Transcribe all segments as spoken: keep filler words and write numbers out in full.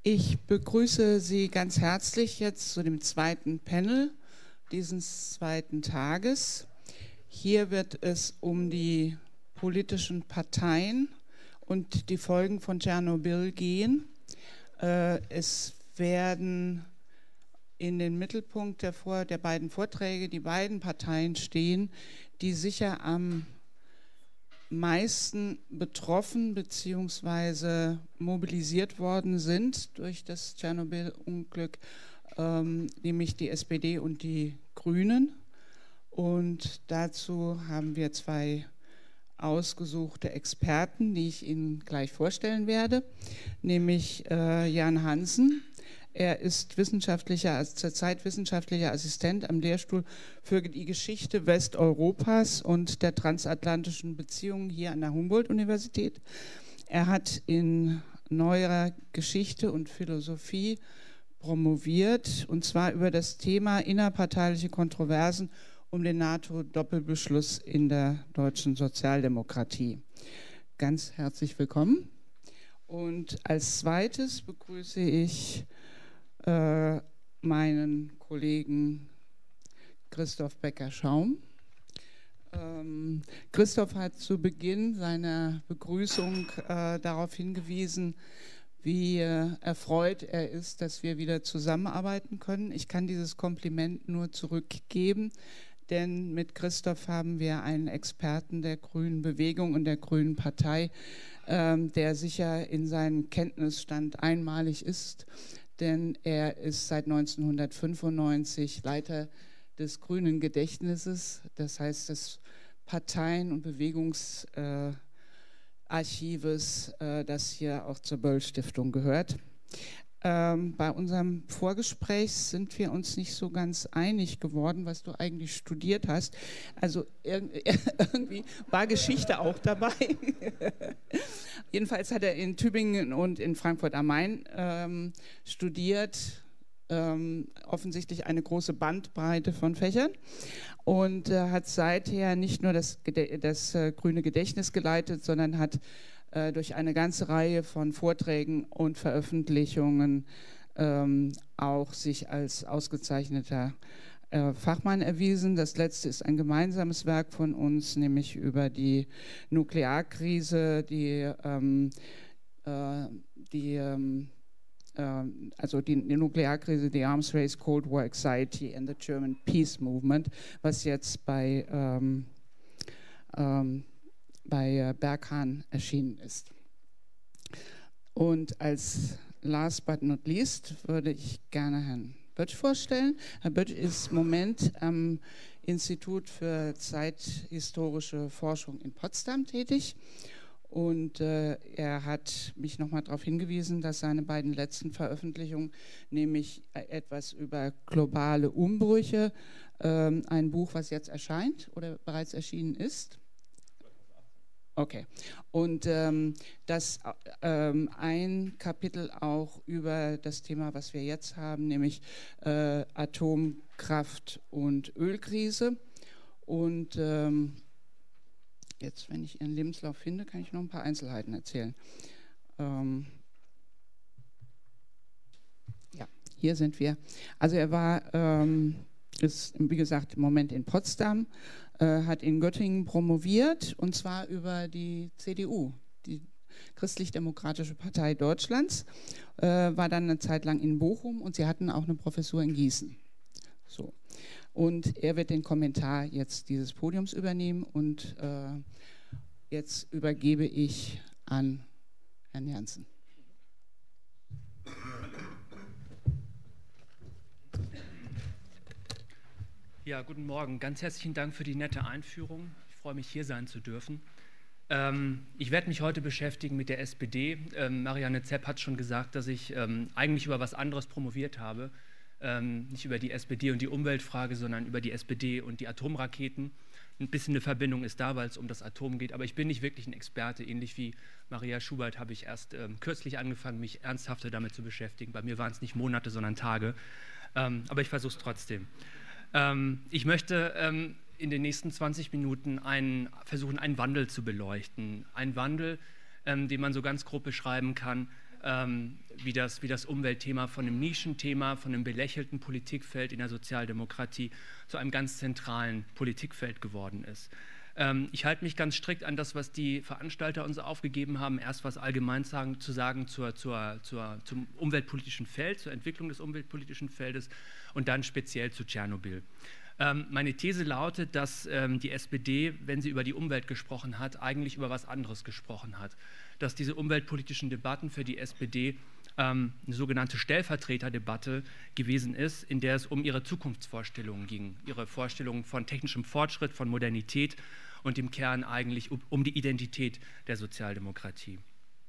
Ich begrüße Sie ganz herzlich jetzt zu dem zweiten Panel dieses zweiten Tages. Hier wird es um die politischen Parteien und die Folgen von Tschernobyl gehen. Es werden in den Mittelpunkt der, Vor- der beiden Vorträge die beiden Parteien stehen, die sicher am meisten betroffen bzw. mobilisiert worden sind durch das Tschernobyl-Unglück, ähm, nämlich die S P D und die Grünen. Und dazu haben wir zwei ausgesuchte Experten, die ich Ihnen gleich vorstellen werde, nämlich äh, Jan Hansen. Er ist wissenschaftlicher, zurzeit wissenschaftlicher Assistent am Lehrstuhl für die Geschichte Westeuropas und der transatlantischen Beziehungen hier an der Humboldt-Universität. Er hat in neuerer Geschichte und Philosophie promoviert, und zwar über das Thema innerparteiliche Kontroversen um den NATO-Doppelbeschluss in der deutschen Sozialdemokratie. Ganz herzlich willkommen. Und als zweites begrüße ich äh, meinen Kollegen Christoph Becker-Schaum. Ähm, Christoph hat zu Beginn seiner Begrüßung äh, darauf hingewiesen, wie äh, erfreut er ist, dass wir wieder zusammenarbeiten können. Ich kann dieses Kompliment nur zurückgeben, denn mit Christoph haben wir einen Experten der Grünen Bewegung und der Grünen Partei, ähm, der sicher in seinem Kenntnisstand einmalig ist, denn er ist seit neunzehnhundertfünfundneunzig Leiter des Grünen Gedächtnisses, das heißt des Parteien- und Bewegungsarchives, äh, das hier auch zur Böll-Stiftung gehört. Ähm, bei unserem Vorgespräch sind wir uns nicht so ganz einig geworden, was du eigentlich studiert hast. Also irgendwie war Geschichte auch dabei. Jedenfalls hat er in Tübingen und in Frankfurt am Main ähm, studiert, ähm, offensichtlich eine große Bandbreite von Fächern, und äh, hat seither nicht nur das, das äh, Grüne Gedächtnis geleitet, sondern hat äh, durch eine ganze Reihe von Vorträgen und Veröffentlichungen ähm, auch sich als ausgezeichneter äh, Fachmann erwiesen. Das letzte ist ein gemeinsames Werk von uns, nämlich über die Nuklearkrise, die, ähm, äh, die ähm, also die, die Nuklearkrise, die Arms Race, Cold War Anxiety and the German Peace Movement, was jetzt bei, ähm, ähm, bei Berghahn erschienen ist. Und als last but not least würde ich gerne Herrn Böttch vorstellen. Herr Böttch ist im Moment am Institut für zeithistorische Forschung in Potsdam tätig. Und äh, er hat mich nochmal darauf hingewiesen, dass seine beiden letzten Veröffentlichungen, nämlich etwas über globale Umbrüche, ähm, ein Buch, was jetzt erscheint oder bereits erschienen ist. Okay. Und ähm, dass ähm, ein Kapitel auch über das Thema, was wir jetzt haben, nämlich äh, Atomkraft und Ölkrise. Und ähm, jetzt, wenn ich Ihren Lebenslauf finde, kann ich noch ein paar Einzelheiten erzählen. Ähm ja, hier sind wir. Also er war, ähm, ist wie gesagt im Moment in Potsdam, äh, hat in Göttingen promoviert, und zwar über die C D U, die Christlich-Demokratische Partei Deutschlands, äh, war dann eine Zeit lang in Bochum, und sie hatten auch eine Professur in Gießen. So. Und er wird den Kommentar jetzt dieses Podiums übernehmen, und äh, jetzt übergebe ich an Herrn Jansen. Ja, guten Morgen. Ganz herzlichen Dank für die nette Einführung. Ich freue mich, hier sein zu dürfen. Ähm, ich werde mich heute beschäftigen mit der S P D. Ähm, Marianne Zepp hat schon gesagt, dass ich ähm, eigentlich über was anderes promoviert habe. Ähm, nicht über die S P D und die Umweltfrage, sondern über die S P D und die Atomraketen. Ein bisschen eine Verbindung ist da, weil es um das Atom geht, aber ich bin nicht wirklich ein Experte. Ähnlich wie Maria Schubert habe ich erst ähm, kürzlich angefangen, mich ernsthafter damit zu beschäftigen. Bei mir waren es nicht Monate, sondern Tage, ähm, aber ich versuche es trotzdem. Ähm, ich möchte ähm, in den nächsten zwanzig Minuten einen, versuchen, einen Wandel zu beleuchten. Ein Wandel, ähm, den man so ganz grob beschreiben kann, ähm, wie, das, wie das Umweltthema von einem Nischenthema, von einem belächelten Politikfeld in der Sozialdemokratie zu einem ganz zentralen Politikfeld geworden ist. Ähm, ich halte mich ganz strikt an das, was die Veranstalter uns aufgegeben haben, erst was allgemein sagen, zu sagen zur, zur, zur, zum umweltpolitischen Feld, zur Entwicklung des umweltpolitischen Feldes und dann speziell zu Tschernobyl. Ähm, meine These lautet, dass ähm, die S P D, wenn sie über die Umwelt gesprochen hat, eigentlich über was anderes gesprochen hat. Dass diese umweltpolitischen Debatten für die S P D ähm, eine sogenannte Stellvertreterdebatte gewesen ist, in der es um ihre Zukunftsvorstellungen ging, ihre Vorstellungen von technischem Fortschritt, von Modernität und im Kern eigentlich um, um die Identität der Sozialdemokratie.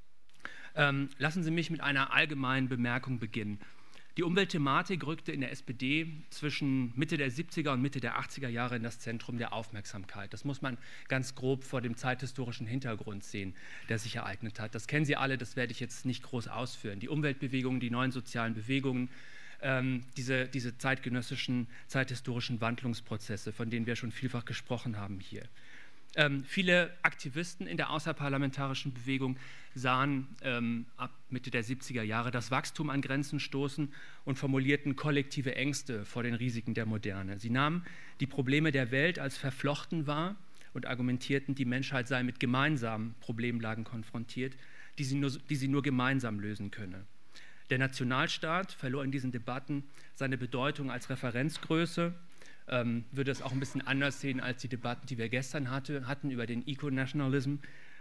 Ähm, lassen Sie mich mit einer allgemeinen Bemerkung beginnen. Die Umweltthematik rückte in der S P D zwischen Mitte der siebziger und Mitte der achtziger Jahre in das Zentrum der Aufmerksamkeit. Das muss man ganz grob vor dem zeithistorischen Hintergrund sehen, der sich ereignet hat. Das kennen Sie alle, das werde ich jetzt nicht groß ausführen. Die Umweltbewegungen, die neuen sozialen Bewegungen, ähm, diese, diese zeitgenössischen, zeithistorischen Wandlungsprozesse, von denen wir schon vielfach gesprochen haben hier. Ähm, viele Aktivisten in der außerparlamentarischen Bewegung sahen ähm, ab Mitte der siebziger Jahre das Wachstum an Grenzen stoßen und formulierten kollektive Ängste vor den Risiken der Moderne. Sie nahmen die Probleme der Welt als verflochten wahr und argumentierten, die Menschheit sei mit gemeinsamen Problemlagen konfrontiert, die sie nur, die sie nur gemeinsam lösen könne. Der Nationalstaat verlor in diesen Debatten seine Bedeutung als Referenzgröße, Ähm, würde es auch ein bisschen anders sehen als die Debatten, die wir gestern hatte, hatten über den Eco-Nationalism,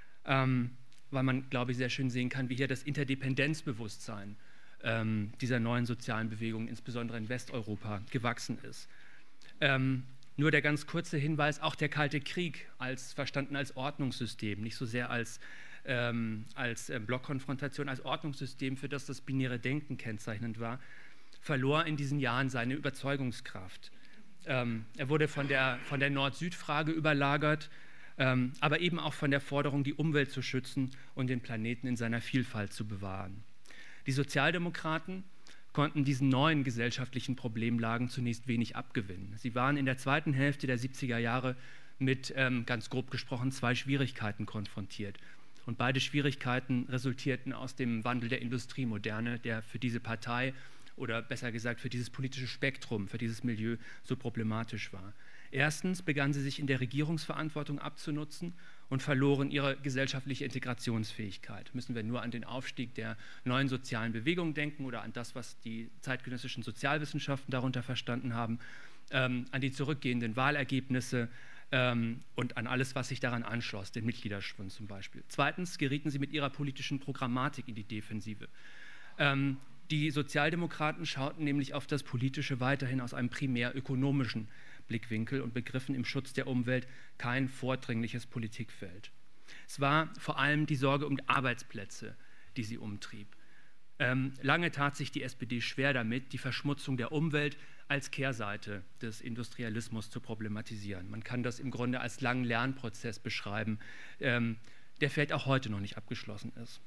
ähm, weil man, glaube ich, sehr schön sehen kann, wie hier das Interdependenzbewusstsein ähm, dieser neuen sozialen Bewegungen, insbesondere in Westeuropa, gewachsen ist. Ähm, nur der ganz kurze Hinweis, auch der Kalte Krieg, als, verstanden als Ordnungssystem, nicht so sehr als, ähm, als äh, Blockkonfrontation, als Ordnungssystem, für das das binäre Denken kennzeichnend war, verlor in diesen Jahren seine Überzeugungskraft. Ähm, er wurde von der, von der Nord-Süd-Frage überlagert, ähm, aber eben auch von der Forderung, die Umwelt zu schützen und den Planeten in seiner Vielfalt zu bewahren. Die Sozialdemokraten konnten diesen neuen gesellschaftlichen Problemlagen zunächst wenig abgewinnen. Sie waren in der zweiten Hälfte der siebziger Jahre mit, ähm, ganz grob gesprochen, zwei Schwierigkeiten konfrontiert. Und beide Schwierigkeiten resultierten aus dem Wandel der Industriemoderne, der für diese Partei oder besser gesagt für dieses politische Spektrum, für dieses Milieu so problematisch war. Erstens begannen sie sich in der Regierungsverantwortung abzunutzen und verloren ihre gesellschaftliche Integrationsfähigkeit. Müssen wir nur an den Aufstieg der neuen sozialen Bewegung denken oder an das, was die zeitgenössischen Sozialwissenschaften darunter verstanden haben, ähm, an die zurückgehenden Wahlergebnisse ähm, und an alles, was sich daran anschloss, den Mitgliederschwund zum Beispiel. Zweitens gerieten sie mit ihrer politischen Programmatik in die Defensive. Ähm, Die Sozialdemokraten schauten nämlich auf das Politische weiterhin aus einem primär ökonomischen Blickwinkel und begriffen im Schutz der Umwelt kein vordringliches Politikfeld. Es war vor allem die Sorge um Arbeitsplätze, die sie umtrieb. Ähm, lange tat sich die S P D schwer damit, die Verschmutzung der Umwelt als Kehrseite des Industrialismus zu problematisieren. Man kann das im Grunde als langen Lernprozess beschreiben, ähm, der vielleicht auch heute noch nicht abgeschlossen ist.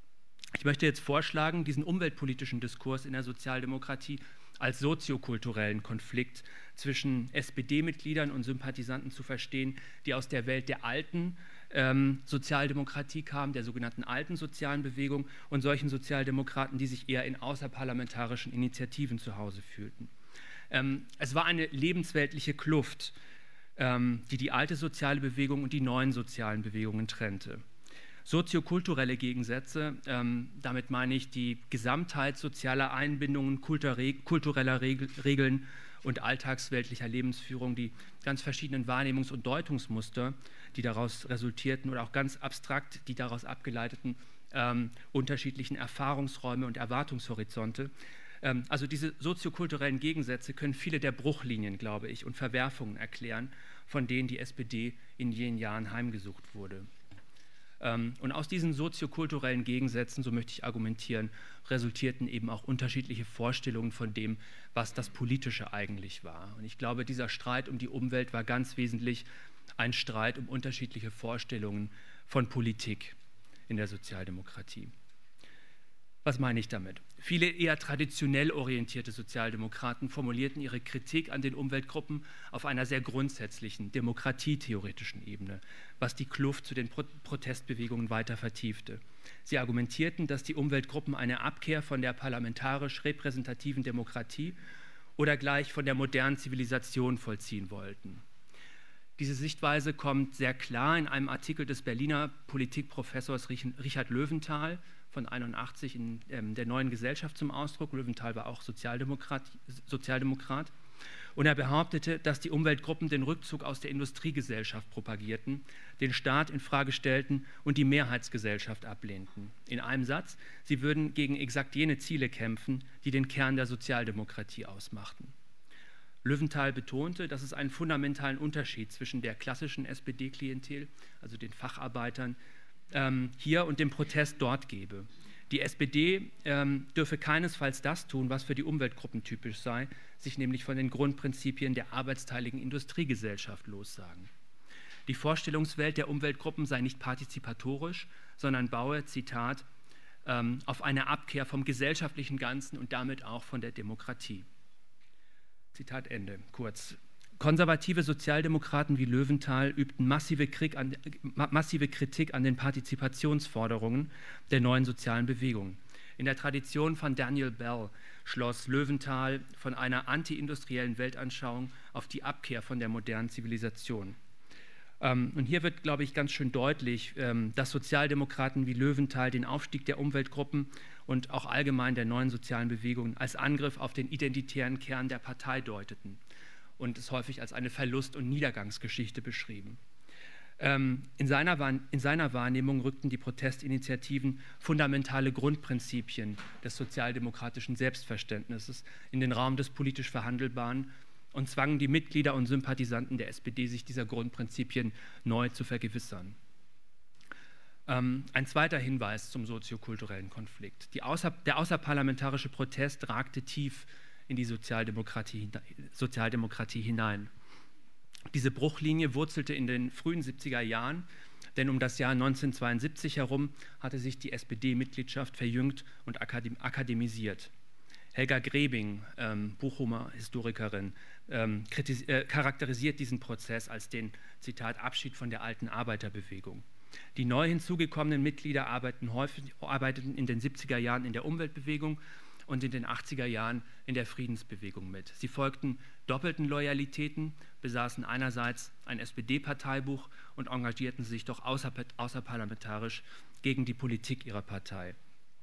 Ich möchte jetzt vorschlagen, diesen umweltpolitischen Diskurs in der Sozialdemokratie als soziokulturellen Konflikt zwischen S P D-Mitgliedern und Sympathisanten zu verstehen, die aus der Welt der alten ähm, Sozialdemokratie kamen, der sogenannten alten sozialen Bewegung, und solchen Sozialdemokraten, die sich eher in außerparlamentarischen Initiativen zu Hause fühlten. Ähm, es war eine lebensweltliche Kluft, ähm, die die alte soziale Bewegung und die neuen sozialen Bewegungen trennte. Soziokulturelle Gegensätze, ähm, damit meine ich die Gesamtheit sozialer Einbindungen, kultureller Regeln und alltagsweltlicher Lebensführung, die ganz verschiedenen Wahrnehmungs- und Deutungsmuster, die daraus resultierten, oder auch ganz abstrakt die daraus abgeleiteten ähm, unterschiedlichen Erfahrungsräume und Erwartungshorizonte. Ähm, also diese soziokulturellen Gegensätze können viele der Bruchlinien, glaube ich, und Verwerfungen erklären, von denen die S P D in jenen Jahren heimgesucht wurde. Und aus diesen soziokulturellen Gegensätzen, so möchte ich argumentieren, resultierten eben auch unterschiedliche Vorstellungen von dem, was das Politische eigentlich war. Und ich glaube, dieser Streit um die Umwelt war ganz wesentlich ein Streit um unterschiedliche Vorstellungen von Politik in der Sozialdemokratie. Was meine ich damit? Viele eher traditionell orientierte Sozialdemokraten formulierten ihre Kritik an den Umweltgruppen auf einer sehr grundsätzlichen, demokratietheoretischen Ebene, was die Kluft zu den Pro- Protestbewegungen weiter vertiefte. Sie argumentierten, dass die Umweltgruppen eine Abkehr von der parlamentarisch repräsentativen Demokratie oder gleich von der modernen Zivilisation vollziehen wollten. Diese Sichtweise kommt sehr klar in einem Artikel des Berliner Politikprofessors Richard Löwenthal von einundachtzig in ähm, der Neuen Gesellschaft zum Ausdruck. Löwenthal war auch Sozialdemokrat, Sozialdemokrat. Und er behauptete, dass die Umweltgruppen den Rückzug aus der Industriegesellschaft propagierten, den Staat infrage stellten und die Mehrheitsgesellschaft ablehnten. In einem Satz, sie würden gegen exakt jene Ziele kämpfen, die den Kern der Sozialdemokratie ausmachten. Löwenthal betonte, dass es einen fundamentalen Unterschied zwischen der klassischen S P D-Klientel, also den Facharbeitern, ähm, hier und dem Protest dort gebe. Die S P D ähm, dürfe keinesfalls das tun, was für die Umweltgruppen typisch sei, sich nämlich von den Grundprinzipien der arbeitsteiligen Industriegesellschaft lossagen. Die Vorstellungswelt der Umweltgruppen sei nicht partizipatorisch, sondern baue, Zitat, ähm, auf eine Abkehr vom gesellschaftlichen Ganzen und damit auch von der Demokratie. Zitat Ende, kurz. Konservative Sozialdemokraten wie Löwenthal übten massive Kritik, an, massive Kritik an den Partizipationsforderungen der neuen sozialen Bewegung. In der Tradition von Daniel Bell schloss Löwenthal von einer anti-industriellen Weltanschauung auf die Abkehr von der modernen Zivilisation. Ähm, und hier wird, glaube ich, ganz schön deutlich, ähm, dass Sozialdemokraten wie Löwenthal den Aufstieg der Umweltgruppen und auch allgemein der neuen sozialen Bewegungen als Angriff auf den identitären Kern der Partei deuteten und es häufig als eine Verlust- und Niedergangsgeschichte beschrieben. Ähm, in, seiner in seiner Wahrnehmung rückten die Protestinitiativen fundamentale Grundprinzipien des sozialdemokratischen Selbstverständnisses in den Raum des politisch Verhandelbaren und zwangen die Mitglieder und Sympathisanten der S P D, sich dieser Grundprinzipien neu zu vergewissern. Ähm, ein zweiter Hinweis zum soziokulturellen Konflikt. Die außer, der außerparlamentarische Protest ragte tief in die Sozialdemokratie, Sozialdemokratie hinein. Diese Bruchlinie wurzelte in den frühen siebziger Jahren, denn um das Jahr neunzehnhundertzweiundsiebzig herum hatte sich die S P D-Mitgliedschaft verjüngt und akadem akademisiert. Helga Grebing, ähm, Bochumer Historikerin, ähm, äh, charakterisiert diesen Prozess als den, Zitat, Abschied von der alten Arbeiterbewegung. Die neu hinzugekommenen Mitglieder arbeiteten, häufig, arbeiteten in den siebziger Jahren in der Umweltbewegung und in den achtziger Jahren in der Friedensbewegung mit. Sie folgten doppelten Loyalitäten, besaßen einerseits ein S P D-Parteibuch und engagierten sich doch außer, außerparlamentarisch gegen die Politik ihrer Partei.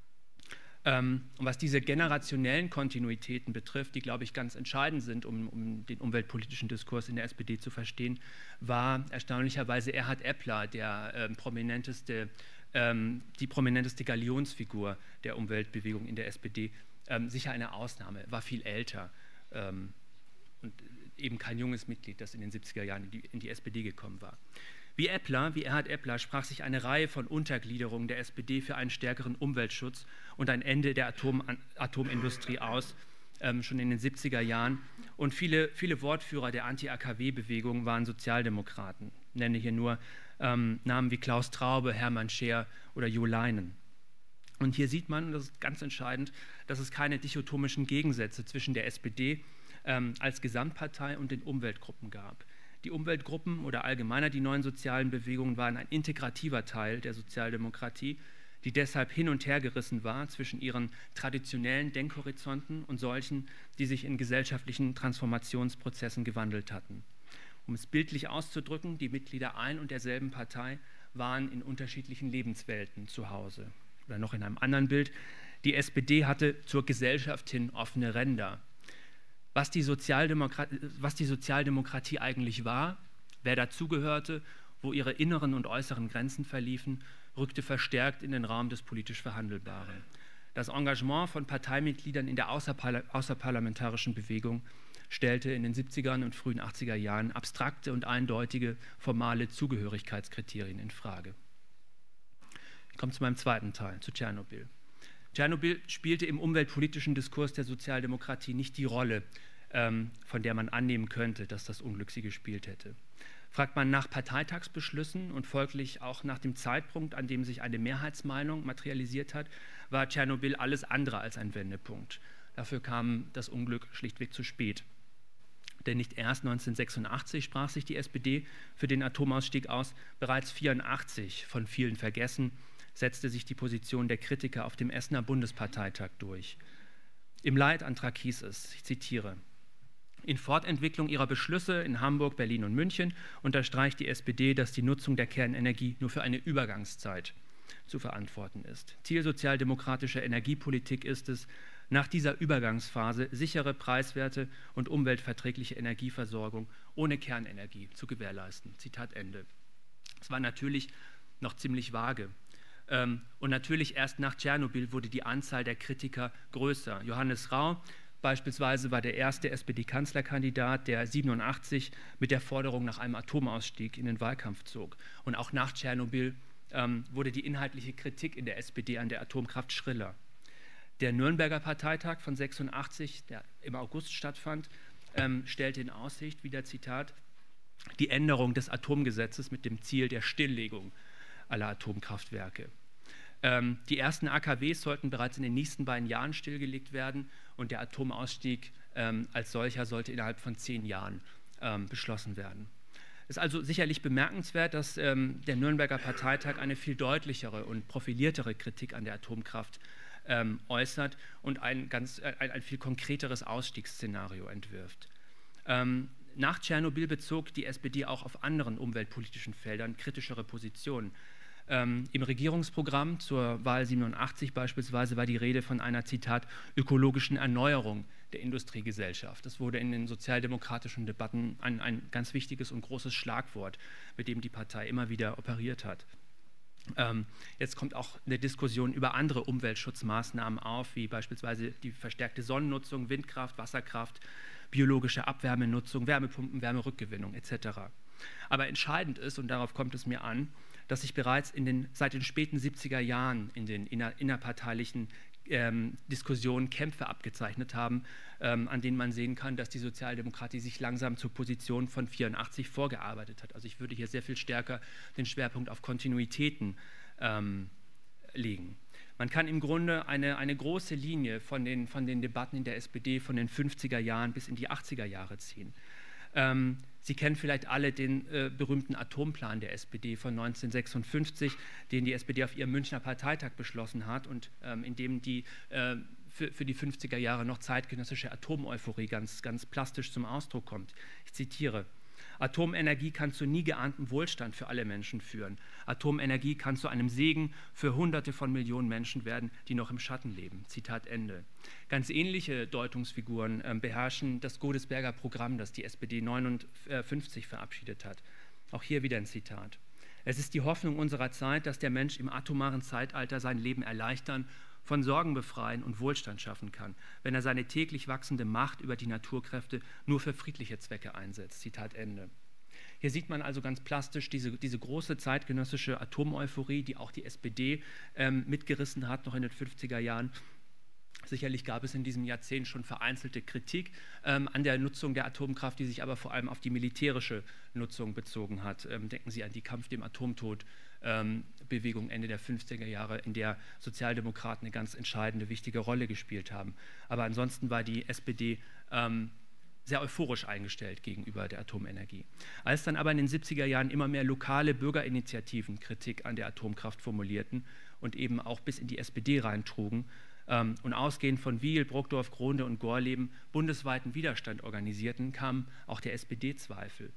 Ähm, und was diese generationellen Kontinuitäten betrifft, die, glaube ich, ganz entscheidend sind, um, um den umweltpolitischen Diskurs in der S P D zu verstehen, war erstaunlicherweise Erhard Eppler der ähm, prominenteste, ähm, die prominenteste Galionsfigur der Umweltbewegung in der S P D. Ähm, sicher eine Ausnahme, war viel älter ähm, und eben kein junges Mitglied, das in den siebziger Jahren in die, in die S P D gekommen war. Wie Eppler, wie Erhard Eppler, sprach sich eine Reihe von Untergliederungen der S P D für einen stärkeren Umweltschutz und ein Ende der Atom, Atomindustrie aus, ähm, schon in den siebziger Jahren. Und viele, viele Wortführer der Anti-A K W-Bewegung waren Sozialdemokraten. Ich nenne hier nur ähm, Namen wie Klaus Traube, Hermann Scheer oder Jo Leinen. Und hier sieht man, und das ist ganz entscheidend, dass es keine dichotomischen Gegensätze zwischen der S P D ähm, als Gesamtpartei und den Umweltgruppen gab. Die Umweltgruppen oder allgemeiner die neuen sozialen Bewegungen waren ein integrativer Teil der Sozialdemokratie, die deshalb hin und her gerissen war zwischen ihren traditionellen Denkhorizonten und solchen, die sich in gesellschaftlichen Transformationsprozessen gewandelt hatten. Um es bildlich auszudrücken, die Mitglieder ein und derselben Partei waren in unterschiedlichen Lebenswelten zu Hause. Oder noch in einem anderen Bild, die S P D hatte zur Gesellschaft hin offene Ränder. Was die, was die Sozialdemokratie eigentlich war, wer dazugehörte, wo ihre inneren und äußeren Grenzen verliefen, rückte verstärkt in den Raum des politisch Verhandelbaren. Das Engagement von Parteimitgliedern in der außerparla außerparlamentarischen Bewegung stellte in den siebzigern und frühen achtziger Jahren abstrakte und eindeutige formale Zugehörigkeitskriterien in Frage. Ich komme zu meinem zweiten Teil, zu Tschernobyl. Tschernobyl spielte im umweltpolitischen Diskurs der Sozialdemokratie nicht die Rolle, ähm, von der man annehmen könnte, dass das Unglück sie gespielt hätte. Fragt man nach Parteitagsbeschlüssen und folglich auch nach dem Zeitpunkt, an dem sich eine Mehrheitsmeinung materialisiert hat, war Tschernobyl alles andere als ein Wendepunkt. Dafür kam das Unglück schlichtweg zu spät. Denn nicht erst neunzehnhundertsechsundachtzig sprach sich die S P D für den Atomausstieg aus, bereits neunzehnhundertvierundachtzig, von vielen vergessen, setzte sich die Position der Kritiker auf dem Essener Bundesparteitag durch. Im Leitantrag hieß es, ich zitiere: In Fortentwicklung ihrer Beschlüsse in Hamburg, Berlin und München unterstreicht die S P D, dass die Nutzung der Kernenergie nur für eine Übergangszeit zu verantworten ist. Ziel sozialdemokratischer Energiepolitik ist es, nach dieser Übergangsphase sichere, preiswerte und umweltverträgliche Energieversorgung ohne Kernenergie zu gewährleisten. Zitat Ende. Es war natürlich noch ziemlich vage. Und natürlich erst nach Tschernobyl wurde die Anzahl der Kritiker größer. Johannes Rau beispielsweise war der erste S P D-Kanzlerkandidat, der siebenundachtzig mit der Forderung nach einem Atomausstieg in den Wahlkampf zog. Und auch nach Tschernobyl ähm, wurde die inhaltliche Kritik in der S P D an der Atomkraft schriller. Der Nürnberger Parteitag von sechsundachtzig, der im August stattfand, ähm, stellte in Aussicht, wieder Zitat, die Änderung des Atomgesetzes mit dem Ziel der Stilllegung aller Atomkraftwerke. Ähm, die ersten A K Ws sollten bereits in den nächsten beiden Jahren stillgelegt werden und der Atomausstieg ähm, als solcher sollte innerhalb von zehn Jahren ähm, beschlossen werden. Es ist also sicherlich bemerkenswert, dass ähm, der Nürnberger Parteitag eine viel deutlichere und profiliertere Kritik an der Atomkraft ähm, äußert und ein, ganz, ein, ein viel konkreteres Ausstiegsszenario entwirft. Ähm, nach Tschernobyl bezog die S P D auch auf anderen umweltpolitischen Feldern kritischere Positionen. Ähm, Im Regierungsprogramm zur Wahl siebenundachtzig beispielsweise war die Rede von einer, Zitat, ökologischen Erneuerung der Industriegesellschaft. Das wurde in den sozialdemokratischen Debatten ein, ein ganz wichtiges und großes Schlagwort, mit dem die Partei immer wieder operiert hat. Ähm, jetzt kommt auch eine Diskussion über andere Umweltschutzmaßnahmen auf, wie beispielsweise die verstärkte Sonnennutzung, Windkraft, Wasserkraft, biologische Abwärmenutzung, Wärmepumpen, Wärmerückgewinnung et cetera. Aber entscheidend ist, und darauf kommt es mir an, dass sich bereits in den, seit den späten siebziger Jahren in den inner, innerparteilichen ähm, Diskussionen Kämpfe abgezeichnet haben, ähm, an denen man sehen kann, dass die Sozialdemokratie sich langsam zur Position von vierundachtzig vorgearbeitet hat. Also ich würde hier sehr viel stärker den Schwerpunkt auf Kontinuitäten ähm, legen. Man kann im Grunde eine, eine große Linie von den, von den Debatten in der S P D von den fünfziger Jahren bis in die achtziger Jahre ziehen. Ähm, Sie kennen vielleicht alle den äh, berühmten Atomplan der S P D von neunzehnhundertsechsundfünfzig, den die S P D auf ihrem Münchner Parteitag beschlossen hat und ähm, in dem die äh, für, für die fünfziger Jahre noch zeitgenössische Atomeuphorie ganz, ganz plastisch zum Ausdruck kommt. Ich zitiere: Atomenergie kann zu nie geahntem Wohlstand für alle Menschen führen. Atomenergie kann zu einem Segen für Hunderte von Millionen Menschen werden, die noch im Schatten leben. Zitat Ende. Ganz ähnliche Deutungsfiguren äh, beherrschen das Godesberger Programm, das die S P D neunundfünfzig verabschiedet hat. Auch hier wieder ein Zitat: Es ist die Hoffnung unserer Zeit, dass der Mensch im atomaren Zeitalter sein Leben erleichtern, von Sorgen befreien und Wohlstand schaffen kann, wenn er seine täglich wachsende Macht über die Naturkräfte nur für friedliche Zwecke einsetzt. Zitat Ende. Hier sieht man also ganz plastisch diese, diese große zeitgenössische Atomeuphorie, die auch die S P D ähm, mitgerissen hat, noch in den fünfziger Jahren. Sicherlich gab es in diesem Jahrzehnt schon vereinzelte Kritik ähm, an der Nutzung der Atomkraft, die sich aber vor allem auf die militärische Nutzung bezogen hat. Ähm, denken Sie an die Kampf dem Atomtod ähm, Bewegung Ende der fünfziger Jahre, in der Sozialdemokraten eine ganz entscheidende, wichtige Rolle gespielt haben. Aber ansonsten war die S P D ähm, sehr euphorisch eingestellt gegenüber der Atomenergie. Als dann aber in den siebziger Jahren immer mehr lokale Bürgerinitiativen Kritik an der Atomkraft formulierten und eben auch bis in die S P D reintrugen, ähm, und ausgehend von Wiel, Brokdorf, Gronde und Gorleben bundesweiten Widerstand organisierten, kamen auch der S P D Zweifel.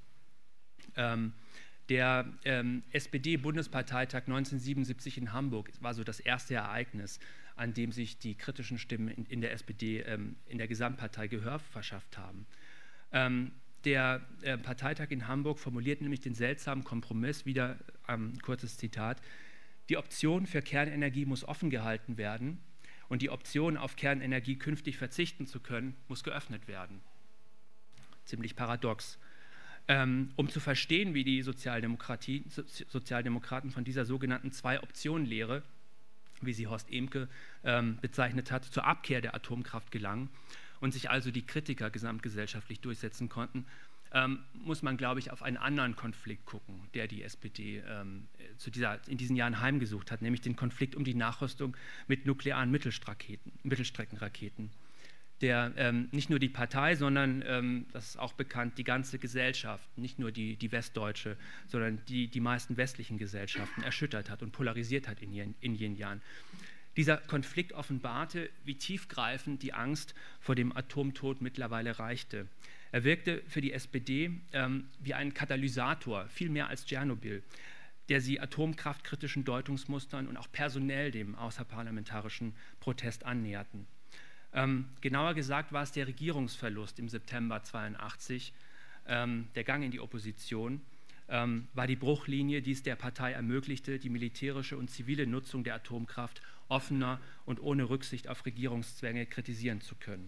Ähm, Der ähm, S P D-Bundesparteitag neunzehnhundertsiebenundsiebzig in Hamburg war so das erste Ereignis, an dem sich die kritischen Stimmen in, in der S P D ähm, in der Gesamtpartei Gehör verschafft haben. Ähm, der äh, Parteitag in Hamburg formuliert nämlich den seltsamen Kompromiss, wieder ein ähm, kurzes Zitat: Die Option für Kernenergie muss offen gehalten werden und die Option, auf Kernenergie künftig verzichten zu können, muss geöffnet werden. Ziemlich paradox. Ähm, um zu verstehen, wie die Sozialdemokratie, so, Sozialdemokraten von dieser sogenannten Zwei-Optionen-Lehre, wie sie Horst Ehmke ähm, bezeichnet hat, zur Abkehr der Atomkraft gelangen und sich also die Kritiker gesamtgesellschaftlich durchsetzen konnten, ähm, muss man, glaube ich, auf einen anderen Konflikt gucken, der die S P D ähm, zu dieser, in diesen Jahren heimgesucht hat, nämlich den Konflikt um die Nachrüstung mit nuklearen Mittelstreckenraketen, der ähm, nicht nur die Partei, sondern, ähm, das ist auch bekannt, die ganze Gesellschaft, nicht nur die, die westdeutsche, sondern die, die meisten westlichen Gesellschaften erschüttert hat und polarisiert hat in, jen, in jenen Jahren. Dieser Konflikt offenbarte, wie tiefgreifend die Angst vor dem Atomtod mittlerweile reichte. Er wirkte für die S P D ähm, wie ein Katalysator, viel mehr als Tschernobyl, der sie atomkraftkritischen Deutungsmustern und auch personell dem außerparlamentarischen Protest annäherten. Ähm, genauer gesagt war es der Regierungsverlust im September zweiundachtzig, ähm, der Gang in die Opposition, ähm, war die Bruchlinie, die es der Partei ermöglichte, die militärische und zivile Nutzung der Atomkraft offener und ohne Rücksicht auf Regierungszwänge kritisieren zu können.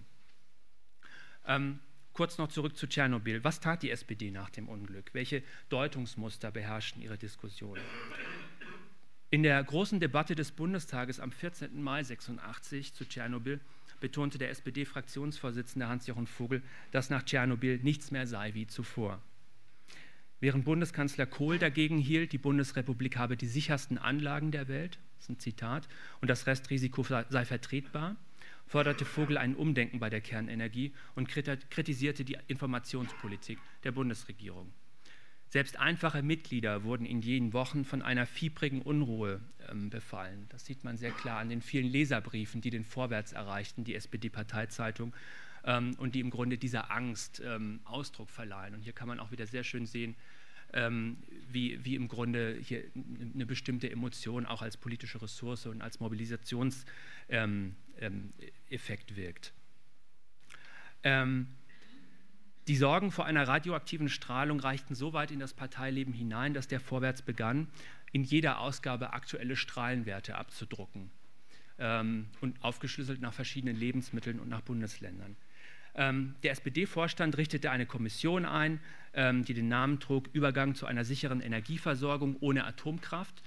Ähm, kurz noch zurück zu Tschernobyl. Was tat die S P D nach dem Unglück? Welche Deutungsmuster beherrschten ihre Diskussion? In der großen Debatte des Bundestages am vierzehnten Mai sechsundachtzig zu Tschernobyl betonte der S P D-Fraktionsvorsitzende Hans-Jochen Vogel, dass nach Tschernobyl nichts mehr sei wie zuvor. Während Bundeskanzler Kohl dagegen hielt, die Bundesrepublik habe die sichersten Anlagen der Welt, das ist ein Zitat, und das Restrisiko sei vertretbar, forderte Vogel ein Umdenken bei der Kernenergie und kritisierte die Informationspolitik der Bundesregierung. Selbst einfache Mitglieder wurden in jenen Wochen von einer fiebrigen Unruhe ähm, befallen. Das sieht man sehr klar an den vielen Leserbriefen, die den Vorwärts erreichten, die S P D-Parteizeitung, ähm, und die im Grunde dieser Angst ähm, Ausdruck verleihen. Und hier kann man auch wieder sehr schön sehen, ähm, wie, wie im Grunde hier eine bestimmte Emotion auch als politische Ressource und als Mobilisationseffekt ähm, ähm, wirkt. Ähm, Die Sorgen vor einer radioaktiven Strahlung reichten so weit in das Parteileben hinein, dass der Vorwärts begann, in jeder Ausgabe aktuelle Strahlenwerte abzudrucken ähm, und aufgeschlüsselt nach verschiedenen Lebensmitteln und nach Bundesländern. Ähm, der S P D-Vorstand richtete eine Kommission ein, ähm, die den Namen trug Übergang zu einer sicheren Energieversorgung ohne Atomkraft,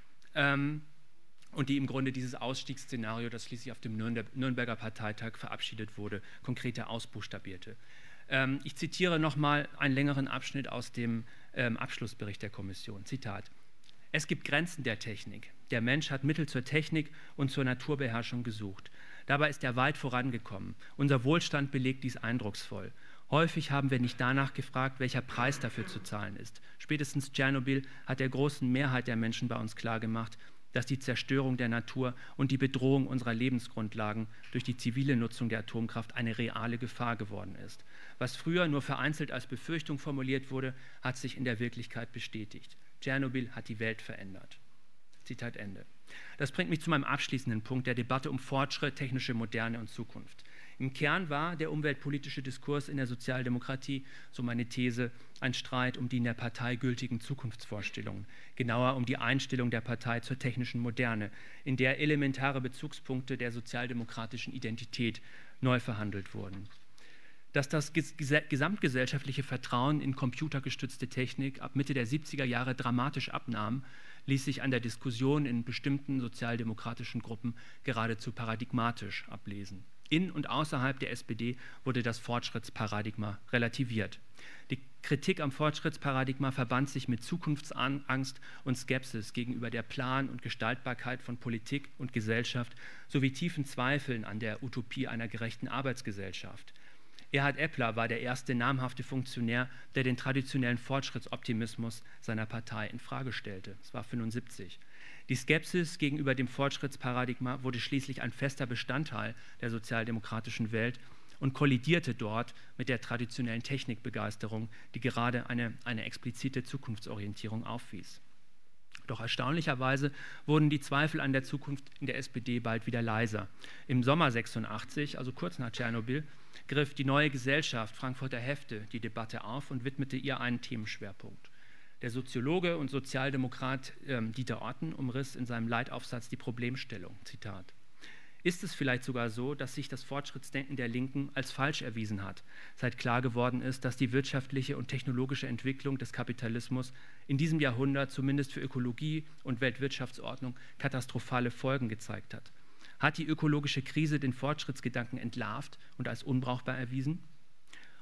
ähm, und die im Grunde dieses Ausstiegsszenario, das schließlich auf dem Nürnberger Parteitag verabschiedet wurde, konkreter ausbuchstabierte. Ich zitiere nochmal einen längeren Abschnitt aus dem ähm, Abschlussbericht der Kommission. Zitat: Es gibt Grenzen der Technik. Der Mensch hat Mittel zur Technik und zur Naturbeherrschung gesucht. Dabei ist er weit vorangekommen. Unser Wohlstand belegt dies eindrucksvoll. Häufig haben wir nicht danach gefragt, welcher Preis dafür zu zahlen ist. Spätestens Tschernobyl hat der großen Mehrheit der Menschen bei uns klargemacht, dass die Zerstörung der Natur und die Bedrohung unserer Lebensgrundlagen durch die zivile Nutzung der Atomkraft eine reale Gefahr geworden ist. Was früher nur vereinzelt als Befürchtung formuliert wurde, hat sich in der Wirklichkeit bestätigt. Tschernobyl hat die Welt verändert. Zitat Ende. Das bringt mich zu meinem abschließenden Punkt der Debatte um Fortschritt, technische Moderne und Zukunft. Im Kern war der umweltpolitische Diskurs in der Sozialdemokratie, so meine These, ein Streit um die in der Partei gültigen Zukunftsvorstellungen, genauer um die Einstellung der Partei zur technischen Moderne, in der elementare Bezugspunkte der sozialdemokratischen Identität neu verhandelt wurden. Dass das gesamtgesellschaftliche Vertrauen in computergestützte Technik ab Mitte der siebziger Jahre dramatisch abnahm, ließ sich an der Diskussion in bestimmten sozialdemokratischen Gruppen geradezu paradigmatisch ablesen. In und außerhalb der S P D wurde das Fortschrittsparadigma relativiert. Die Kritik am Fortschrittsparadigma verband sich mit Zukunftsangst und Skepsis gegenüber der Plan- und Gestaltbarkeit von Politik und Gesellschaft sowie tiefen Zweifeln an der Utopie einer gerechten Arbeitsgesellschaft. Erhard Eppler war der erste namhafte Funktionär, der den traditionellen Fortschrittsoptimismus seiner Partei infrage stellte. Das war fünfundsiebzig. Die Skepsis gegenüber dem Fortschrittsparadigma wurde schließlich ein fester Bestandteil der sozialdemokratischen Welt und kollidierte dort mit der traditionellen Technikbegeisterung, die gerade eine, eine explizite Zukunftsorientierung aufwies. Doch erstaunlicherweise wurden die Zweifel an der Zukunft in der S P D bald wieder leiser. Im Sommer sechsundachtzig, also kurz nach Tschernobyl, griff die Neue Gesellschaft Frankfurter Hefte die Debatte auf und widmete ihr einen Themenschwerpunkt. Der Soziologe und Sozialdemokrat äh, Dieter Orten umriss in seinem Leitaufsatz die Problemstellung. Zitat: Ist es vielleicht sogar so, dass sich das Fortschrittsdenken der Linken als falsch erwiesen hat, seit klar geworden ist, dass die wirtschaftliche und technologische Entwicklung des Kapitalismus in diesem Jahrhundert zumindest für Ökologie und Weltwirtschaftsordnung katastrophale Folgen gezeigt hat? Hat die ökologische Krise den Fortschrittsgedanken entlarvt und als unbrauchbar erwiesen?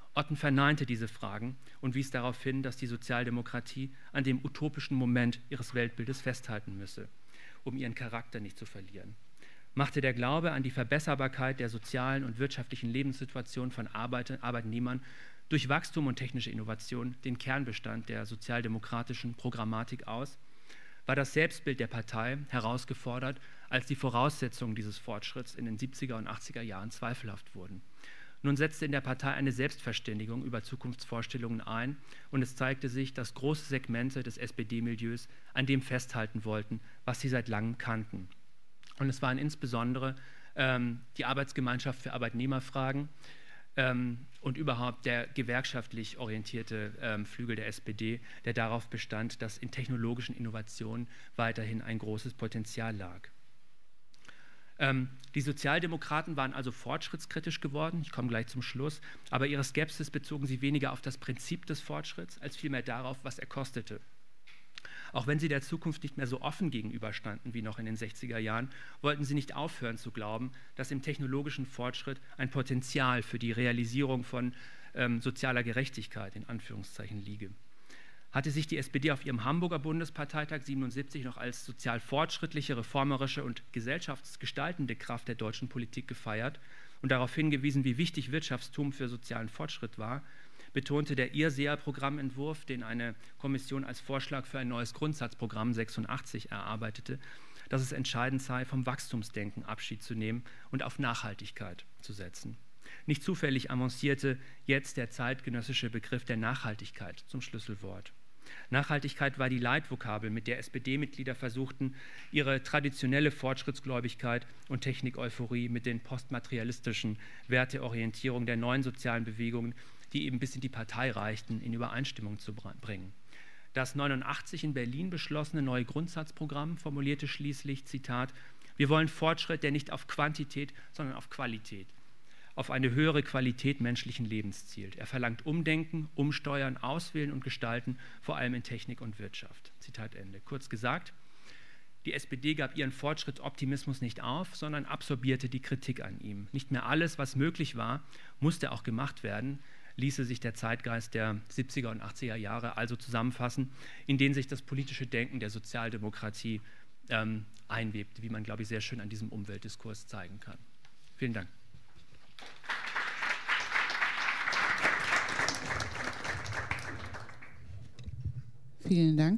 Otten verneinte diese Fragen und wies darauf hin, dass die Sozialdemokratie an dem utopischen Moment ihres Weltbildes festhalten müsse, um ihren Charakter nicht zu verlieren. Machte der Glaube an die Verbesserbarkeit der sozialen und wirtschaftlichen Lebenssituation von Arbeit, Arbeitnehmern durch Wachstum und technische Innovation den Kernbestand der sozialdemokratischen Programmatik aus, war das Selbstbild der Partei herausgefordert, als die Voraussetzungen dieses Fortschritts in den siebziger und achtziger Jahren zweifelhaft wurden. Nun setzte in der Partei eine Selbstverständigung über Zukunftsvorstellungen ein und es zeigte sich, dass große Segmente des S P D-Milieus an dem festhalten wollten, was sie seit langem kannten. Und es waren insbesondere ähm, die Arbeitsgemeinschaft für Arbeitnehmerfragen ähm, und überhaupt der gewerkschaftlich orientierte ähm, Flügel der S P D, der darauf bestand, dass in technologischen Innovationen weiterhin ein großes Potenzial lag. Ähm, die Sozialdemokraten waren also fortschrittskritisch geworden, ich komme gleich zum Schluss, aber ihre Skepsis bezogen sie weniger auf das Prinzip des Fortschritts, als vielmehr darauf, was er kostete. Auch wenn sie der Zukunft nicht mehr so offen gegenüberstanden wie noch in den sechziger Jahren, wollten sie nicht aufhören zu glauben, dass im technologischen Fortschritt ein Potenzial für die Realisierung von ähm, sozialer Gerechtigkeit in Anführungszeichen liege. Hatte sich die S P D auf ihrem Hamburger Bundesparteitag siebenundsiebzig noch als sozial fortschrittliche, reformerische und gesellschaftsgestaltende Kraft der deutschen Politik gefeiert und darauf hingewiesen, wie wichtig Wirtschaftstum für sozialen Fortschritt war, betonte der IRSEA-Programmentwurf, den eine Kommission als Vorschlag für ein neues Grundsatzprogramm sechsundachtzig erarbeitete, dass es entscheidend sei, vom Wachstumsdenken Abschied zu nehmen und auf Nachhaltigkeit zu setzen. Nicht zufällig avancierte jetzt der zeitgenössische Begriff der Nachhaltigkeit zum Schlüsselwort. Nachhaltigkeit war die Leitvokabel, mit der S P D-Mitglieder versuchten, ihre traditionelle Fortschrittsgläubigkeit und Technik-Euphorie mit den postmaterialistischen Werteorientierungen der neuen sozialen Bewegungen, die eben bis in die Partei reichten, in Übereinstimmung zu bringen. Das neunundachtzig in Berlin beschlossene neue Grundsatzprogramm formulierte schließlich, Zitat, wir wollen Fortschritt, der nicht auf Quantität, sondern auf Qualität, auf eine höhere Qualität menschlichen Lebens zielt. Er verlangt Umdenken, Umsteuern, Auswählen und Gestalten, vor allem in Technik und Wirtschaft. Zitat Ende. Kurz gesagt, die S P D gab ihren Fortschrittsoptimismus nicht auf, sondern absorbierte die Kritik an ihm. Nicht mehr alles, was möglich war, musste auch gemacht werden, ließe sich der Zeitgeist der siebziger und achtziger Jahre also zusammenfassen, in den sich das politische Denken der Sozialdemokratie ähm, einwebt, wie man, glaube ich, sehr schön an diesem Umweltdiskurs zeigen kann. Vielen Dank. Vielen Dank.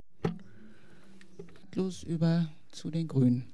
Los über zu den Grünen.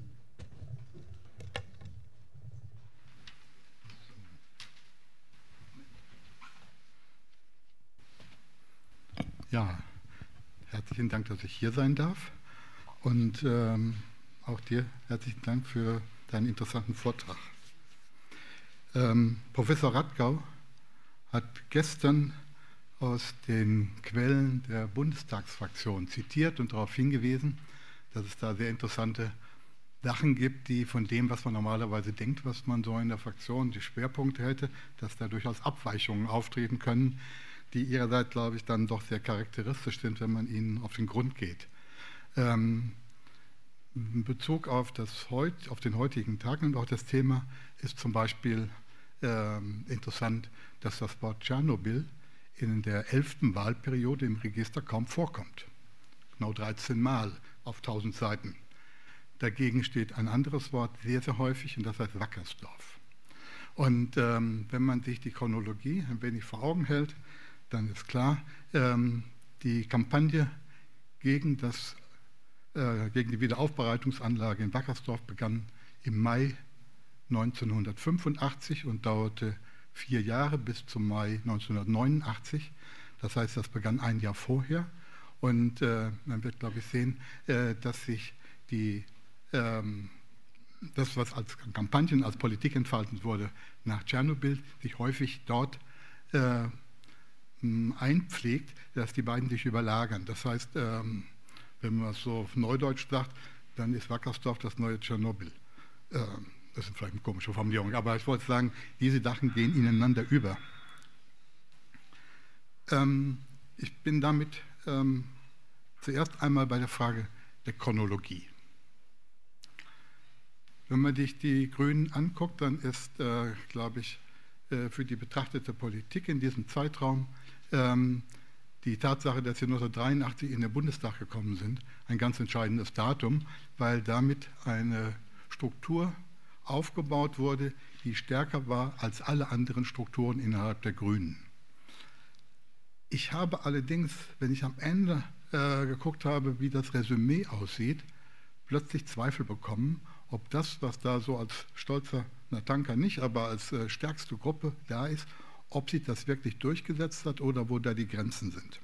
Ja, herzlichen Dank, dass ich hier sein darf und ähm, auch dir herzlichen Dank für deinen interessanten Vortrag. Ähm, Professor Radgau hat gestern aus den Quellen der Bundestagsfraktion zitiert und darauf hingewiesen, dass es da sehr interessante Sachen gibt, die von dem, was man normalerweise denkt, was man so in der Fraktion die Schwerpunkte hätte, dass da durchaus Abweichungen auftreten können, die ihrerseits, glaube ich, dann doch sehr charakteristisch sind, wenn man ihnen auf den Grund geht. Ähm, in Bezug auf, das heut, auf den heutigen Tag und auch das Thema ist zum Beispiel ähm, interessant, dass das Wort Tschernobyl in der elften Wahlperiode im Register kaum vorkommt. Genau dreizehn Mal auf tausend Seiten. Dagegen steht ein anderes Wort sehr, sehr häufig und das heißt Wackersdorf. Und ähm, wenn man sich die Chronologie ein wenig vor Augen hält, dann ist klar, ähm, die Kampagne gegen, das, äh, gegen die Wiederaufbereitungsanlage in Wackersdorf begann im Mai neunzehnhundertfünfundachtzig und dauerte vier Jahre bis zum Mai neunzehnhundertneunundachtzig. Das heißt, das begann ein Jahr vorher. Und äh, man wird, glaube ich, sehen, äh, dass sich die, ähm, das, was als Kampagnen, als Politik entfaltet wurde nach Tschernobyl, sich häufig dort äh, einpflegt, dass die beiden sich überlagern. Das heißt, ähm, wenn man es so auf Neudeutsch sagt, dann ist Wackersdorf das neue Tschernobyl. Ähm, das ist vielleicht eine komische Formulierung, aber ich wollte sagen, diese Sachen gehen ineinander über. Ähm, ich bin damit ähm, zuerst einmal bei der Frage der Chronologie. Wenn man sich die Grünen anguckt, dann ist, äh, glaube ich, äh, für die betrachtete Politik in diesem Zeitraum ähm, die Tatsache, dass sie neunzehnhundertdreiundachtzig in den Bundestag gekommen sind, ein ganz entscheidendes Datum, weil damit eine Struktur aufgebaut wurde, die stärker war als alle anderen Strukturen innerhalb der Grünen. Ich habe allerdings, wenn ich am Ende äh, geguckt habe, wie das Resümee aussieht, plötzlich Zweifel bekommen, ob das, was da so als stolzer Natanka nicht, aber als äh, stärkste Gruppe da ist, ob sich das wirklich durchgesetzt hat oder wo da die Grenzen sind.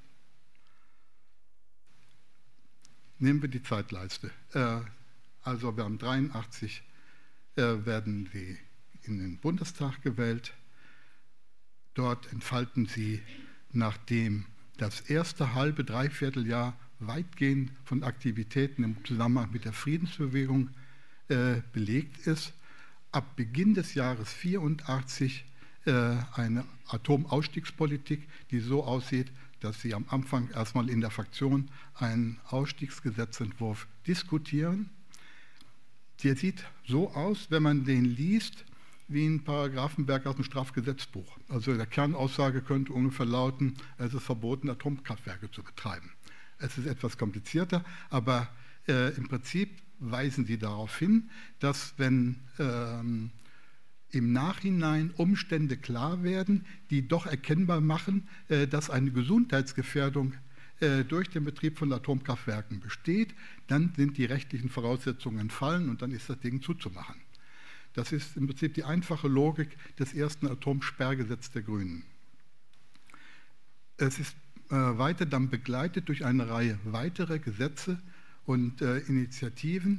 Nehmen wir die Zeitleiste. Äh, also wir haben dreiundachtzig, äh, werden sie in den Bundestag gewählt. Dort entfalten sie, nachdem das erste halbe, dreiviertel Jahr weitgehend von Aktivitäten im Zusammenhang mit der Friedensbewegung äh, belegt ist, ab Beginn des Jahres vierundachtzig eine Atomausstiegspolitik, die so aussieht, dass sie am Anfang erstmal in der Fraktion einen Ausstiegsgesetzentwurf diskutieren. Der sieht so aus, wenn man den liest, wie ein Paragraphenwerk aus dem Strafgesetzbuch. Also der Kernaussage könnte ungefähr lauten, es ist verboten, Atomkraftwerke zu betreiben. Es ist etwas komplizierter, aber äh, im Prinzip weisen sie darauf hin, dass wenn ähm, im Nachhinein Umstände klar werden, die doch erkennbar machen, dass eine Gesundheitsgefährdung durch den Betrieb von Atomkraftwerken besteht, dann sind die rechtlichen Voraussetzungen entfallen und dann ist das Ding zuzumachen. Das ist im Prinzip die einfache Logik des ersten Atomsperrgesetzes der Grünen. Es ist weiter dann begleitet durch eine Reihe weiterer Gesetze und Initiativen.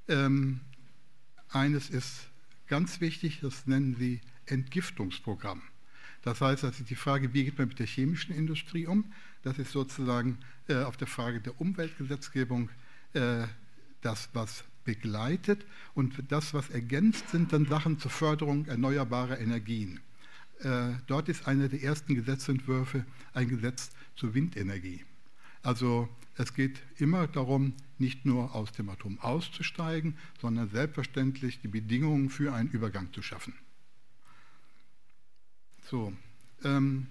Eines ist ganz wichtig, das nennen sie Entgiftungsprogramm. Das heißt, das ist die Frage, wie geht man mit der chemischen Industrie um? Das ist sozusagen äh, auf der Frage der Umweltgesetzgebung äh, das, was begleitet. Und das, was ergänzt, sind dann Sachen zur Förderung erneuerbarer Energien. Äh, dort ist einer der ersten Gesetzentwürfe ein Gesetz zur Windenergie. Also es geht immer darum, nicht nur aus dem Atom auszusteigen, sondern selbstverständlich die Bedingungen für einen Übergang zu schaffen. So, ähm,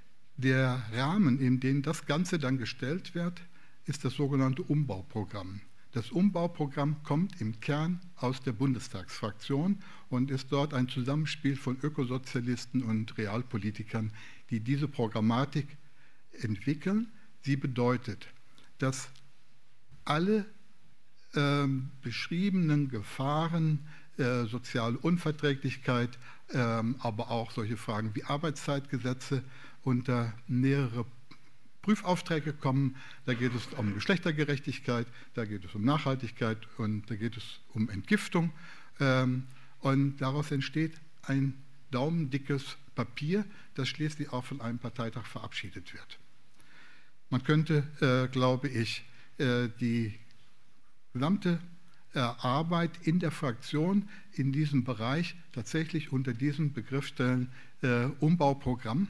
der Rahmen, in den das Ganze dann gestellt wird, ist das sogenannte Umbauprogramm. Das Umbauprogramm kommt im Kern aus der Bundestagsfraktion und ist dort ein Zusammenspiel von Ökosozialisten und Realpolitikern, die diese Programmatik entwickeln. Sie bedeutet, dass alle äh, beschriebenen Gefahren, äh, soziale Unverträglichkeit, äh, aber auch solche Fragen wie Arbeitszeitgesetze unter mehrere Prüfaufträge kommen. Da geht es um Geschlechtergerechtigkeit, da geht es um Nachhaltigkeit und da geht es um Entgiftung. Ähm, und daraus entsteht ein daumendickes Papier, das schließlich auch von einem Parteitag verabschiedet wird. Man könnte, äh, glaube ich, äh, die gesamte äh, Arbeit in der Fraktion in diesem Bereich tatsächlich unter diesem Begriff stellen, äh, Umbauprogramm.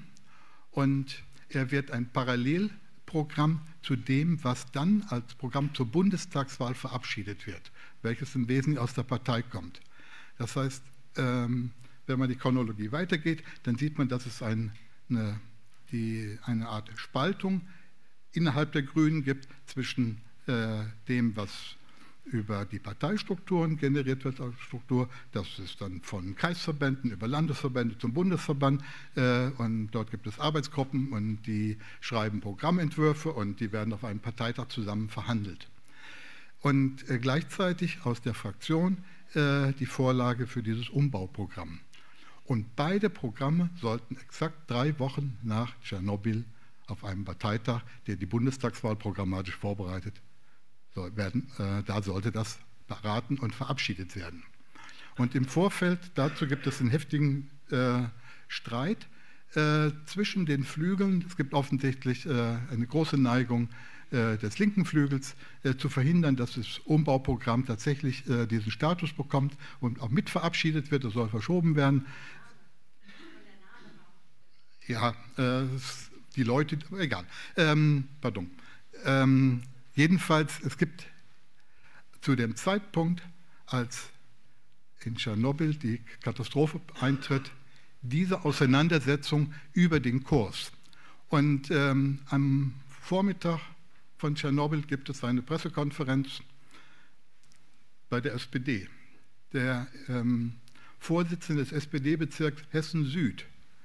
Und er wird ein Parallelprogramm zu dem, was dann als Programm zur Bundestagswahl verabschiedet wird, welches im Wesentlichen aus der Partei kommt. Das heißt, ähm, wenn man die Chronologie weitergeht, dann sieht man, dass es ein, eine, die, eine Art Spaltung innerhalb der Grünen gibt zwischen äh, dem, was über die Parteistrukturen generiert wird als Struktur. Das ist dann von Kreisverbänden über Landesverbände zum Bundesverband. Äh, und dort gibt es Arbeitsgruppen und die schreiben Programmentwürfe und die werden auf einem Parteitag zusammen verhandelt. Und äh, gleichzeitig aus der Fraktion äh, die Vorlage für dieses Umbauprogramm. Und beide Programme sollten exakt drei Wochen nach Tschernobyl auf einem Parteitag, der die Bundestagswahl programmatisch vorbereitet, soll werden, äh, da sollte das beraten und verabschiedet werden. Und im Vorfeld dazu gibt es einen heftigen äh, Streit äh, zwischen den Flügeln. Es gibt offensichtlich äh, eine große Neigung äh, des linken Flügels, äh, zu verhindern, dass das Umbauprogramm tatsächlich äh, diesen Status bekommt und auch mit verabschiedet wird. Das soll verschoben werden. Ja, äh, die Leute, egal. Ähm, pardon. Ähm, jedenfalls, es gibt zu dem Zeitpunkt, als in Tschernobyl die Katastrophe eintritt, diese Auseinandersetzung über den Kurs. Und ähm, am Vormittag von Tschernobyl gibt es eine Pressekonferenz bei der S P D. Der ähm, Vorsitzende des S P D-Bezirks Hessen-Süd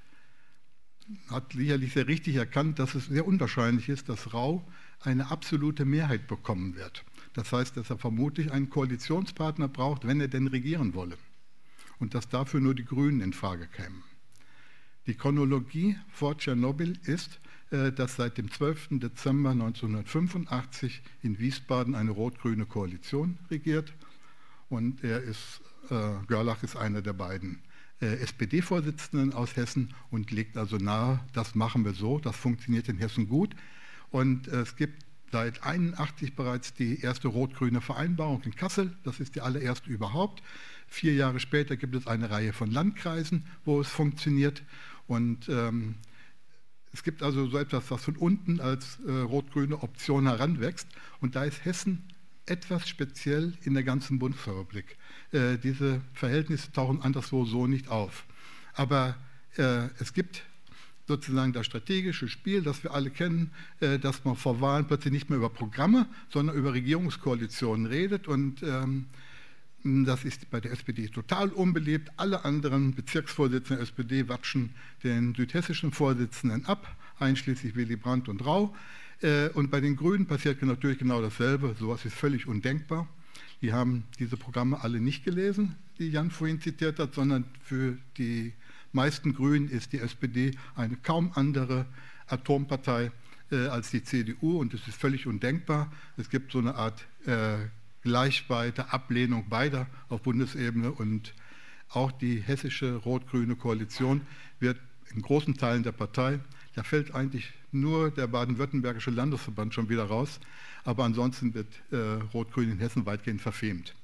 hat sicherlich sehr richtig erkannt, dass es sehr unwahrscheinlich ist, dass Rau eine absolute Mehrheit bekommen wird. Das heißt, dass er vermutlich einen Koalitionspartner braucht, wenn er denn regieren wolle. Und dass dafür nur die Grünen in Frage kämen. Die Chronologie vor Tschernobyl ist, dass seit dem zwölften Dezember neunzehnhundertfünfundachtzig in Wiesbaden eine rot-grüne Koalition regiert. Und er ist, äh, Görlach ist einer der beiden äh, S P D-Vorsitzenden aus Hessen und legt also nahe, das machen wir so, das funktioniert in Hessen gut. Und äh, es gibt seit einundachtzig bereits die erste rot-grüne Vereinbarung in Kassel, das ist die allererste überhaupt. Vier Jahre später gibt es eine Reihe von Landkreisen, wo es funktioniert. Und ähm, es gibt also so etwas, was von unten als äh, rot-grüne Option heranwächst. Und da ist Hessen etwas speziell in der ganzen Bundesrepublik. Äh, diese Verhältnisse tauchen anderswo so nicht auf. Aber äh, es gibt sozusagen das strategische Spiel, das wir alle kennen, äh, dass man vor Wahlen plötzlich nicht mehr über Programme, sondern über Regierungskoalitionen redet. Und ähm, das ist bei der S P D total unbeliebt. Alle anderen Bezirksvorsitzenden der S P D watschen den südhessischen Vorsitzenden ab, einschließlich Willy Brandt und Rau. Und bei den Grünen passiert natürlich genau dasselbe. Sowas ist völlig undenkbar. Die haben diese Programme alle nicht gelesen, die Jan vorhin zitiert hat, sondern für die meisten Grünen ist die S P D eine kaum andere Atompartei äh, als die C D U und es ist völlig undenkbar. Es gibt so eine Art äh, gleichweite Ablehnung beider auf Bundesebene und auch die hessische rot-grüne Koalition wird in großen Teilen der Partei, da fällt eigentlich nur der baden-württembergische Landesverband schon wieder raus, aber ansonsten wird äh, Rot-Grün in Hessen weitgehend verfemt.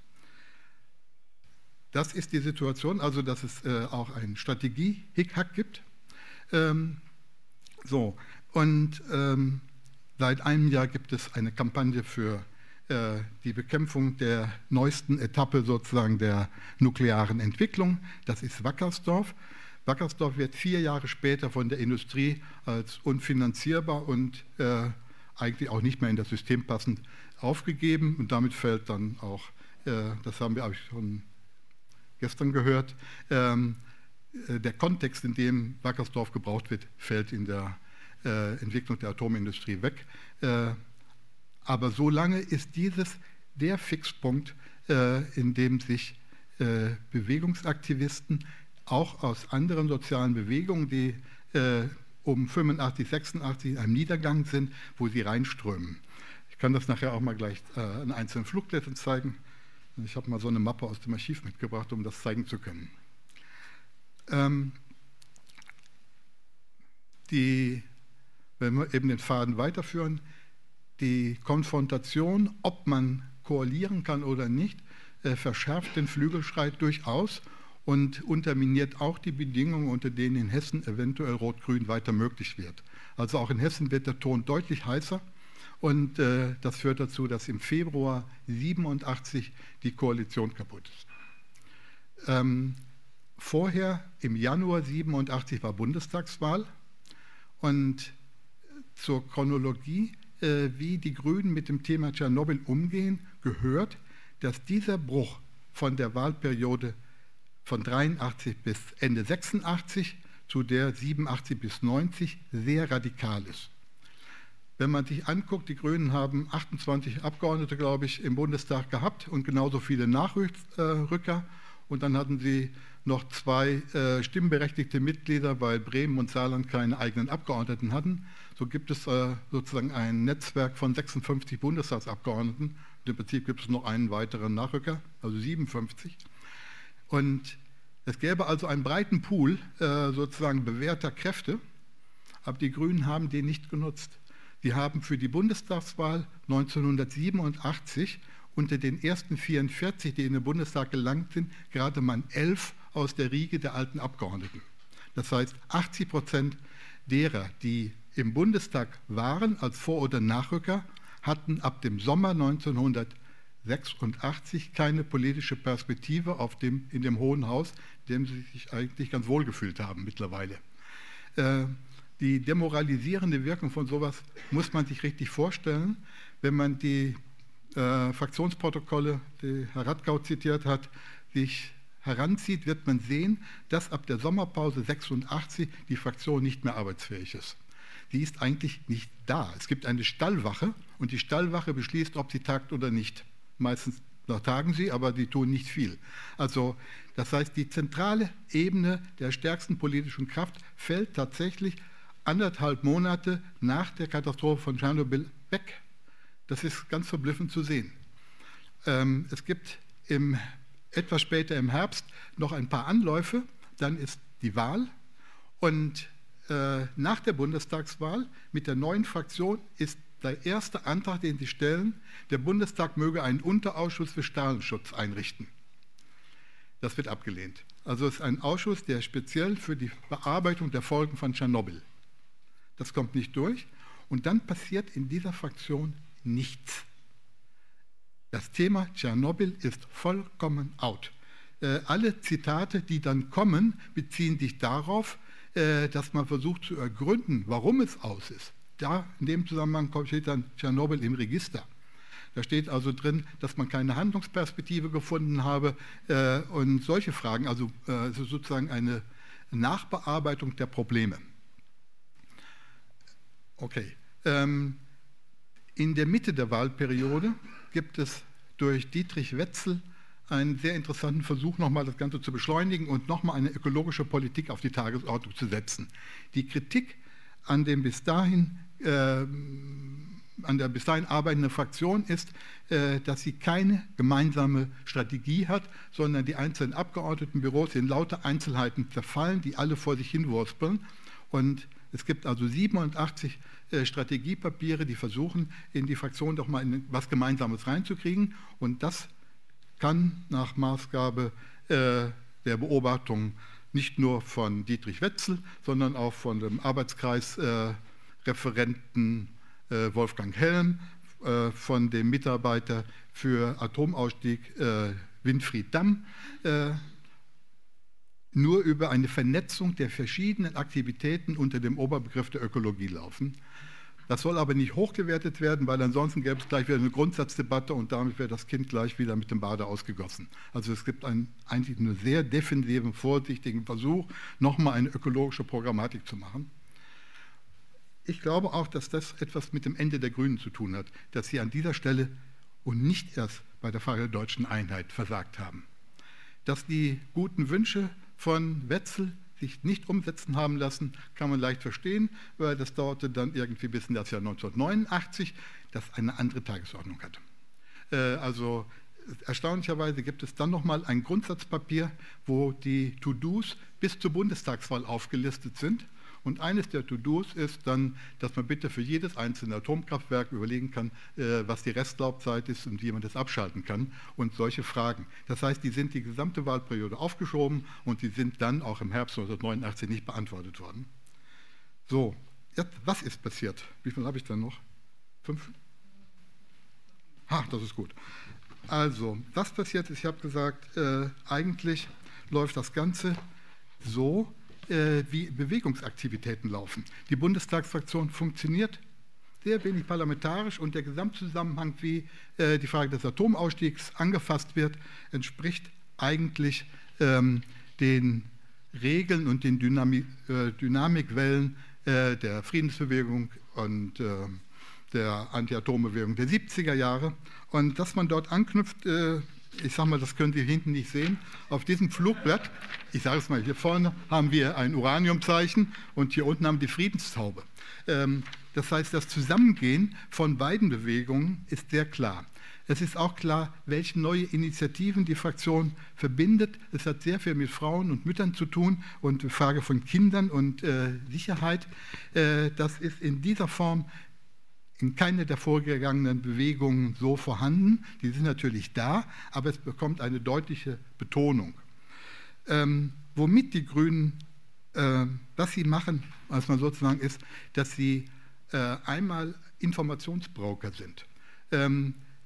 Das ist die Situation, also dass es äh, auch einen Strategie-Hickhack gibt. Ähm, so, und ähm, seit einem Jahr gibt es eine Kampagne für äh, die Bekämpfung der neuesten Etappe sozusagen der nuklearen Entwicklung. Das ist Wackersdorf. Wackersdorf wird vier Jahre später von der Industrie als unfinanzierbar und äh, eigentlich auch nicht mehr in das System passend aufgegeben. Und damit fällt dann auch, äh, das haben wir auch schon gestern gehört, ähm, äh, der Kontext, in dem Wackersdorf gebraucht wird, fällt in der äh, Entwicklung der Atomindustrie weg. Äh, aber solange ist dieses der Fixpunkt, äh, in dem sich äh, Bewegungsaktivisten auch aus anderen sozialen Bewegungen, die äh, um fünfundachtzig, sechsundachtzig in einem Niedergang sind, wo sie reinströmen. Ich kann das nachher auch mal gleich äh, an einzelnen Flugblättern zeigen. Ich habe mal so eine Mappe aus dem Archiv mitgebracht, um das zeigen zu können. Ähm, die, wenn wir eben den Faden weiterführen, die Konfrontation, ob man koalieren kann oder nicht, äh, verschärft den Flügelstreit durchaus und unterminiert auch die Bedingungen, unter denen in Hessen eventuell Rot-Grün weiter möglich wird. Also auch in Hessen wird der Ton deutlich heißer und äh, das führt dazu, dass im Februar siebenundachtzig die Koalition kaputt ist. Ähm, vorher, im Januar siebenundachtzig, war Bundestagswahl und zur Chronologie, äh, wie die Grünen mit dem Thema Tschernobyl umgehen, gehört, dass dieser Bruch von der Wahlperiode von dreiundachtzig bis Ende sechsundachtzig zu der siebenundachtzig bis neunzig sehr radikal ist. Wenn man sich anguckt, die Grünen haben achtundzwanzig Abgeordnete, glaube ich, im Bundestag gehabt und genauso viele Nachrücker. Und dann hatten sie noch zwei äh, stimmberechtigte Mitglieder, weil Bremen und Saarland keine eigenen Abgeordneten hatten. So gibt es äh, sozusagen ein Netzwerk von sechsundfünfzig Bundestagsabgeordneten. Im Prinzip gibt es noch einen weiteren Nachrücker, also siebenundfünfzig. Und es gäbe also einen breiten Pool äh, sozusagen bewährter Kräfte, aber die Grünen haben den nicht genutzt. Sie haben für die Bundestagswahl neunzehnhundertsiebenundachtzig unter den ersten vierundvierzig, die in den Bundestag gelangt sind, gerade mal elf aus der Riege der alten Abgeordneten. Das heißt, achtzig Prozent derer, die im Bundestag waren als Vor- oder Nachrücker, hatten ab dem Sommer neunzehnhundertsiebenundachtzig sechsundachtzig keine politische Perspektive auf dem, in dem Hohen Haus, in dem sie sich eigentlich ganz wohl gefühlt haben mittlerweile. Äh, die demoralisierende Wirkung von sowas muss man sich richtig vorstellen, wenn man die äh, Fraktionsprotokolle, die Herr Radgau zitiert hat, sich heranzieht, wird man sehen, dass ab der Sommerpause sechsundachtzig die Fraktion nicht mehr arbeitsfähig ist. Sie ist eigentlich nicht da. Es gibt eine Stallwache und die Stallwache beschließt, ob sie tagt oder nicht. Meistens tagen sie, aber die tun nicht viel. Also das heißt, die zentrale Ebene der stärksten politischen Kraft fällt tatsächlich anderthalb Monate nach der Katastrophe von Tschernobyl weg. Das ist ganz verblüffend zu sehen. Ähm, es gibt im, etwas später im Herbst noch ein paar Anläufe, dann ist die Wahl und äh, nach der Bundestagswahl mit der neuen Fraktion ist der erste Antrag, den Sie stellen, der Bundestag möge einen Unterausschuss für Strahlenschutz einrichten. Das wird abgelehnt. Also es ist ein Ausschuss, der speziell für die Bearbeitung der Folgen von Tschernobyl. Das kommt nicht durch. Und dann passiert in dieser Fraktion nichts. Das Thema Tschernobyl ist vollkommen out. Äh, alle Zitate, die dann kommen, beziehen sich darauf, äh, dass man versucht zu ergründen, warum es aus ist. Da in dem Zusammenhang steht dann Tschernobyl im Register. Da steht also drin, dass man keine Handlungsperspektive gefunden habe äh, und solche Fragen, also äh, sozusagen eine Nachbearbeitung der Probleme. Okay. Ähm, in der Mitte der Wahlperiode gibt es durch Dietrich Wetzel einen sehr interessanten Versuch, nochmal das Ganze zu beschleunigen und nochmal eine ökologische Politik auf die Tagesordnung zu setzen. Die Kritik an dem bis dahin äh, an der bis dahin arbeitenden Fraktion ist, äh, dass sie keine gemeinsame Strategie hat, sondern die einzelnen Abgeordnetenbüros in lauter Einzelheiten zerfallen, die alle vor sich hinwurspeln. Und es gibt also siebenundachtzig äh, Strategiepapiere, die versuchen, in die Fraktion doch mal in was Gemeinsames reinzukriegen. Und das kann nach Maßgabe äh, der Beobachtung nicht nur von Dietrich Wetzel, sondern auch von dem Arbeitskreisreferenten äh, Wolfgang Helm, äh, von dem Mitarbeiter für Atomausstieg äh, Winfried Damm, äh, nur über eine Vernetzung der verschiedenen Aktivitäten unter dem Oberbegriff der Ökologie laufen. Das soll aber nicht hochgewertet werden, weil ansonsten gäbe es gleich wieder eine Grundsatzdebatte und damit wäre das Kind gleich wieder mit dem Bade ausgegossen. Also es gibt einen eigentlich nur sehr defensiven, vorsichtigen Versuch, nochmal eine ökologische Programmatik zu machen. Ich glaube auch, dass das etwas mit dem Ende der Grünen zu tun hat, dass sie an dieser Stelle und nicht erst bei der Frage der deutschen Einheit versagt haben. Dass die guten Wünsche von Wetzel sich nicht umsetzen haben lassen, kann man leicht verstehen, weil das dauerte dann irgendwie bis in das Jahr neunzehnhundertneunundachtzig, das eine andere Tagesordnung hatte. Äh, also erstaunlicherweise gibt es dann nochmal ein Grundsatzpapier, wo die To-Dos bis zur Bundestagswahl aufgelistet sind. Und eines der To-Dos ist dann, dass man bitte für jedes einzelne Atomkraftwerk überlegen kann, äh, was die Restlaufzeit ist und wie man das abschalten kann und solche Fragen. Das heißt, die sind die gesamte Wahlperiode aufgeschoben und die sind dann auch im Herbst neunzehnhundertneunundachtzig nicht beantwortet worden. So, jetzt, was ist passiert? Wie viel habe ich dann noch? Fünf? Ha, das ist gut. Also, was passiert ist, ich habe gesagt, äh, eigentlich läuft das Ganze so, wie Bewegungsaktivitäten laufen. Die Bundestagsfraktion funktioniert sehr wenig parlamentarisch und der Gesamtzusammenhang, wie äh, die Frage des Atomausstiegs angefasst wird, entspricht eigentlich ähm, den Regeln und den Dynamik, äh, Dynamikwellen äh, der Friedensbewegung und äh, der Anti-Atom-Bewegung der siebziger Jahre. Und dass man dort anknüpft, äh, ich sage mal, das können Sie hinten nicht sehen, auf diesem Flugblatt, ich sage es mal, hier vorne haben wir ein Uraniumzeichen und hier unten haben wir die Friedenstaube. Das heißt, das Zusammengehen von beiden Bewegungen ist sehr klar. Es ist auch klar, welche neue Initiativen die Fraktion verbindet. Es hat sehr viel mit Frauen und Müttern zu tun und die Frage von Kindern und äh, Sicherheit. Äh, das ist in dieser Form in keiner der vorgegangenen Bewegungen so vorhanden. Die sind natürlich da, aber es bekommt eine deutliche Betonung. Ähm, womit die Grünen, äh, was sie machen, was man sozusagen ist, dass sie äh, einmal Informationsbroker sind. Ähm,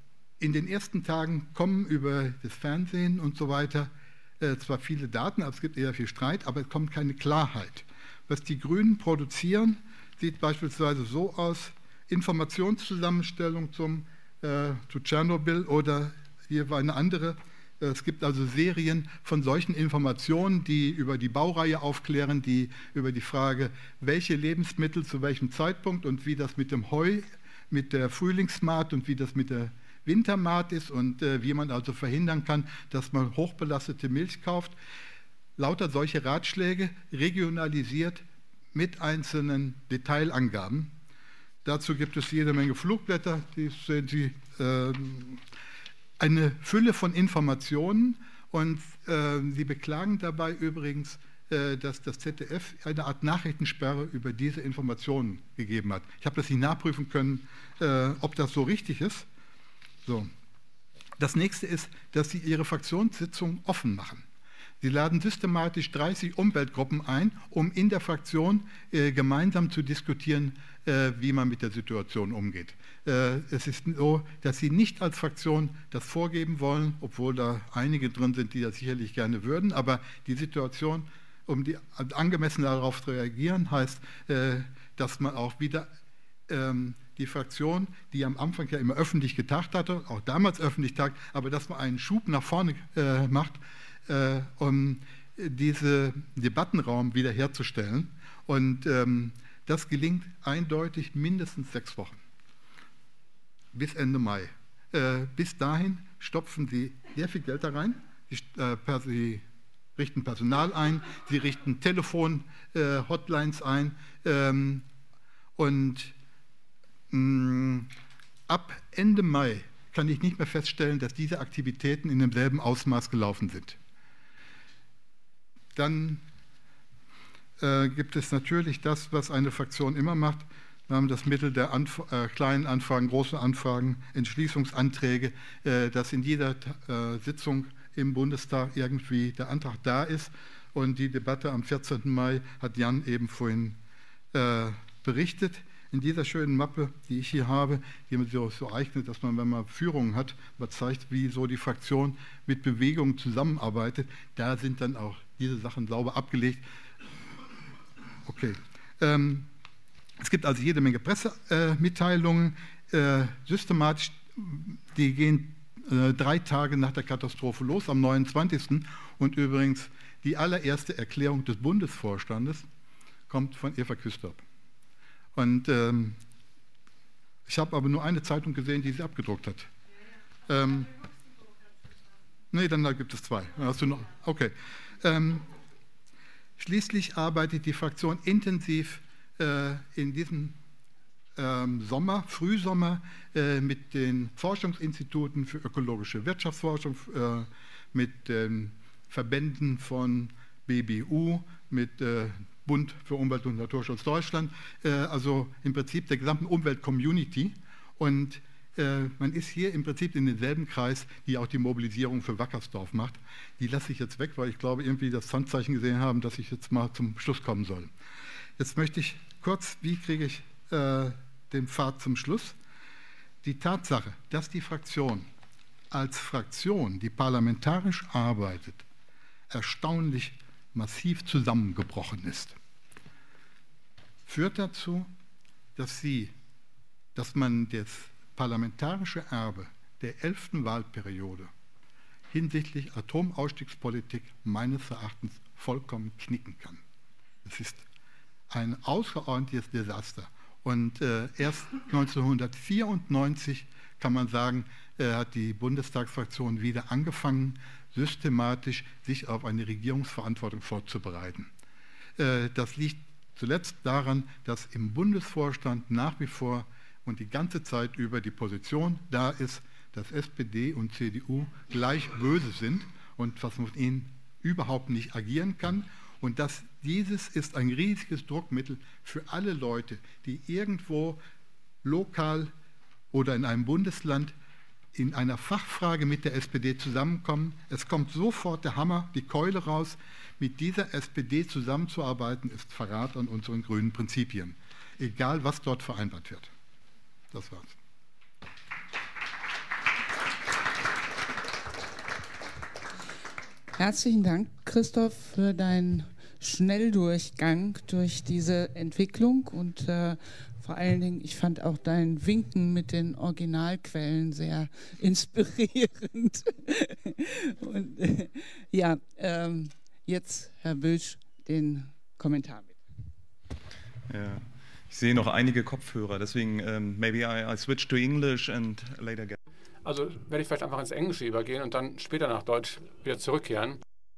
in den ersten Tagen kommen über das Fernsehen und so weiter äh, zwar viele Daten, aber es gibt eher viel Streit, aber es kommt keine Klarheit. Was die Grünen produzieren, sieht beispielsweise so aus: Informationszusammenstellung zum, äh, zu Tschernobyl, oder hier war eine andere. Es gibt also Serien von solchen Informationen, die über die Baureihe aufklären, die über die Frage, welche Lebensmittel zu welchem Zeitpunkt und wie das mit dem Heu, mit der Frühlingsmaat und wie das mit der Wintermaat ist und äh, wie man also verhindern kann, dass man hochbelastete Milch kauft. Lauter solche Ratschläge, regionalisiert mit einzelnen Detailangaben. Dazu gibt es jede Menge Flugblätter, die sehen Sie, äh, eine Fülle von Informationen, und äh, Sie beklagen dabei übrigens, äh, dass das Z D F eine Art Nachrichtensperre über diese Informationen gegeben hat. Ich habe das nicht nachprüfen können, äh, ob das so richtig ist. So. Das nächste ist, dass Sie Ihre Fraktionssitzung offen machen. Sie laden systematisch dreißig Umweltgruppen ein, um in der Fraktion äh, gemeinsam zu diskutieren, äh, wie man mit der Situation umgeht. Äh, es ist so, dass Sie nicht als Fraktion das vorgeben wollen, obwohl da einige drin sind, die das sicherlich gerne würden, aber die Situation, um die, angemessen darauf zu reagieren, heißt, äh, dass man auch wieder ähm, die Fraktion, die am Anfang ja immer öffentlich getagt hatte, auch damals öffentlich tagt, aber dass man einen Schub nach vorne äh, macht, äh, um diesen Debattenraum wiederherzustellen. Und ähm, das gelingt eindeutig mindestens sechs Wochen, bis Ende Mai. Äh, bis dahin stopfen Sie sehr viel Geld da rein, Sie, äh, per, Sie richten Personal ein, Sie richten Telefon-Hotlines äh, ein, ähm, und mh, ab Ende Mai kann ich nicht mehr feststellen, dass diese Aktivitäten in demselben Ausmaß gelaufen sind. Dann äh, gibt es natürlich das, was eine Fraktion immer macht. Wir haben das Mittel der Anf äh, kleinen Anfragen, großen Anfragen, Entschließungsanträge, äh, dass in jeder äh, Sitzung im Bundestag irgendwie der Antrag da ist. Und die Debatte am vierzehnten Mai hat Jan eben vorhin äh, berichtet. In dieser schönen Mappe, die ich hier habe, die man so, so eignet, dass man, wenn man Führungen hat, man zeigt, wie so die Fraktion mit Bewegungen zusammenarbeitet, da sind dann auch diese Sachen sauber abgelegt. Okay. Ähm, es gibt also jede Menge Pressemitteilungen, äh, systematisch, die gehen äh, drei Tage nach der Katastrophe los, am neunundzwanzigsten Und übrigens, die allererste Erklärung des Bundesvorstandes kommt von Eva Küstorp. Und ähm, ich habe aber nur eine Zeitung gesehen, die sie abgedruckt hat. Ähm, nee, dann gibt es zwei. Hast du noch? Okay. Ähm, schließlich arbeitet die Fraktion intensiv äh, in diesem ähm, Sommer, Frühsommer, äh, mit den Forschungsinstituten für ökologische Wirtschaftsforschung, äh, mit den Verbänden von B B U, mit äh, Bund für Umwelt und Naturschutz Deutschland, äh, also im Prinzip der gesamten Umwelt-Community. Und äh, man ist hier im Prinzip in demselben Kreis, die auch die Mobilisierung für Wackersdorf macht. Die lasse ich jetzt weg, weil ich glaube, irgendwie das Handzeichen gesehen haben, dass ich jetzt mal zum Schluss kommen soll. Jetzt möchte ich kurz, wie kriege ich äh, den Pfad zum Schluss? Die Tatsache, dass die Fraktion als Fraktion, die parlamentarisch arbeitet, erstaunlich massiv zusammengebrochen ist, führt dazu, dass sie, dass man das parlamentarische Erbe der elften Wahlperiode hinsichtlich Atomausstiegspolitik meines Erachtens vollkommen knicken kann. Es ist ein außerordentliches Desaster. Und äh, erst neunzehnhundertvierundneunzig, kann man sagen, äh, hat die Bundestagsfraktion wieder angefangen, systematisch sich auf eine Regierungsverantwortung vorzubereiten. Äh, das liegt zuletzt daran, dass im Bundesvorstand nach wie vor und die ganze Zeit über die Position da ist, dass S P D und C D U gleich böse sind und was mit ihnen überhaupt nicht agieren kann. Und dass dieses ist ein riesiges Druckmittel für alle Leute, die irgendwo lokal oder in einem Bundesland in einer Fachfrage mit der S P D zusammenkommen. Es kommt sofort der Hammer, die Keule raus. Mit dieser S P D zusammenzuarbeiten, ist Verrat an unseren grünen Prinzipien. Egal, was dort vereinbart wird. Das war's. Herzlichen Dank, Christoph, für deinen Schnelldurchgang durch diese Entwicklung und äh, vor allen Dingen, ich fand auch dein Winken mit den Originalquellen sehr inspirierend. Und äh, ja, ähm, jetzt Herr Bülsch, den Kommentar mit. Ja. Ich sehe noch einige Kopfhörer, deswegen um, maybe I, I switch to English and later get. Also werde ich vielleicht einfach ins Englische übergehen und dann später nach Deutsch wieder zurückkehren.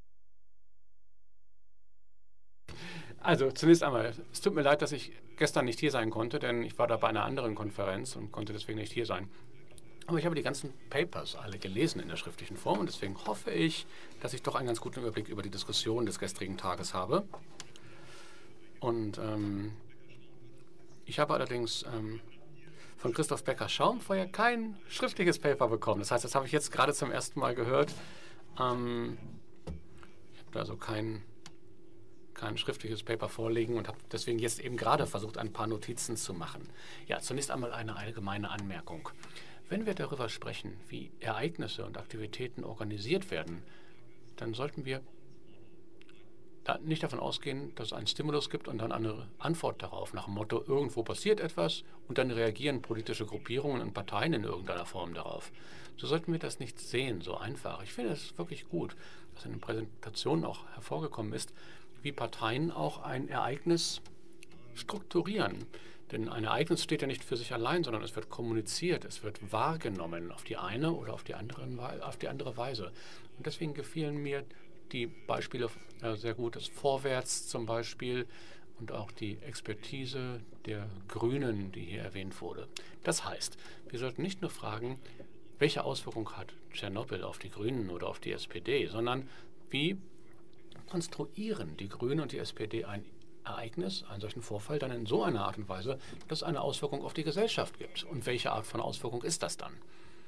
Also zunächst einmal, es tut mir leid, dass ich gestern nicht hier sein konnte, denn ich war da bei einer anderen Konferenz und konnte deswegen nicht hier sein. Aber ich habe die ganzen Papers alle gelesen in der schriftlichen Form und deswegen hoffe ich, dass ich doch einen ganz guten Überblick über die Diskussion des gestrigen Tages habe. Und ähm, ich habe allerdings ähm, von Christoph Becker-Schaumfeuer kein schriftliches Paper bekommen. Das heißt, das habe ich jetzt gerade zum ersten Mal gehört. Ähm, ich habe da also kein, kein schriftliches Paper vorliegen und habe deswegen jetzt eben gerade versucht, ein paar Notizen zu machen. Ja, zunächst einmal eine allgemeine Anmerkung. Wenn wir darüber sprechen, wie Ereignisse und Aktivitäten organisiert werden, dann sollten wir da nicht davon ausgehen, dass es einen Stimulus gibt und dann eine Antwort darauf, nach dem Motto, irgendwo passiert etwas und dann reagieren politische Gruppierungen und Parteien in irgendeiner Form darauf. So sollten wir das nicht sehen, so einfach. Ich finde es wirklich gut, dass in den Präsentationen auch hervorgekommen ist, wie Parteien auch ein Ereignis strukturieren. Denn ein Ereignis steht ja nicht für sich allein, sondern es wird kommuniziert, es wird wahrgenommen auf die eine oder auf die andere, auf die andere Weise. Und deswegen gefielen mir die Beispiele äh, sehr gut, das Vorwärts zum Beispiel und auch die Expertise der Grünen, die hier erwähnt wurde. Das heißt, wir sollten nicht nur fragen, welche Auswirkung hat Tschernobyl auf die Grünen oder auf die S P D, sondern wie konstruieren die Grünen und die S P D ein Ereignis, einen solchen Vorfall, dann in so einer Art und Weise, dass es eine Auswirkung auf die Gesellschaft gibt. Und welche Art von Auswirkung ist das dann?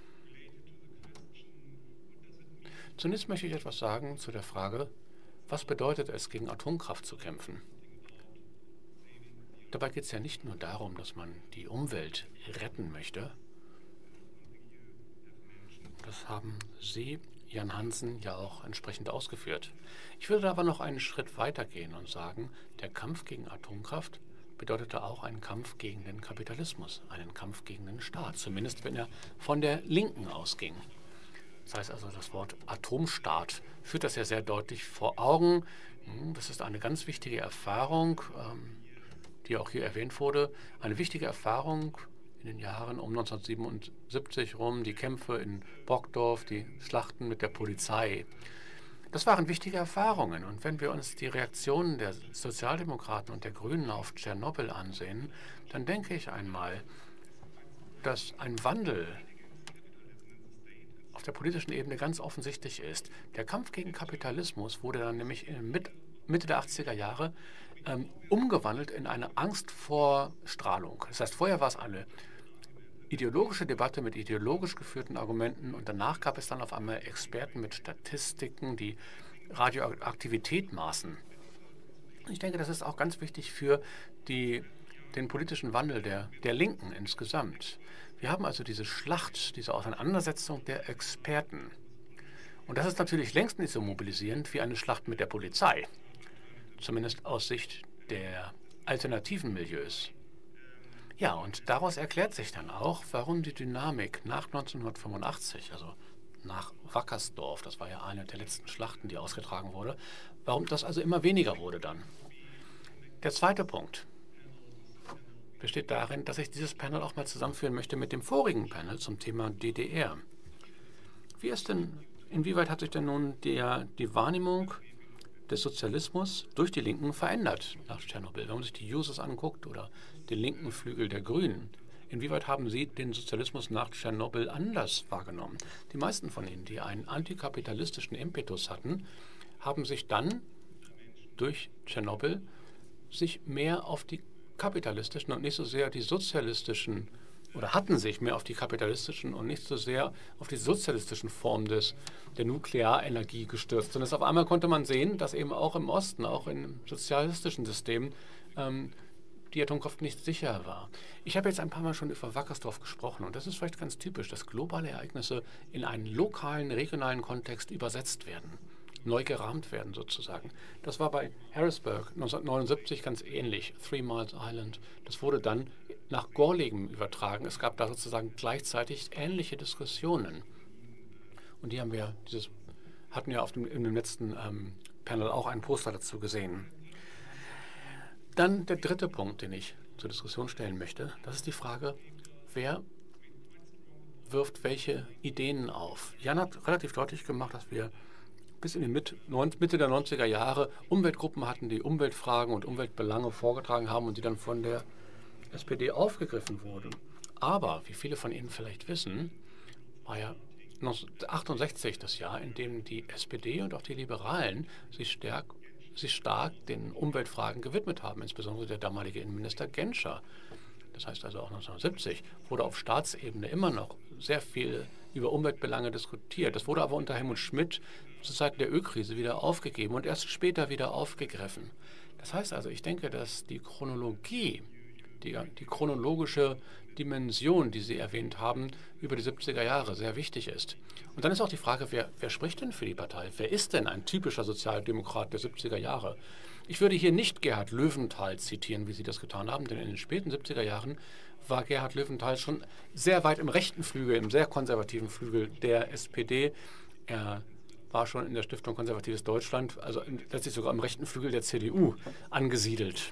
Zunächst möchte ich etwas sagen zu der Frage, was bedeutet es, gegen Atomkraft zu kämpfen? Dabei geht es ja nicht nur darum, dass man die Umwelt retten möchte. Das haben Sie, Jan Hansen, ja auch entsprechend ausgeführt. Ich würde aber noch einen Schritt weiter gehen und sagen, der Kampf gegen Atomkraft bedeutete auch einen Kampf gegen den Kapitalismus, einen Kampf gegen den Staat, zumindest wenn er von der Linken ausging. Das heißt also, das Wort Atomstaat führt das ja sehr deutlich vor Augen. Das ist eine ganz wichtige Erfahrung, die auch hier erwähnt wurde. Eine wichtige Erfahrung in den Jahren um neunzehnhundertsiebenundsiebzig rum, die Kämpfe in Brockdorf, die Schlachten mit der Polizei. Das waren wichtige Erfahrungen. Und wenn wir uns die Reaktionen der Sozialdemokraten und der Grünen auf Tschernobyl ansehen, dann denke ich einmal, dass ein Wandel auf der politischen Ebene ganz offensichtlich ist. Der Kampf gegen Kapitalismus wurde dann nämlich in Mitte der achtziger Jahre ähm, umgewandelt in eine Angst vor Strahlung. Das heißt, vorher war es eine ideologische Debatte mit ideologisch geführten Argumenten und danach gab es dann auf einmal Experten mit Statistiken, die Radioaktivität maßen. Ich denke, das ist auch ganz wichtig für die, den politischen Wandel der, der Linken insgesamt. Wir haben also diese Schlacht, diese Auseinandersetzung der Experten. Und das ist natürlich längst nicht so mobilisierend wie eine Schlacht mit der Polizei. Zumindest aus Sicht der alternativen Milieus. Ja, und daraus erklärt sich dann auch, warum die Dynamik nach neunzehnhundertfünfundachtzig, also nach Wackersdorf, das war ja eine der letzten Schlachten, die ausgetragen wurde, warum das also immer weniger wurde dann. Der zweite Punkt besteht darin, dass ich dieses Panel auch mal zusammenführen möchte mit dem vorigen Panel zum Thema D D R. Wie ist denn, inwieweit hat sich denn nun der, die Wahrnehmung des Sozialismus durch die Linken verändert nach Tschernobyl? Wenn man sich die Jusos anguckt oder den linken Flügel der Grünen, inwieweit haben sie den Sozialismus nach Tschernobyl anders wahrgenommen? Die meisten von ihnen, die einen antikapitalistischen Impetus hatten, haben sich dann durch Tschernobyl sich mehr auf die kapitalistischen und nicht so sehr die sozialistischen, oder hatten sich mehr auf die kapitalistischen und nicht so sehr auf die sozialistischen Formen des, der Nuklearenergie gestürzt. Und auf einmal konnte man sehen, dass eben auch im Osten, auch im sozialistischen System, ähm, die Atomkraft nicht sicher war. Ich habe jetzt ein paar Mal schon über Wackersdorf gesprochen und das ist vielleicht ganz typisch, dass globale Ereignisse in einen lokalen, regionalen Kontext übersetzt werden. neu gerahmt werden sozusagen. Das war bei Harrisburg neunzehnhundertneunundsiebzig ganz ähnlich, Three Miles Island. Das wurde dann nach Gorleben übertragen. Es gab da sozusagen gleichzeitig ähnliche Diskussionen. Und die haben wir, dieses, hatten ja auf dem, in dem letzten ähm, Panel auch ein Poster dazu gesehen. Dann der dritte Punkt, den ich zur Diskussion stellen möchte, das ist die Frage, wer wirft welche Ideen auf. Jan hat relativ deutlich gemacht, dass wir bis in die Mitte der neunziger Jahre Umweltgruppen hatten, die Umweltfragen und Umweltbelange vorgetragen haben und die dann von der S P D aufgegriffen wurden. Aber, wie viele von Ihnen vielleicht wissen, war ja neunzehnhundertachtundsechzig das Jahr, in dem die S P D und auch die Liberalen sich stark, sich stark den Umweltfragen gewidmet haben, insbesondere der damalige Innenminister Genscher. Das heißt also auch neunzehnhundertsiebzig wurde auf Staatsebene immer noch sehr viel über Umweltbelange diskutiert. Das wurde aber unter Helmut Schmidt zu Zeiten der Ölkrise wieder aufgegeben und erst später wieder aufgegriffen. Das heißt also, ich denke, dass die Chronologie, die, die chronologische Dimension, die Sie erwähnt haben, über die siebziger Jahre sehr wichtig ist. Und dann ist auch die Frage, wer, wer spricht denn für die Partei? Wer ist denn ein typischer Sozialdemokrat der siebziger Jahre? Ich würde hier nicht Gerhard Löwenthal zitieren, wie Sie das getan haben, denn in den späten siebziger Jahren war Gerhard Löwenthal schon sehr weit im rechten Flügel, im sehr konservativen Flügel der S P D. Er war schon in der Stiftung Konservatives Deutschland, also letztlich sogar im rechten Flügel der C D U angesiedelt.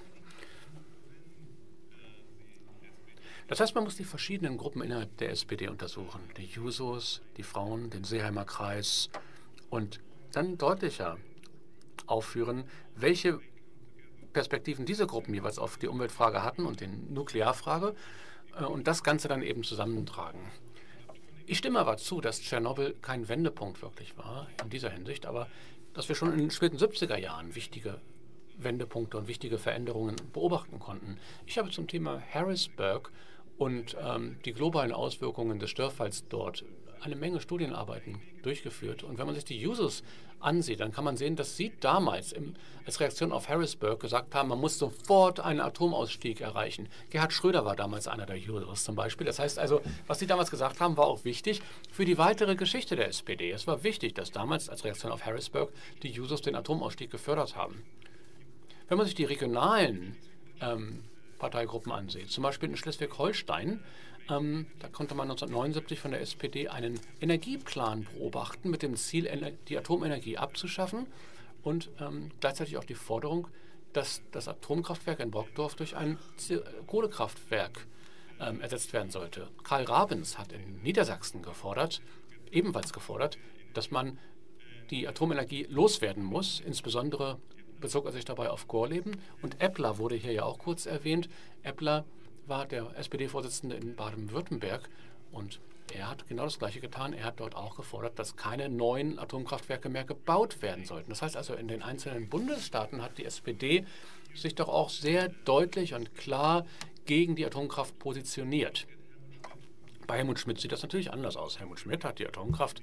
Das heißt, man muss die verschiedenen Gruppen innerhalb der S P D untersuchen. Die Jusos, die Frauen, den Seeheimer Kreis und dann deutlicher aufführen, welche Perspektiven diese Gruppen jeweils auf die Umweltfrage hatten und die Nuklearfrage äh, und das Ganze dann eben zusammentragen. Ich stimme aber zu, dass Tschernobyl kein Wendepunkt wirklich war in dieser Hinsicht, aber dass wir schon in den späten siebziger Jahren wichtige Wendepunkte und wichtige Veränderungen beobachten konnten. Ich habe zum Thema Harrisburg und ähm, die globalen Auswirkungen des Störfalls dort eine Menge Studienarbeiten durchgeführt. Und wenn man sich die Jusos ansieht, dann kann man sehen, dass sie damals im, als Reaktion auf Harrisburg gesagt haben, man muss sofort einen Atomausstieg erreichen. Gerhard Schröder war damals einer der Jusos zum Beispiel. Das heißt also, was sie damals gesagt haben, war auch wichtig für die weitere Geschichte der S P D. Es war wichtig, dass damals als Reaktion auf Harrisburg die Jusos den Atomausstieg gefördert haben. Wenn man sich die regionalen ähm, Parteigruppen ansieht, zum Beispiel in Schleswig-Holstein, ähm, da konnte man neunzehnhundertneunundsiebzig von der S P D einen Energieplan beobachten mit dem Ziel, die Atomenergie abzuschaffen und ähm, gleichzeitig auch die Forderung, dass das Atomkraftwerk in Brockdorf durch ein Kohlekraftwerk ähm, ersetzt werden sollte. Karl Rabens hat in Niedersachsen gefordert, ebenfalls gefordert, dass man die Atomenergie loswerden muss, insbesondere bezog er sich dabei auf Gorleben. Und Eppler wurde hier ja auch kurz erwähnt. Eppler war der S P D-Vorsitzende in Baden-Württemberg und er hat genau das Gleiche getan. Er hat dort auch gefordert, dass keine neuen Atomkraftwerke mehr gebaut werden sollten. Das heißt also, in den einzelnen Bundesstaaten hat die S P D sich doch auch sehr deutlich und klar gegen die Atomkraft positioniert. Bei Helmut Schmidt sieht das natürlich anders aus. Helmut Schmidt hat die Atomkraft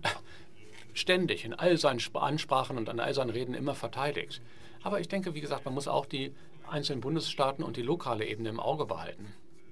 ständig in all seinen Ansprachen und an all seinen Reden immer verteidigt. Aber ich denke, wie gesagt, man muss auch die einzelnen Bundesstaaten und die lokale Ebene im Auge behalten.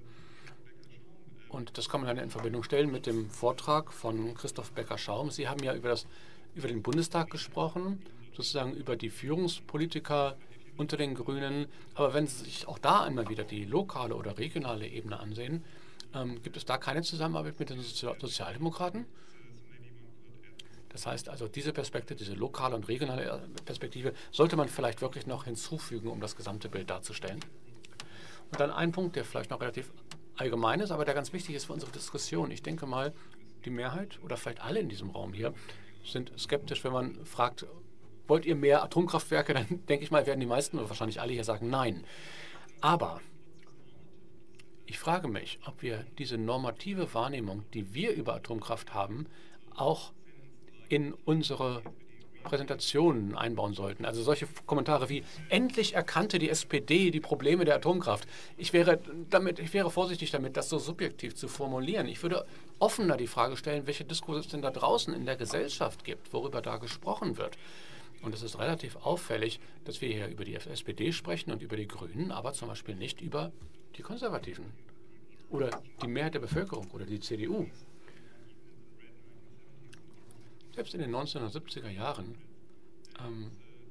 Und das kann man dann in Verbindung stellen mit dem Vortrag von Christoph Becker-Schaum. Sie haben ja über, das, über den Bundestag gesprochen, sozusagen über die Führungspolitiker unter den Grünen. Aber wenn Sie sich auch da einmal wieder die lokale oder regionale Ebene ansehen, ähm, gibt es da keine Zusammenarbeit mit den Sozial- Sozialdemokraten? Das heißt also, diese Perspektive, diese lokale und regionale Perspektive sollte man vielleicht wirklich noch hinzufügen, um das gesamte Bild darzustellen. Und dann ein Punkt, der vielleicht noch relativ allgemein ist, aber der ganz wichtig ist für unsere Diskussion. Ich denke mal, die Mehrheit oder vielleicht alle in diesem Raum hier sind skeptisch, wenn man fragt, wollt ihr mehr Atomkraftwerke? Dann denke ich mal, werden die meisten oder wahrscheinlich alle hier sagen, nein. Aber ich frage mich, ob wir diese normative Wahrnehmung, die wir über Atomkraft haben, auch in unsere Präsentationen einbauen sollten. Also solche Kommentare wie, endlich erkannte die S P D die Probleme der Atomkraft. Ich wäre, damit, ich wäre vorsichtig damit, das so subjektiv zu formulieren. Ich würde offener die Frage stellen, welche Diskurse es denn da draußen in der Gesellschaft gibt, worüber da gesprochen wird. Und es ist relativ auffällig, dass wir hier über die S P D sprechen und über die Grünen, aber zum Beispiel nicht über die Konservativen oder die Mehrheit der Bevölkerung oder die C D U. Selbst in den neunzehnhundertsiebziger Jahren ähm,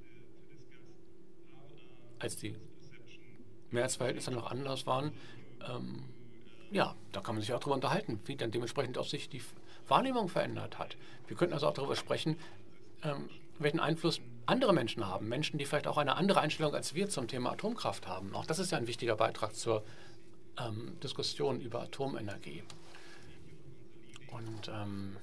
als die Mehrheitsverhältnisse noch anders waren, ähm, ja, da kann man sich auch darüber unterhalten, wie dann dementsprechend auch sich die Wahrnehmung verändert hat. Wir könnten also auch darüber sprechen, ähm, welchen Einfluss andere Menschen haben. Menschen, die vielleicht auch eine andere Einstellung als wir zum Thema Atomkraft haben. Auch das ist ja ein wichtiger Beitrag zur ähm, Diskussion über Atomenergie. Und, ähm,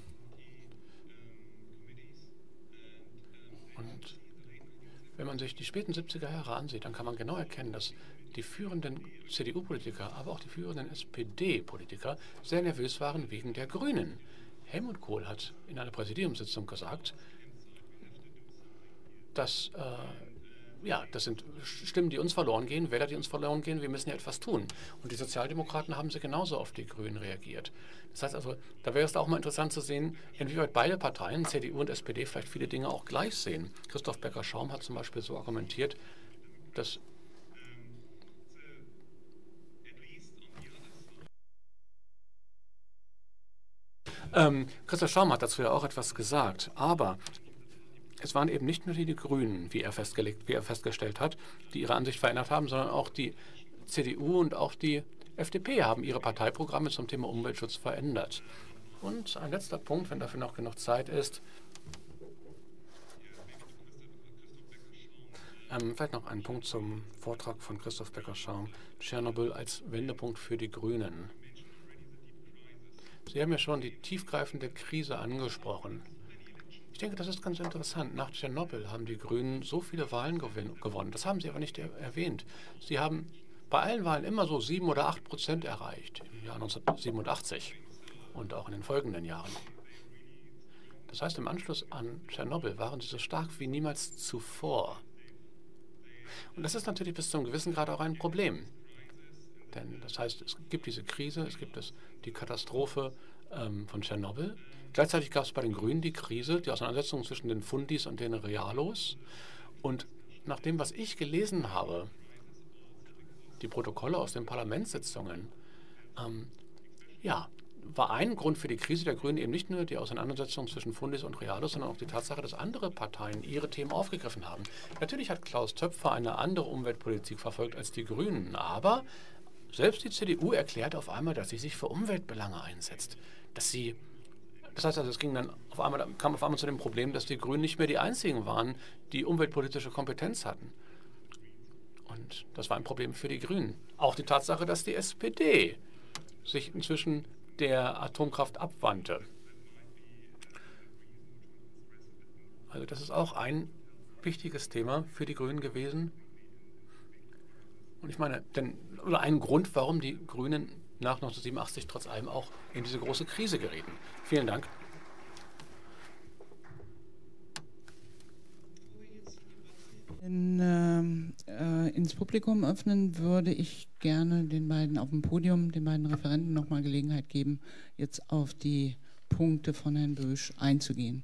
und wenn man sich die späten siebziger Jahre ansieht, dann kann man genau erkennen, dass die führenden C D U-Politiker, aber auch die führenden S P D-Politiker sehr nervös waren wegen der Grünen. Helmut Kohl hat in einer Präsidiumssitzung gesagt, dass äh, ja, das sind Stimmen, die uns verloren gehen, Wähler, die uns verloren gehen, wir müssen ja etwas tun. Und die Sozialdemokraten haben sie genauso auf die Grünen reagiert. Das heißt also, da wäre es auch mal interessant zu sehen, inwieweit beide Parteien, C D U und S P D, vielleicht viele Dinge auch gleich sehen. Christoph Becker-Schaum hat zum Beispiel so argumentiert, dass ähm, Christoph Schaum hat dazu ja auch etwas gesagt, aber es waren eben nicht nur die, die Grünen, wie er, festgelegt, wie er festgestellt hat, die ihre Ansicht verändert haben, sondern auch die C D U und auch die F D P haben ihre Parteiprogramme zum Thema Umweltschutz verändert. Und ein letzter Punkt, wenn dafür noch genug Zeit ist, ähm, vielleicht noch ein Punkt zum Vortrag von Christoph Becker-Schaum, Tschernobyl als Wendepunkt für die Grünen. Sie haben ja schon die tiefgreifende Krise angesprochen. Ich denke, das ist ganz interessant. Nach Tschernobyl haben die Grünen so viele Wahlen gewonnen. Das haben sie aber nicht er erwähnt. Sie haben bei allen Wahlen immer so sieben oder acht Prozent erreicht, im Jahr neunzehnhundertsiebenundachtzig und auch in den folgenden Jahren. Das heißt, im Anschluss an Tschernobyl waren sie so stark wie niemals zuvor. Und das ist natürlich bis zu einem gewissen Grad auch ein Problem. Denn das heißt, es gibt diese Krise, es gibt es die Katastrophe ähm, von Tschernobyl. Gleichzeitig gab es bei den Grünen die Krise, die Auseinandersetzung zwischen den Fundis und den Realos. Und nach dem, was ich gelesen habe, die Protokolle aus den Parlamentssitzungen, ähm, ja, war ein Grund für die Krise der Grünen eben nicht nur die Auseinandersetzung zwischen Fundis und Realos, sondern auch die Tatsache, dass andere Parteien ihre Themen aufgegriffen haben. Natürlich hat Klaus Töpfer eine andere Umweltpolitik verfolgt als die Grünen, aber selbst die C D U erklärt auf einmal, dass sie sich für Umweltbelange einsetzt. Dass sie, das heißt also, es ging dann auf einmal, kam auf einmal zu dem Problem, dass die Grünen nicht mehr die einzigen waren, die umweltpolitische Kompetenz hatten. Und das war ein Problem für die Grünen. Auch die Tatsache, dass die S P D sich inzwischen der Atomkraft abwandte. Also das ist auch ein wichtiges Thema für die Grünen gewesen. Und ich meine, denn, oder ein Grund, warum die Grünen nach neunzehnhundertsiebenundachtzig trotz allem auch in diese große Krise gerieten. Vielen Dank. In, äh, ins Publikum öffnen würde ich gerne den beiden auf dem Podium, den beiden Referenten nochmal Gelegenheit geben, jetzt auf die Punkte von Herrn Bösch einzugehen.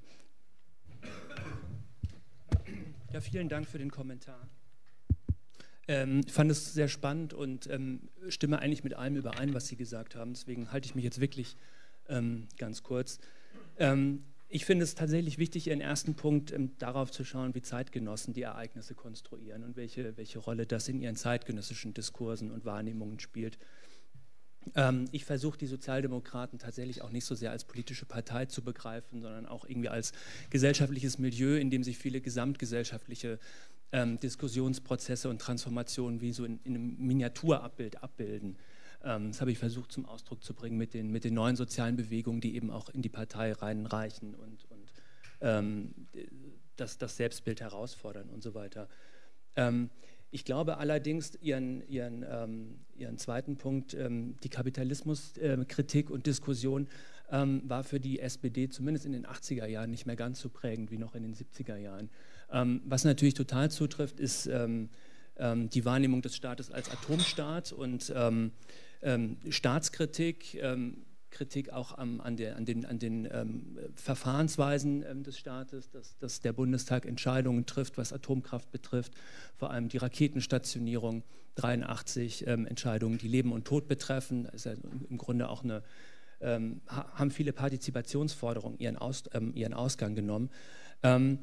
Ja, vielen Dank für den Kommentar. Ähm, ich fand es sehr spannend und ähm, stimme eigentlich mit allem überein, was Sie gesagt haben. Deswegen halte ich mich jetzt wirklich ähm, ganz kurz. Ähm, ich finde es tatsächlich wichtig, Ihren ersten Punkt ähm, darauf zu schauen, wie Zeitgenossen die Ereignisse konstruieren und welche, welche Rolle das in ihren zeitgenössischen Diskursen und Wahrnehmungen spielt. Ähm, ich versuche die Sozialdemokraten tatsächlich auch nicht so sehr als politische Partei zu begreifen, sondern auch irgendwie als gesellschaftliches Milieu, in dem sich viele gesamtgesellschaftliche ähm, Diskussionsprozesse und Transformationen wie so in, in einem Miniaturabbild abbilden. Ähm, das habe ich versucht zum Ausdruck zu bringen mit den, mit den neuen sozialen Bewegungen, die eben auch in die Partei reinreichen und, und ähm, das, das Selbstbild herausfordern und so weiter. Ähm, Ich glaube allerdings, Ihren, Ihren, ähm, Ihren zweiten Punkt, ähm, die Kapitalismuskritik äh, und Diskussion, ähm, war für die S P D zumindest in den achtziger Jahren nicht mehr ganz so prägend wie noch in den siebziger Jahren. Ähm, was natürlich total zutrifft, ist ähm, ähm, die Wahrnehmung des Staates als Atomstaat und ähm, ähm, Staatskritik, ähm, Kritik auch am, an, der, an den, an den ähm, Verfahrensweisen ähm, des Staates, dass, dass der Bundestag Entscheidungen trifft, was Atomkraft betrifft, vor allem die Raketenstationierung dreiundachtzig, ähm, Entscheidungen, die Leben und Tod betreffen. Das ist ja im Grunde auch eine, ähm, haben viele Partizipationsforderungen ihren, Aus, ähm, ihren Ausgang genommen. Ähm,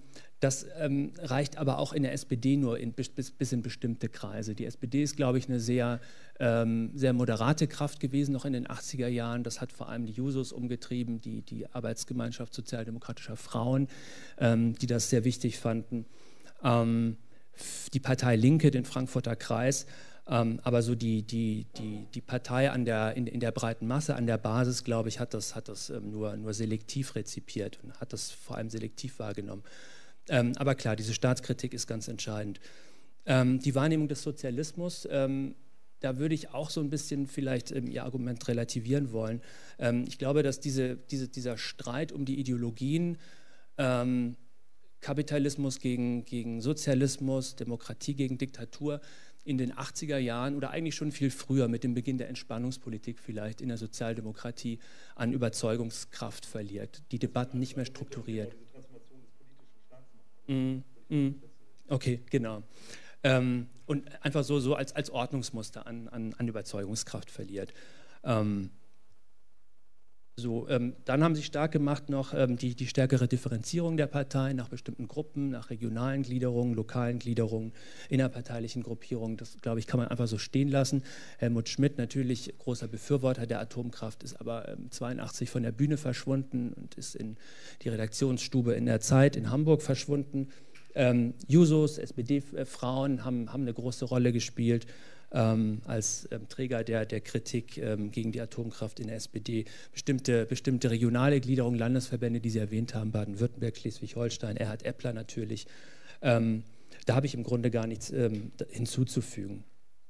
Das ähm, reicht aber auch in der S P D nur in, bis, bis in bestimmte Kreise. Die S P D ist, glaube ich, eine sehr, ähm, sehr moderate Kraft gewesen, noch in den achtziger Jahren. Das hat vor allem die Jusos umgetrieben, die, die Arbeitsgemeinschaft sozialdemokratischer Frauen, ähm, die das sehr wichtig fanden. Ähm, die Partei Linke, den Frankfurter Kreis, ähm, aber so die, die, die, die Partei an der, in, in der breiten Masse, an der Basis, glaube ich, hat das, hat das ähm, nur, nur selektiv rezipiert und hat das vor allem selektiv wahrgenommen. Ähm, aber klar, diese Staatskritik ist ganz entscheidend. Ähm, die Wahrnehmung des Sozialismus, ähm, da würde ich auch so ein bisschen vielleicht ähm, Ihr Argument relativieren wollen. Ähm, ich glaube, dass diese, diese, dieser Streit um die Ideologien, ähm, Kapitalismus gegen, gegen Sozialismus, Demokratie gegen Diktatur, in den achtziger Jahren oder eigentlich schon viel früher mit dem Beginn der Entspannungspolitik vielleicht in der Sozialdemokratie an Überzeugungskraft verliert, die Debatten nicht mehr strukturiert. Mm, mm. Okay, genau. Ähm, und einfach so, so als, als Ordnungsmuster an, an, an Überzeugungskraft verliert. Ähm, so, ähm, dann haben sie stark gemacht noch ähm, die, die stärkere Differenzierung der Parteien nach bestimmten Gruppen, nach regionalen Gliederungen, lokalen Gliederungen, innerparteilichen Gruppierungen. Das, glaube ich, kann man einfach so stehen lassen. Helmut Schmidt, natürlich großer Befürworter der Atomkraft, ist aber ähm, zweiundachtzig von der Bühne verschwunden und ist in die Redaktionsstube in der Zeit in Hamburg verschwunden. Ähm, Jusos, S P D-Frauen haben, haben eine große Rolle gespielt. Ähm, als ähm, Träger der, der Kritik ähm, gegen die Atomkraft in der S P D. Bestimmte, bestimmte regionale Gliederungen, Landesverbände, die Sie erwähnt haben, Baden-Württemberg, Schleswig-Holstein, Erhard Eppler natürlich. Ähm, da habe ich im Grunde gar nichts ähm, hinzuzufügen.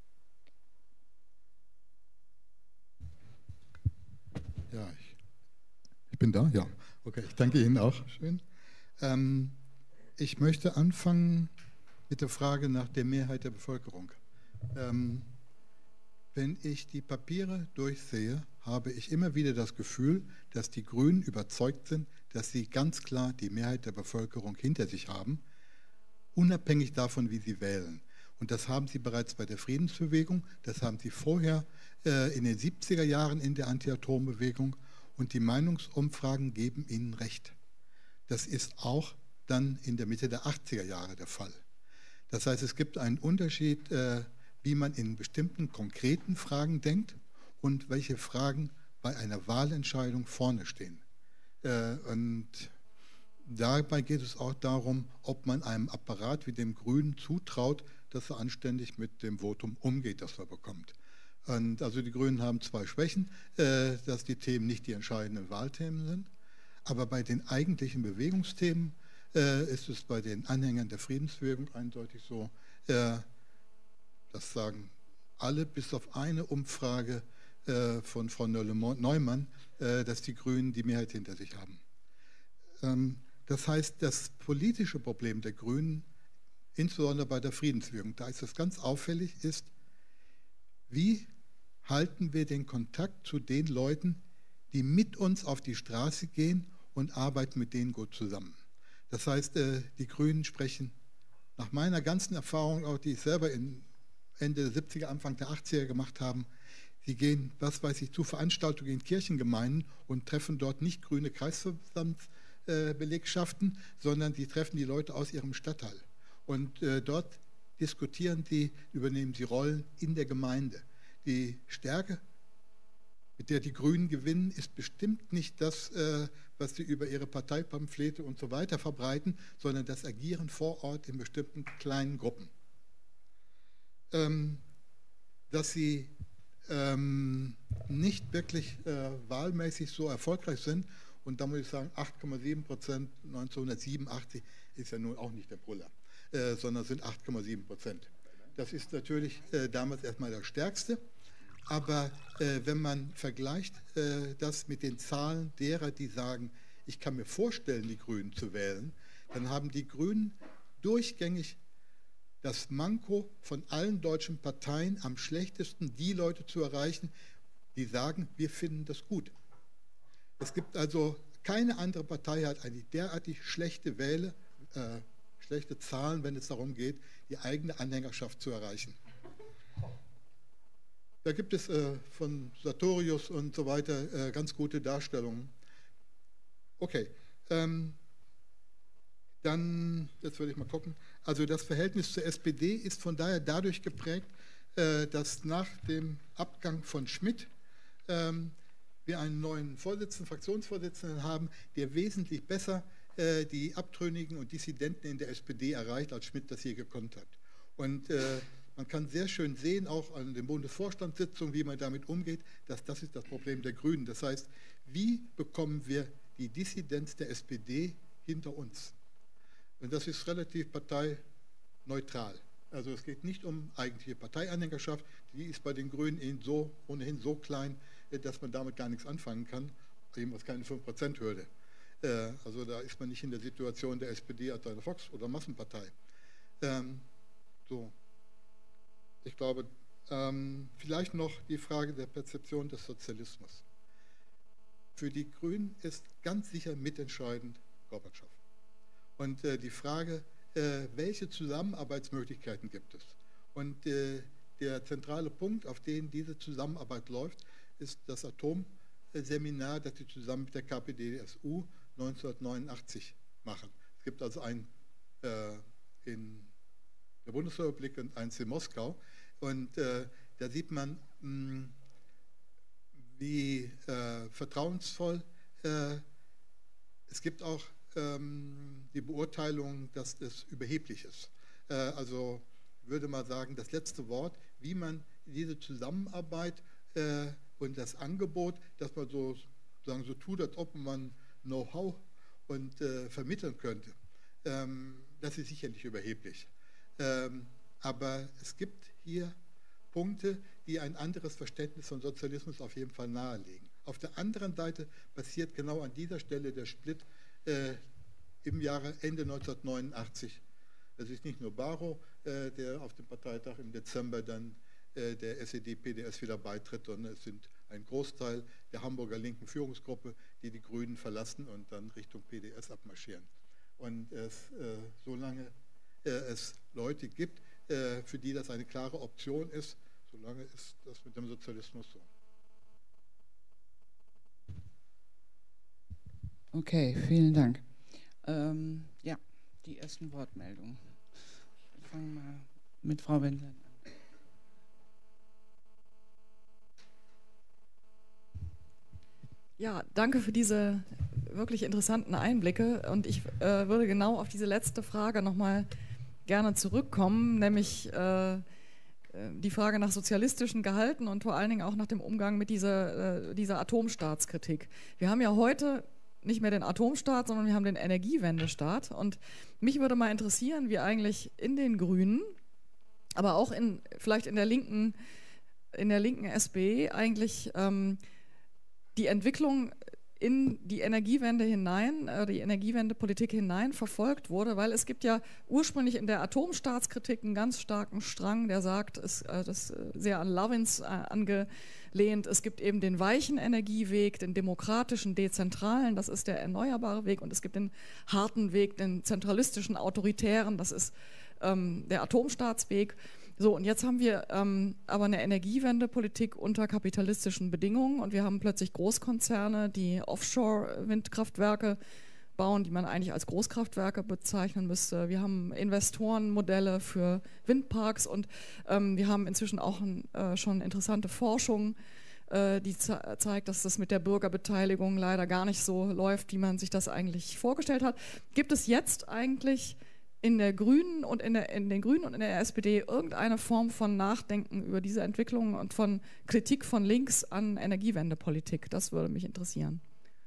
Ja, ich, ich bin da, ja. Okay, ich danke Ihnen auch. Schön. Ähm, ich möchte anfangen mit der Frage nach der Mehrheit der Bevölkerung. Ähm, wenn ich die Papiere durchsehe, habe ich immer wieder das Gefühl, dass die Grünen überzeugt sind, dass sie ganz klar die Mehrheit der Bevölkerung hinter sich haben, unabhängig davon, wie sie wählen. Und das haben sie bereits bei der Friedensbewegung, das haben sie vorher äh, in den siebziger Jahren in der Anti-Atom-Bewegung, und die Meinungsumfragen geben ihnen recht. Das ist auch dann in der Mitte der achtziger Jahre der Fall. Das heißt, es gibt einen Unterschied, äh, wie man in bestimmten konkreten Fragen denkt und welche Fragen bei einer Wahlentscheidung vorne stehen. Äh, und dabei geht es auch darum, ob man einem Apparat wie dem Grünen zutraut, dass er anständig mit dem Votum umgeht, das er bekommt. Und also die Grünen haben zwei Schwächen, äh, dass die Themen nicht die entscheidenden Wahlthemen sind, aber bei den eigentlichen Bewegungsthemen äh, ist es bei den Anhängern der Friedensbewegung eindeutig so, äh, das sagen alle, bis auf eine Umfrage äh, von Frau Neumann, äh, dass die Grünen die Mehrheit hinter sich haben. Ähm, das heißt, das politische Problem der Grünen, insbesondere bei der Friedensbewegung, da ist es ganz auffällig, ist, wie halten wir den Kontakt zu den Leuten, die mit uns auf die Straße gehen und arbeiten mit denen gut zusammen. Das heißt, äh, die Grünen sprechen nach meiner ganzen Erfahrung, auch die ich selber in Ende der siebziger, Anfang der achtziger gemacht haben, sie gehen, was weiß ich, zu Veranstaltungen in Kirchengemeinden und treffen dort nicht grüne Kreisverbandsbelegschaften, sondern sie treffen die Leute aus ihrem Stadtteil. Und äh, dort diskutieren sie, übernehmen sie Rollen in der Gemeinde. Die Stärke, mit der die Grünen gewinnen, ist bestimmt nicht das, äh, was sie über ihre Parteipamphlete und so weiter verbreiten, sondern das Agieren vor Ort in bestimmten kleinen Gruppen. Ähm, dass sie ähm, nicht wirklich äh, wahlmäßig so erfolgreich sind, und da muss ich sagen, acht Komma sieben Prozent neunzehnhundertsiebenundachtzig ist ja nun auch nicht der Brüller, äh, sondern sind acht Komma sieben Prozent. Das ist natürlich äh, damals erstmal das Stärkste. Aber äh, wenn man vergleicht äh, das mit den Zahlen derer, die sagen, ich kann mir vorstellen, die Grünen zu wählen, dann haben die Grünen durchgängig das Manko von allen deutschen Parteien, am schlechtesten die Leute zu erreichen, die sagen, wir finden das gut. Es gibt also, keine andere Partei hat eine derartig schlechte Wähle, äh, schlechte Zahlen, wenn es darum geht, die eigene Anhängerschaft zu erreichen. Da gibt es äh, von Sartorius und so weiter äh, ganz gute Darstellungen. Okay, ähm, dann, jetzt würde ich mal gucken, also das Verhältnis zur S P D ist von daher dadurch geprägt, äh, dass nach dem Abgang von Schmidt ähm, wir einen neuen Vorsitzenden, Fraktionsvorsitzenden haben, der wesentlich besser äh, die Abtrünnigen und Dissidenten in der S P D erreicht, als Schmidt das je gekonnt hat. Und äh, man kann sehr schön sehen, auch an den Bundesvorstandssitzungen, wie man damit umgeht, dass das ist das Problem der Grünen. Das heißt, wie bekommen wir die Dissidenz der S P D hinter uns? Und das ist relativ parteineutral. Also es geht nicht um eigentliche Parteianhängerschaft, die ist bei den Grünen so, ohnehin so klein, dass man damit gar nichts anfangen kann, jedenfalls keine fünf Prozent Hürde. Also da ist man nicht in der Situation der S P D als eine Volks- oder Massenpartei. Ähm, so. Ich glaube, ähm, vielleicht noch die Frage der Perzeption des Sozialismus. Für die Grünen ist ganz sicher mitentscheidend Gorbatschow. Und äh, die Frage, äh, welche Zusammenarbeitsmöglichkeiten gibt es? Und äh, der zentrale Punkt, auf den diese Zusammenarbeit läuft, ist das Atomseminar, das sie zusammen mit der K P D S U neunzehnhundertneunundachtzig machen. Es gibt also ein äh, in der Bundesrepublik und eins in Moskau. Und äh, da sieht man, mh, wie äh, vertrauensvoll äh, es gibt auch ähm, die Beurteilung, dass es überheblich ist. Äh, also würde man sagen, das letzte Wort, wie man diese Zusammenarbeit äh, und das Angebot, dass man so, sagen, so tut, als ob man Know-how und äh, vermitteln könnte, ähm, das ist sicherlich überheblich. Ähm, aber es gibt hier Punkte, die ein anderes Verständnis von Sozialismus auf jeden Fall nahelegen. Auf der anderen Seite passiert genau an dieser Stelle der Split äh, im Jahre Ende neunzehnhundertneunundachtzig. Es ist nicht nur Barrow, äh, der auf dem Parteitag im Dezember dann äh, der S E D P D S wieder beitritt, sondern es sind ein Großteil der Hamburger linken Führungsgruppe, die die Grünen verlassen und dann Richtung P D S abmarschieren. Und es, äh, solange äh, es Leute gibt, äh, für die das eine klare Option ist, solange ist das mit dem Sozialismus so. Okay, vielen Dank. Ähm, ja, die ersten Wortmeldungen. Wir fangen mal mit Frau Wendland an. Ja, danke für diese wirklich interessanten Einblicke. Und ich äh, würde genau auf diese letzte Frage nochmal gerne zurückkommen, nämlich äh, die Frage nach sozialistischen Gehalten und vor allen Dingen auch nach dem Umgang mit dieser, äh, dieser Atomstaatskritik. Wir haben ja heute nicht mehr den Atomstaat, sondern wir haben den Energiewendestaat. Und mich würde mal interessieren, wie eigentlich in den Grünen, aber auch in, vielleicht in der linken, in der linken S P eigentlich ähm, die Entwicklung in die Energiewende hinein, äh, die Energiewendepolitik hinein verfolgt wurde, weil es gibt ja ursprünglich in der Atomstaatskritik einen ganz starken Strang, der sagt, ist äh, das äh, sehr an Lovins äh, angelehnt, es gibt eben den weichen Energieweg, den demokratischen, dezentralen, das ist der erneuerbare Weg, und es gibt den harten Weg, den zentralistischen, autoritären, das ist ähm, der Atomstaatsweg. So, und jetzt haben wir ähm, aber eine Energiewendepolitik unter kapitalistischen Bedingungen, und wir haben plötzlich Großkonzerne, die Offshore-Windkraftwerke bauen, die man eigentlich als Großkraftwerke bezeichnen müsste. Wir haben Investorenmodelle für Windparks, und ähm, wir haben inzwischen auch ein, äh, schon interessante Forschung, äh, die ze zeigt, dass das mit der Bürgerbeteiligung leider gar nicht so läuft, wie man sich das eigentlich vorgestellt hat. Gibt es jetzt eigentlich in der Grünen und in, der, in den Grünen und in der S P D irgendeine Form von Nachdenken über diese Entwicklung und von Kritik von links an Energiewendepolitik? Das würde mich interessieren.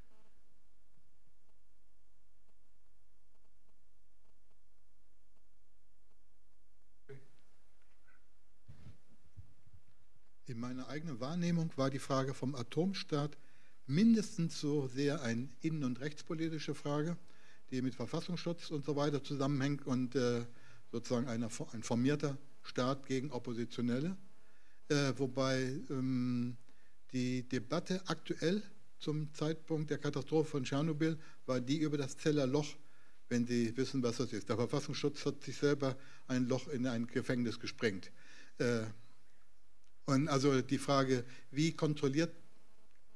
In meiner eigenen Wahrnehmung war die Frage vom Atomstaat mindestens so sehr eine innen- und rechtspolitische Frage, die mit Verfassungsschutz und so weiter zusammenhängt und äh, sozusagen eine, ein formierter Staat gegen Oppositionelle, äh, wobei ähm, die Debatte aktuell zum Zeitpunkt der Katastrophe von Tschernobyl war die über das Zellerloch, wenn Sie wissen, was das ist. Der Verfassungsschutz hat sich selber ein Loch in ein Gefängnis gesprengt. Äh, und also die Frage, wie kontrolliert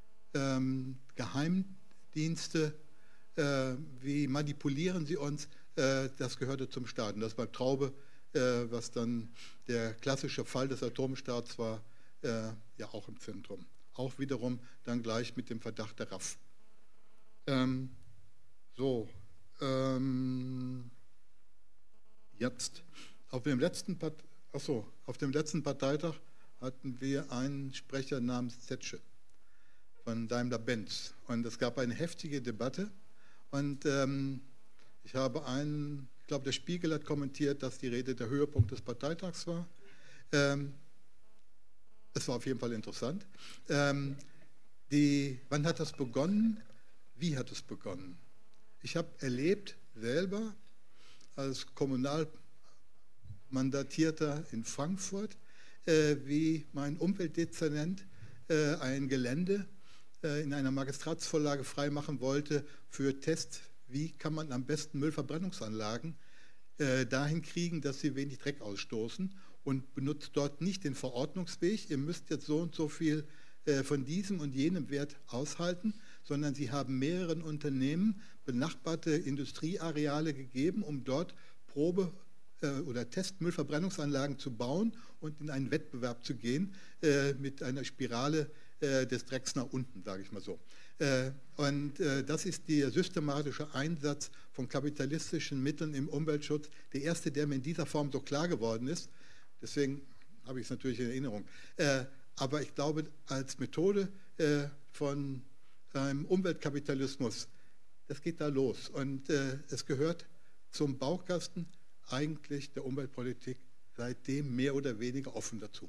ähm, Geheimdienste, Äh, wie manipulieren sie uns, äh, das gehörte zum Staat. Und das war Traube, äh, was dann der klassische Fall des Atomstaats war, äh, ja auch im Zentrum. Auch wiederum dann gleich mit dem Verdacht der R A F. Ähm, so, ähm, jetzt auf dem letzten Part achso, auf dem letzten Parteitag hatten wir einen Sprecher namens Zetsche von Daimler-Benz. Und es gab eine heftige Debatte. Und ähm, ich habe einen, ich glaube, der Spiegel hat kommentiert, dass die Rede der Höhepunkt des Parteitags war. Ähm, es war auf jeden Fall interessant. Ähm, die, wann hat das begonnen? Wie hat es begonnen? Ich habe erlebt selber als Kommunalmandatierter in Frankfurt, äh, wie mein Umweltdezernent äh, ein Gelände äh, in einer Magistratsvorlage freimachen wollte für Tests, wie kann man am besten Müllverbrennungsanlagen äh, dahin kriegen, dass sie wenig Dreck ausstoßen, und benutzt dort nicht den Verordnungsweg, ihr müsst jetzt so und so viel äh, von diesem und jenem Wert aushalten, sondern sie haben mehreren Unternehmen benachbarte Industrieareale gegeben, um dort Probe- äh, oder Testmüllverbrennungsanlagen zu bauen und in einen Wettbewerb zu gehen äh, mit einer Spirale äh, des Drecks nach unten, sage ich mal so. Äh, und äh, das ist der systematische Einsatz von kapitalistischen Mitteln im Umweltschutz, der erste, der mir in dieser Form so klar geworden ist. Deswegen habe ich es natürlich in Erinnerung. Äh, aber ich glaube, als Methode äh, von einem Umweltkapitalismus, das geht da los. Und äh, es gehört zum Baukasten eigentlich der Umweltpolitik seitdem mehr oder weniger offen dazu.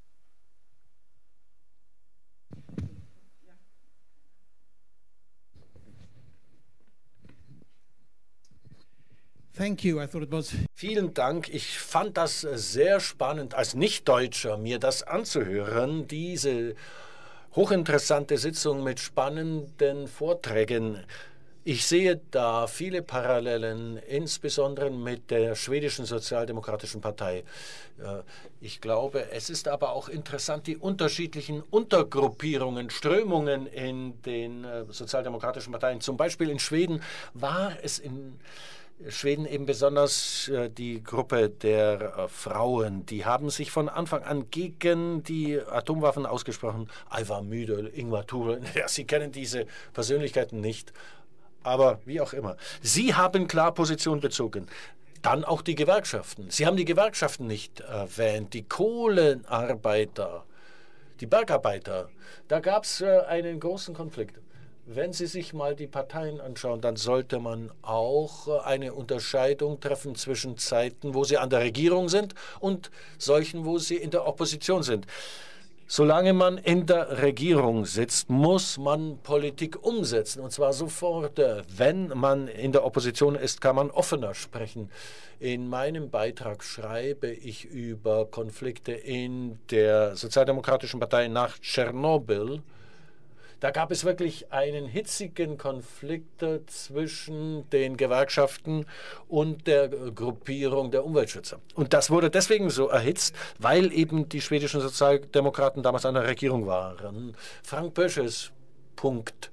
Thank you. I thought it was... Vielen Dank. Ich fand das sehr spannend, als Nicht-Deutscher mir das anzuhören, diese hochinteressante Sitzung mit spannenden Vorträgen. Ich sehe da viele Parallelen, insbesondere mit der schwedischen Sozialdemokratischen Partei. Ich glaube, es ist aber auch interessant, die unterschiedlichen Untergruppierungen, Strömungen in den sozialdemokratischen Parteien. Zum Beispiel in Schweden war es in Schweden eben besonders äh, die Gruppe der äh, Frauen, die haben sich von Anfang an gegen die Atomwaffen ausgesprochen. Ivar Myrdal, Ingvar Thule, ja, Sie kennen diese Persönlichkeiten nicht, aber wie auch immer. Sie haben klar Position bezogen. Dann auch die Gewerkschaften. Sie haben die Gewerkschaften nicht erwähnt, die Kohlenarbeiter, die Bergarbeiter. Da gab es äh, einen großen Konflikt. Wenn Sie sich mal die Parteien anschauen, dann sollte man auch eine Unterscheidung treffen zwischen Zeiten, wo sie an der Regierung sind, und solchen, wo sie in der Opposition sind. Solange man in der Regierung sitzt, muss man Politik umsetzen, und zwar sofort. Wenn man in der Opposition ist, kann man offener sprechen. In meinem Beitrag schreibe ich über Konflikte in der Sozialdemokratischen Partei nach Tschernobyl. Da gab es wirklich einen hitzigen Konflikt zwischen den Gewerkschaften und der Gruppierung der Umweltschützer. Und das wurde deswegen so erhitzt, weil eben die schwedischen Sozialdemokraten damals an der Regierung waren. Frank Bösches Punkt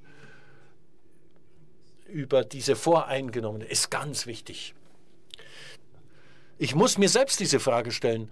über diese Voreingenommene ist ganz wichtig. Ich muss mir selbst diese Frage stellen.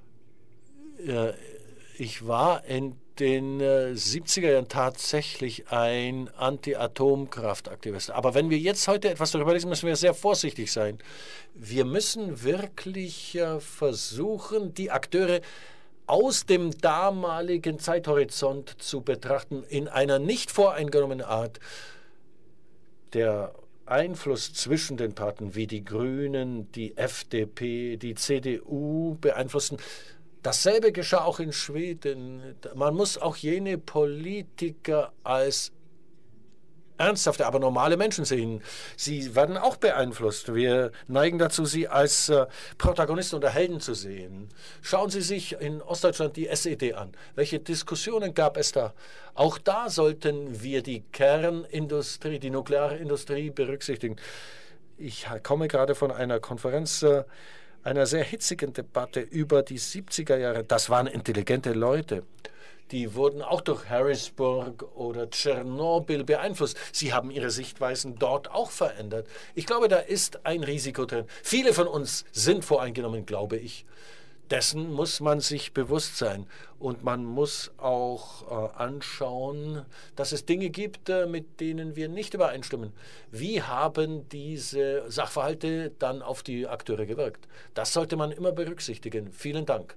Ich war in den äh, siebziger Jahren tatsächlich ein Anti-Atomkraft-Aktivist. Aber wenn wir jetzt heute etwas darüber lesen, müssen wir sehr vorsichtig sein. Wir müssen wirklich äh, versuchen, die Akteure aus dem damaligen Zeithorizont zu betrachten, in einer nicht voreingenommenen Art. Der Einfluss zwischen den Parteien, wie die Grünen, die F D P, die C D U beeinflussen. Dasselbe geschah auch in Schweden. Man muss auch jene Politiker als ernsthafte, aber normale Menschen sehen. Sie werden auch beeinflusst. Wir neigen dazu, sie als äh, Protagonisten oder Helden zu sehen. Schauen Sie sich in Ostdeutschland die S E D an. Welche Diskussionen gab es da? Auch da sollten wir die Kernindustrie, die nukleare Industrie berücksichtigen. Ich komme gerade von einer Konferenz, äh, einer sehr hitzigen Debatte über die siebziger Jahre. Das waren intelligente Leute, die wurden auch durch Harrisburg oder Tschernobyl beeinflusst. Sie haben ihre Sichtweisen dort auch verändert. Ich glaube, da ist ein Risiko drin. Viele von uns sind voreingenommen, glaube ich. Dessen muss man sich bewusst sein. Und man muss auch äh, anschauen, dass es Dinge gibt, äh, mit denen wir nicht übereinstimmen. Wie haben diese Sachverhalte dann auf die Akteure gewirkt? Das sollte man immer berücksichtigen. Vielen Dank.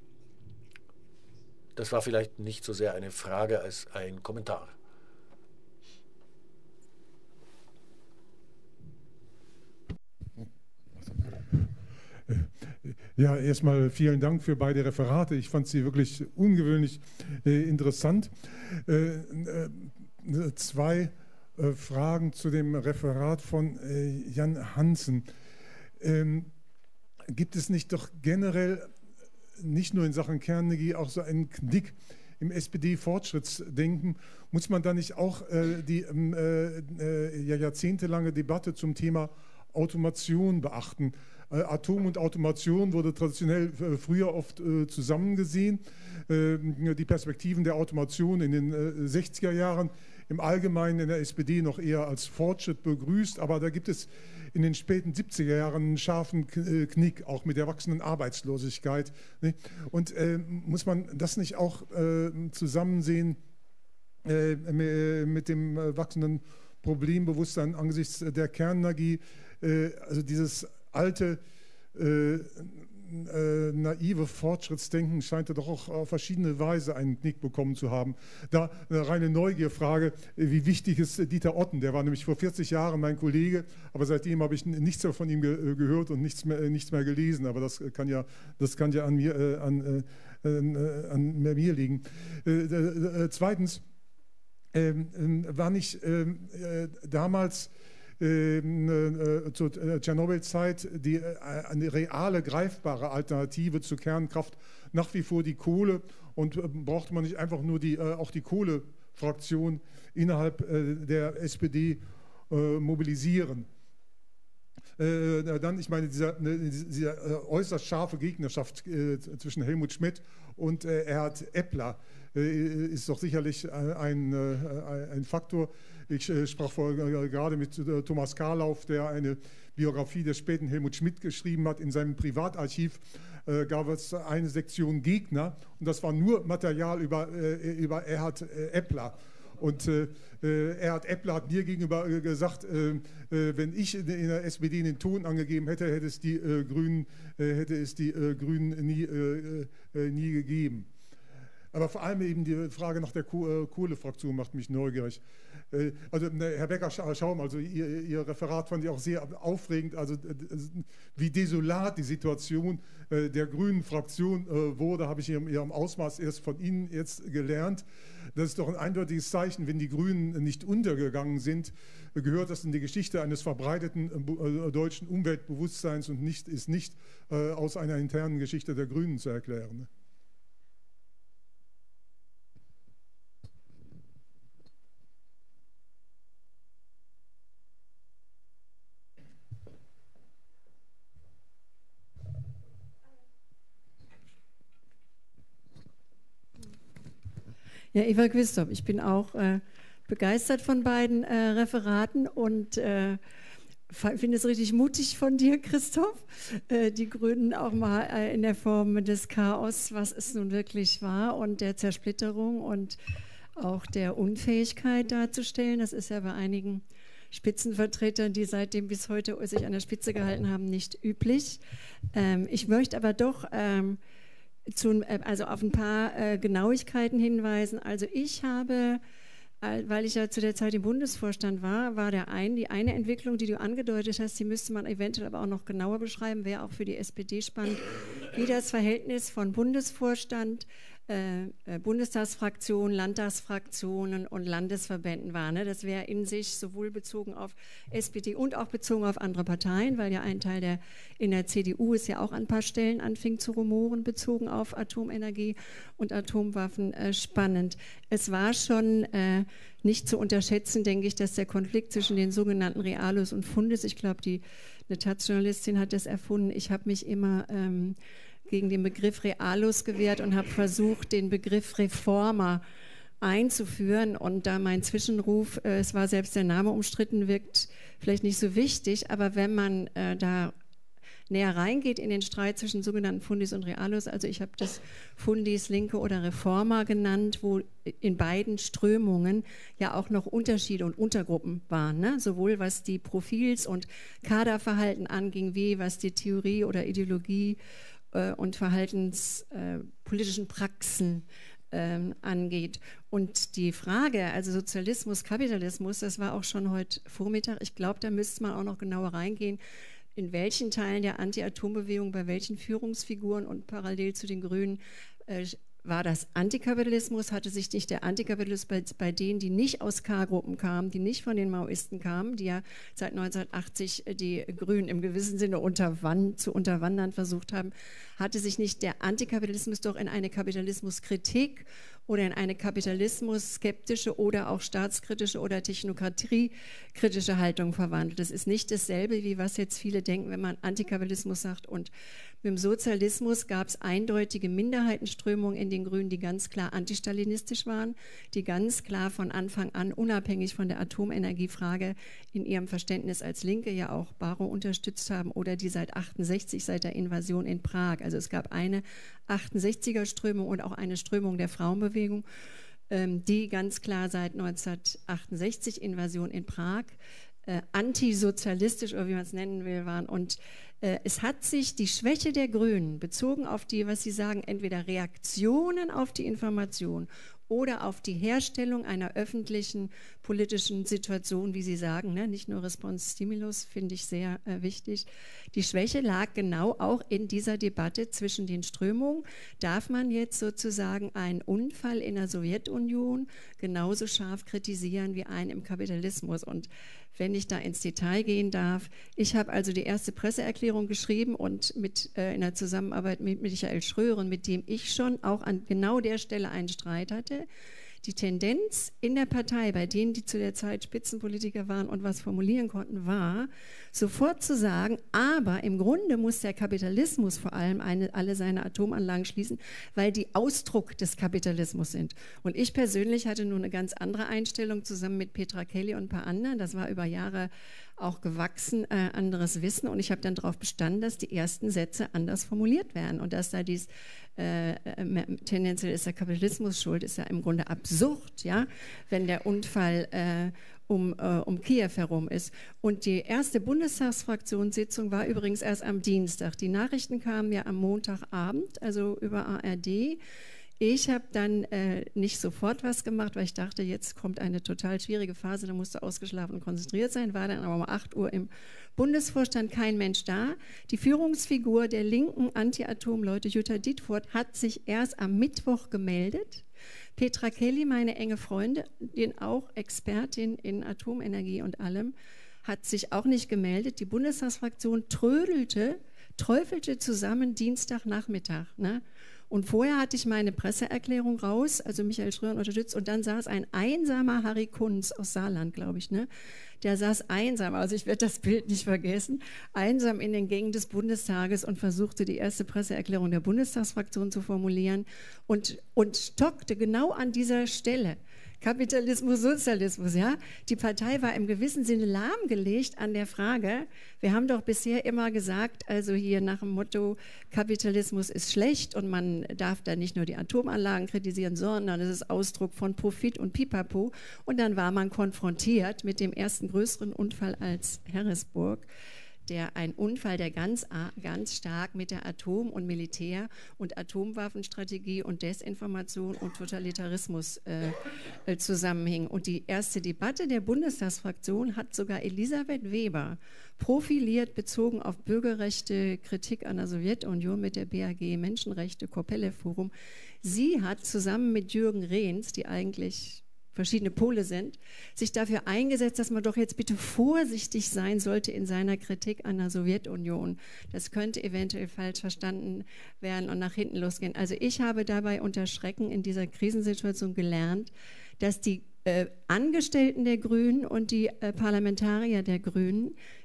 Das war vielleicht nicht so sehr eine Frage als ein Kommentar. Ja, erstmal vielen Dank für beide Referate. Ich fand sie wirklich ungewöhnlich äh, interessant. Äh, äh, zwei äh, Fragen zu dem Referat von äh, Jan Hansen. Ähm, gibt es nicht doch generell, nicht nur in Sachen Kernenergie, auch so einen Knick im S P D-Fortschrittsdenken? Muss man da nicht auch äh, die äh, äh, ja, jahrzehntelange Debatte zum Thema Automation beachten? Atom und Automation wurde traditionell äh, früher oft äh, zusammengesehen. Äh, die Perspektiven der Automation in den äh, sechziger Jahren im Allgemeinen in der S P D noch eher als Fortschritt begrüßt, aber da gibt es in den späten siebziger Jahren einen scharfen Knick, auch mit der wachsenden Arbeitslosigkeit. Ne? Und äh, muss man das nicht auch äh, zusammen sehen äh, mit dem wachsenden Problembewusstsein angesichts der Kernenergie, äh, also dieses alte, äh, äh, naive Fortschrittsdenken scheint er doch auch auf verschiedene Weise einen Knick bekommen zu haben. Da eine reine Neugierfrage, wie wichtig ist Dieter Otten? Der war nämlich vor vierzig Jahren mein Kollege, aber seitdem habe ich nichts mehr von ihm ge gehört und nichts mehr, nichts mehr gelesen. Aber das kann ja, das kann ja an mir, äh, an, äh, äh, an mir liegen. Äh, äh, zweitens, äh, war nicht äh, damals zur Tschernobyl-Zeit die, eine reale, greifbare Alternative zur Kernkraft nach wie vor die Kohle, und brauchte man nicht einfach nur die, auch die Kohlefraktion innerhalb der S P D mobilisieren? Dann, ich meine, dieser, dieser äußerst scharfe Gegnerschaft zwischen Helmut Schmidt und Erhard Eppler ist doch sicherlich ein, ein Faktor. Ich sprach vor, gerade mit Thomas Karlauf, der eine Biografie des späten Helmut Schmidt geschrieben hat. In seinem Privatarchiv äh, gab es eine Sektion Gegner, und das war nur Material über, äh, über Erhard äh, Eppler. Und äh, Erhard Eppler hat mir gegenüber äh, gesagt, äh, äh, wenn ich in der S P D den Ton angegeben hätte, hätte es die äh, Grünen, äh, hätte es die äh, Grünen nie, äh, äh, nie gegeben. Aber vor allem eben die Frage nach der Kohlefraktion macht mich neugierig. Also Herr Becker-Schaum, also Ihr, Ihr Referat fand ich auch sehr aufregend, also wie desolat die Situation der grünen Fraktion wurde, habe ich in ihrem Ausmaß erst von Ihnen jetzt gelernt. Das ist doch ein eindeutiges Zeichen, wenn die Grünen nicht untergegangen sind, gehört das in die Geschichte eines verbreiteten deutschen Umweltbewusstseins und nicht, ist nicht aus einer internen Geschichte der Grünen zu erklären. Ja, Eva Quistorp, ich bin auch äh, begeistert von beiden äh, Referaten und äh, finde es richtig mutig von dir, Christoph, äh, die Grünen auch mal äh, in der Form des Chaos, was es nun wirklich war, und der Zersplitterung und auch der Unfähigkeit darzustellen. Das ist ja bei einigen Spitzenvertretern, die seitdem bis heute sich an der Spitze gehalten haben, nicht üblich. Ähm, ich möchte aber doch ähm, Zu, also auf ein paar äh, Genauigkeiten hinweisen. Also ich habe, äh, weil ich ja zu der Zeit im Bundesvorstand war, war der ein, die eine Entwicklung, die du angedeutet hast, die müsste man eventuell aber auch noch genauer beschreiben, wäre auch für die S P D spannend, wie das Verhältnis von Bundesvorstand, äh, äh, Bundestagsfraktionen, Landtagsfraktionen und Landesverbänden war. Ne? Das wäre in sich sowohl bezogen auf S P D und auch bezogen auf andere Parteien, weil ja ein Teil der in der C D U es ja auch an ein paar Stellen anfing zu rumoren, bezogen auf Atomenergie und Atomwaffen, äh, spannend. Es war schon äh, nicht zu unterschätzen, denke ich, dass der Konflikt zwischen den sogenannten Realos und Fundes, ich glaube, die eine Taz-Journalistin hat das erfunden, ich habe mich immer ähm, gegen den Begriff Realos gewehrt und habe versucht, den Begriff Reformer einzuführen. Und da mein Zwischenruf, äh, es war selbst der Name umstritten, wirkt vielleicht nicht so wichtig, aber wenn man äh, da näher reingeht in den Streit zwischen sogenannten Fundis und Realos, also ich habe das Fundis, Linke oder Reformer genannt, wo in beiden Strömungen ja auch noch Unterschiede und Untergruppen waren, ne? Sowohl was die Profils- und Kaderverhalten anging, wie was die Theorie oder Ideologie äh, und verhaltenspolitischen äh, Praxen ähm, angeht. Und die Frage, also Sozialismus, Kapitalismus, das war auch schon heute Vormittag, ich glaube, da müsste man auch noch genauer reingehen, in welchen Teilen der Anti-Atom-Bewegung, bei welchen Führungsfiguren und parallel zu den Grünen äh, war das Antikapitalismus, hatte sich nicht der Antikapitalismus bei, bei denen, die nicht aus K-Gruppen kamen, die nicht von den Maoisten kamen, die ja seit neunzehnhundertachtzig die Grünen im gewissen Sinne unterwand, zu unterwandern versucht haben, hatte sich nicht der Antikapitalismus doch in eine Kapitalismuskritik oder in eine kapitalismus-skeptische oder auch staatskritische oder technokratiekritische Haltung verwandelt. Das ist nicht dasselbe, wie was jetzt viele denken, wenn man Antikapitalismus sagt. Und mit dem Sozialismus gab es eindeutige Minderheitenströmungen in den Grünen, die ganz klar antistalinistisch waren, die ganz klar von Anfang an unabhängig von der Atomenergiefrage in ihrem Verständnis als Linke ja auch Barrow unterstützt haben oder die seit achtundsechzig, seit der Invasion in Prag. Also es gab eine achtundsechziger-Strömung und auch eine Strömung der Frauenbewegung, die ganz klar seit neunzehnhundertachtundsechzig, Invasion in Prag, äh, antisozialistisch oder wie man es nennen will, waren. Und äh, es hat sich die Schwäche der Grünen bezogen auf die, was sie sagen, entweder Reaktionen auf die Information oder auf die Herstellung einer öffentlichen politischen Situation, wie Sie sagen, ne? Nicht nur Response-Stimulus, finde ich sehr äh, wichtig. Die Schwäche lag genau auch in dieser Debatte zwischen den Strömungen. Darf man jetzt sozusagen einen Unfall in der Sowjetunion genauso scharf kritisieren wie einen im Kapitalismus? Und wenn ich da ins Detail gehen darf, ich habe also die erste Presseerklärung geschrieben und mit, äh, in der Zusammenarbeit mit Michael Schröeren, mit dem ich schon auch an genau der Stelle einen Streit hatte. Die Tendenz in der Partei, bei denen, die zu der Zeit Spitzenpolitiker waren und was formulieren konnten, war, sofort zu sagen, aber im Grunde muss der Kapitalismus vor allem eine, alle seine Atomanlagen schließen, weil die Ausdruck des Kapitalismus sind. Und ich persönlich hatte nun eine ganz andere Einstellung zusammen mit Petra Kelly und ein paar anderen. Das war über Jahre auch gewachsen, äh, anderes Wissen. Und ich habe dann darauf bestanden, dass die ersten Sätze anders formuliert werden und dass da dies Äh, tendenziell ist der Kapitalismus schuld, ist ja im Grunde absurd, ja, wenn der Unfall äh, um, äh, um Kiew herum ist. Und die erste Bundestagsfraktionssitzung war übrigens erst am Dienstag. Die Nachrichten kamen ja am Montagabend, also über A R D. Ich habe dann äh, nicht sofort was gemacht, weil ich dachte, jetzt kommt eine total schwierige Phase, da musste ausgeschlafen und konzentriert sein, war dann aber um acht Uhr im Bundesvorstand, kein Mensch da. Die Führungsfigur der linken Anti-Atom-Leute, Jutta Dietfurt, hat sich erst am Mittwoch gemeldet. Petra Kelly, meine enge Freundin, auch Expertin in Atomenergie und allem, hat sich auch nicht gemeldet. Die Bundestagsfraktion trödelte, träufelte zusammen Dienstagnachmittag, ne? Und vorher hatte ich meine Presseerklärung raus, also Michael Schröeren unterstützt, und dann saß ein einsamer Harry Kunz aus Saarland, glaube ich, ne? Der saß einsam, also ich werde das Bild nicht vergessen, einsam in den Gängen des Bundestages und versuchte, die erste Presseerklärung der Bundestagsfraktion zu formulieren und, und stockte genau an dieser Stelle. Kapitalismus, Sozialismus, ja. Die Partei war im gewissen Sinne lahmgelegt an der Frage, wir haben doch bisher immer gesagt, also hier nach dem Motto, Kapitalismus ist schlecht und man darf da nicht nur die Atomanlagen kritisieren, sondern es ist Ausdruck von Profit und Pipapo. Und dann war man konfrontiert mit dem ersten größeren Unfall als Harrisburg, der ein Unfall, der ganz, ganz stark mit der Atom- und Militär- und Atomwaffenstrategie und Desinformation und Totalitarismus äh, zusammenhing. Und die erste Debatte der Bundestagsfraktion hat sogar Elisabeth Weber profiliert, bezogen auf Bürgerrechte, Kritik an der Sowjetunion mit der B A G Menschenrechte, Kopelle-Forum. Sie hat zusammen mit Jürgen Rehns, die eigentlich verschiedene Pole sind, sich dafür eingesetzt, dass man doch jetzt bitte vorsichtig sein sollte in seiner Kritik an der Sowjetunion. Das könnte eventuell falsch verstanden werden und nach hinten losgehen. Also ich habe dabei unter Schrecken in dieser Krisensituation gelernt, dass die äh, Angestellten der Grünen und die äh, Parlamentarier der Grünen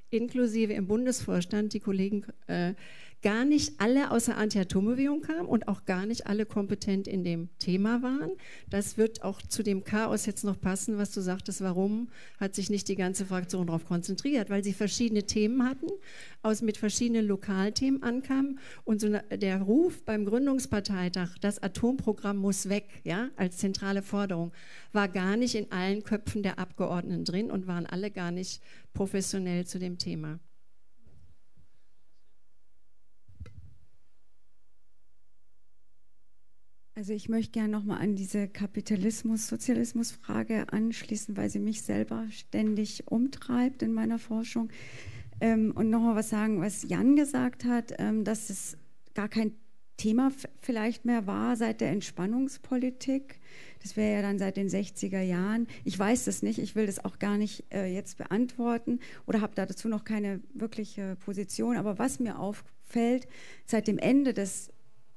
inklusive im Bundesvorstand die Kollegen äh, gar nicht alle aus der Anti-Atom-Bewegung kamen und auch gar nicht alle kompetent in dem Thema waren. Das wird auch zu dem Chaos jetzt noch passen, was du sagtest, warum hat sich nicht die ganze Fraktion darauf konzentriert, weil sie verschiedene Themen hatten, aus mit verschiedenen Lokalthemen ankamen und so der Ruf beim Gründungsparteitag, das Atomprogramm muss weg, ja, als zentrale Forderung, war gar nicht in allen Köpfen der Abgeordneten drin und waren alle gar nicht professionell zu dem Thema. Also ich möchte gerne nochmal an diese Kapitalismus-Sozialismus-Frage anschließen, weil sie mich selber ständig umtreibt in meiner Forschung. Ähm, und nochmal was sagen, was Jan gesagt hat, ähm, dass es gar kein Thema vielleicht mehr war seit der Entspannungspolitik. Das wäre ja dann seit den sechziger Jahren. Ich weiß das nicht, ich will das auch gar nicht äh, jetzt beantworten oder habe dazu noch keine wirkliche Position. Aber was mir auffällt, seit dem Ende des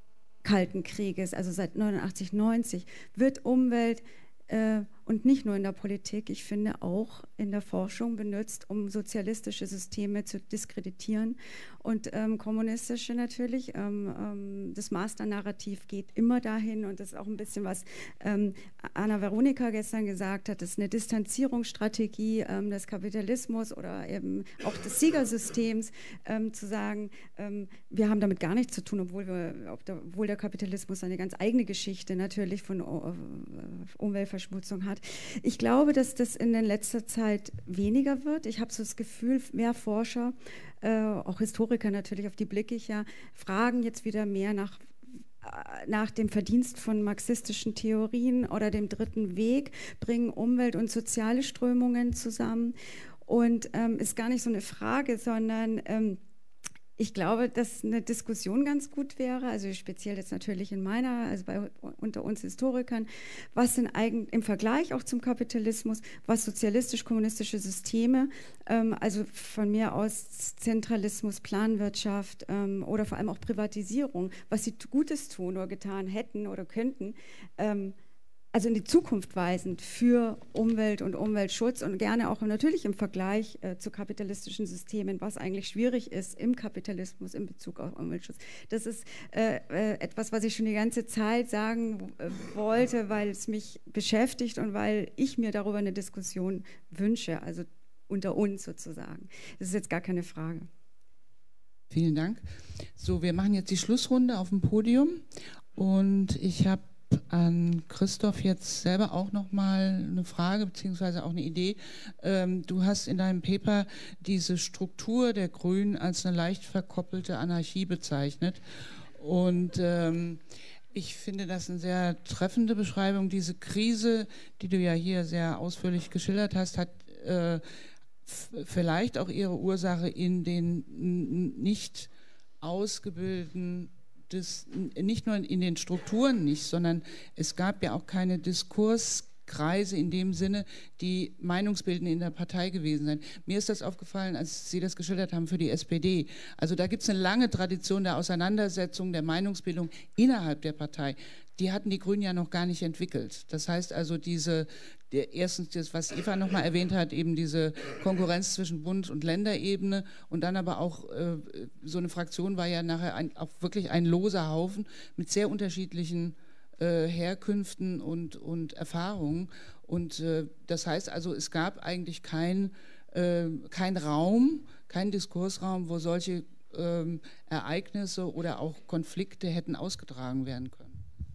Kalten Krieges, also seit neunundachtzig, neunzig, wird Umwelt äh, und nicht nur in der Politik, ich finde auch in der Forschung benutzt, um sozialistische Systeme zu diskreditieren und ähm, kommunistische natürlich. Ähm, ähm, das Master-Narrativ geht immer dahin und das ist auch ein bisschen, was ähm, Anna Veronika gestern gesagt hat, das ist eine Distanzierungsstrategie ähm, des Kapitalismus oder eben auch des Siegersystems, ähm, zu sagen, ähm, wir haben damit gar nichts zu tun, obwohl, wir, obwohl der Kapitalismus eine ganz eigene Geschichte natürlich von uh, Umweltverschmutzung hat. Ich glaube, dass das in letzter Zeit weniger wird. Ich habe so das Gefühl, mehr Forscher, äh, auch Historiker natürlich, auf die blicke ich ja, fragen jetzt wieder mehr nach, nach dem Verdienst von marxistischen Theorien oder dem dritten Weg, bringen Umwelt- und soziale Strömungen zusammen. Und ähm, ist gar nicht so eine Frage, sondern ähm, ich glaube, dass eine Diskussion ganz gut wäre, also speziell jetzt natürlich in meiner, also bei, unter uns Historikern, was sind eigentlich im Vergleich auch zum Kapitalismus, was sozialistisch-kommunistische Systeme, ähm, also von mir aus Zentralismus, Planwirtschaft ähm, oder vor allem auch Privatisierung, was sie Gutes tun oder getan hätten oder könnten, ähm, also in die Zukunft weisend für Umwelt und Umweltschutz und gerne auch natürlich im Vergleich äh, zu kapitalistischen Systemen, was eigentlich schwierig ist im Kapitalismus in Bezug auf Umweltschutz. Das ist äh, äh, etwas, was ich schon die ganze Zeit sagen äh, wollte, weil es mich beschäftigt und weil ich mir darüber eine Diskussion wünsche, also unter uns sozusagen. Das ist jetzt gar keine Frage. Vielen Dank. So, wir machen jetzt die Schlussrunde auf dem Podium und ich habe an Christoph jetzt selber auch nochmal eine Frage beziehungsweise auch eine Idee. Ähm, du hast in deinem Paper diese Struktur der Grünen als eine leicht verkoppelte Anarchie bezeichnet und ähm, ich finde das eine sehr treffende Beschreibung. Diese Krise, die du ja hier sehr ausführlich geschildert hast, hat äh, vielleicht auch ihre Ursache in den nicht ausgebildeten Das nicht nur in den Strukturen nicht, sondern es gab ja auch keine Diskurskreise in dem Sinne, die meinungsbildend in der Partei gewesen sind. Mir ist das aufgefallen, als Sie das geschildert haben für die S P D. Also da gibt es eine lange Tradition der Auseinandersetzung, der Meinungsbildung innerhalb der Partei. Die hatten die Grünen ja noch gar nicht entwickelt. Das heißt also diese, der, erstens das, was Eva nochmal erwähnt hat, eben diese Konkurrenz zwischen Bund- und Länderebene und dann aber auch äh, so eine Fraktion war ja nachher ein, auch wirklich ein loser Haufen mit sehr unterschiedlichen äh, Herkünften und, und Erfahrungen. Und äh, das heißt also, es gab eigentlich kein, äh, kein Raum, kein Diskursraum, wo solche äh, Ereignisse oder auch Konflikte hätten ausgetragen werden können.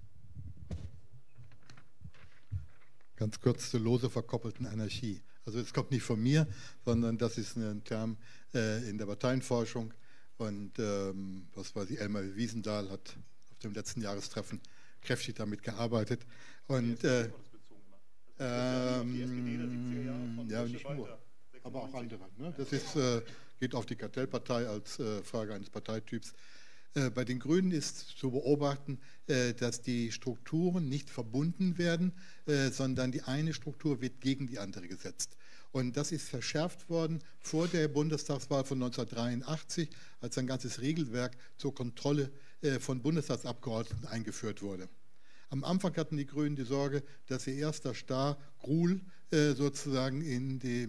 Ganz kurz zur lose verkoppelten Anarchie. Also es kommt nicht von mir, sondern das ist ein Term äh, in der Parteienforschung. Und ähm, was weiß ich, Elmar Wiesendahl hat auf dem letzten Jahrestreffen kräftig damit gearbeitet. Und äh, ähm, ja, nicht nur, aber auch andere. Ne? Das ist, äh, geht auf die Kartellpartei als äh, Frage eines Parteityps. Bei den Grünen ist zu beobachten, dass die Strukturen nicht verbunden werden, sondern die eine Struktur wird gegen die andere gesetzt. Und das ist verschärft worden vor der Bundestagswahl von neunzehnhundertdreiundachtzig, als ein ganzes Regelwerk zur Kontrolle von Bundestagsabgeordneten eingeführt wurde. Am Anfang hatten die Grünen die Sorge, dass ihr erster Star, Gruhl, sozusagen in dem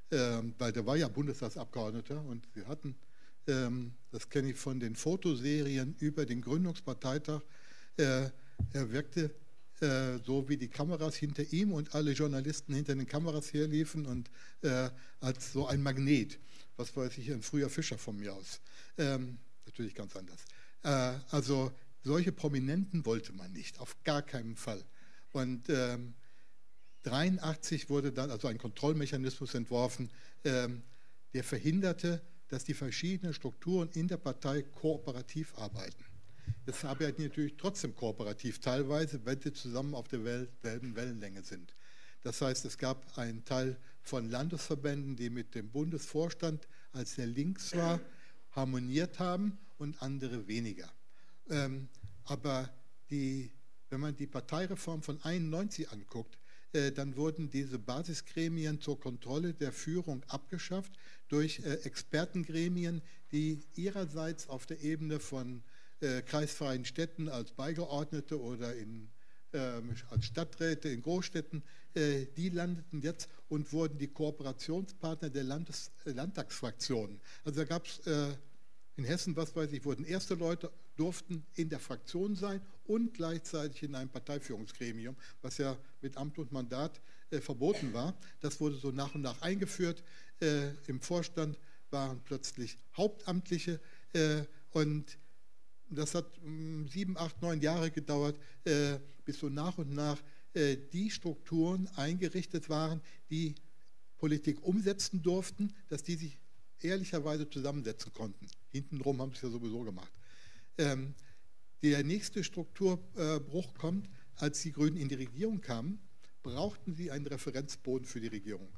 ähm, weil der war ja Bundestagsabgeordneter und sie hatten, ähm, das kenne ich von den Fotoserien über den Gründungsparteitag, äh, er wirkte äh, so, wie die Kameras hinter ihm und alle Journalisten hinter den Kameras herliefen und äh, als so ein Magnet, was weiß ich, ein früher Fischer von mir aus. Ähm, natürlich ganz anders. Äh, also solche Prominenten wollte man nicht, auf gar keinen Fall. Und ähm, dreiundachtzig wurde dann also ein Kontrollmechanismus entworfen, ähm, der verhinderte, dass die verschiedenen Strukturen in der Partei kooperativ arbeiten. Das arbeiten natürlich trotzdem kooperativ, teilweise, wenn sie zusammen auf derselben Wellenlänge sind. Das heißt, es gab einen Teil von Landesverbänden, die mit dem Bundesvorstand, als der links war, harmoniert haben und andere weniger. Ähm, aber die, wenn man die Parteireform von einundneunzig anguckt, äh, dann wurden diese Basisgremien zur Kontrolle der Führung abgeschafft durch äh, Expertengremien, die ihrerseits auf der Ebene von äh, kreisfreien Städten als Beigeordnete oder in, äh, als Stadträte in Großstädten, äh, die landeten jetzt und wurden die Kooperationspartner der Landes, äh, Landtagsfraktionen. Also da gab es äh, in Hessen, was weiß ich, wurden erste Leute, durften in der Fraktion sein und gleichzeitig in einem Parteiführungsgremium, was ja mit Amt und Mandat äh, verboten war. Das wurde so nach und nach eingeführt. Äh, Im Vorstand waren plötzlich Hauptamtliche äh, und das hat mh, sieben, acht, neun Jahre gedauert, äh, bis so nach und nach äh, die Strukturen eingerichtet waren, die Politik umsetzen durften, dass die sich ehrlicherweise zusammensetzen konnten. Hintenrum haben sie es ja sowieso gemacht. Ähm, der nächste Strukturbruch äh, kommt, als die Grünen in die Regierung kamen, brauchten sie einen Referenzboden für die Regierung.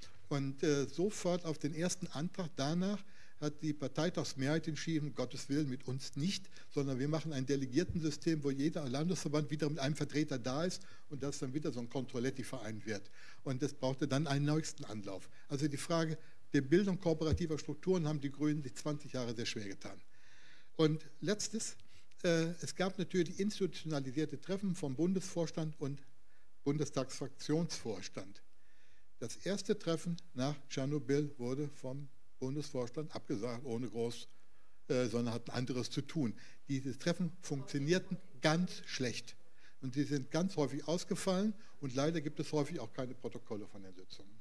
Und äh, sofort auf den ersten Antrag danach hat die Parteitagsmehrheit entschieden, um Gottes Willen mit uns nicht, sondern wir machen ein Delegiertensystem, wo jeder Landesverband wieder mit einem Vertreter da ist und das dann wieder so ein Controletti-Verein wird. Und das brauchte dann einen nächsten Anlauf. Also die Frage der Bildung kooperativer Strukturen haben die Grünen sich zwanzig Jahre sehr schwer getan. Und letztes, äh, es gab natürlich institutionalisierte Treffen vom Bundesvorstand und Bundestagsfraktionsvorstand. Das erste Treffen nach Tschernobyl wurde vom Bundesvorstand abgesagt, ohne groß, äh, sondern hatten anderes zu tun. Diese Treffen funktionierten ganz schlecht und sie sind ganz häufig ausgefallen und leider gibt es häufig auch keine Protokolle von den Sitzungen.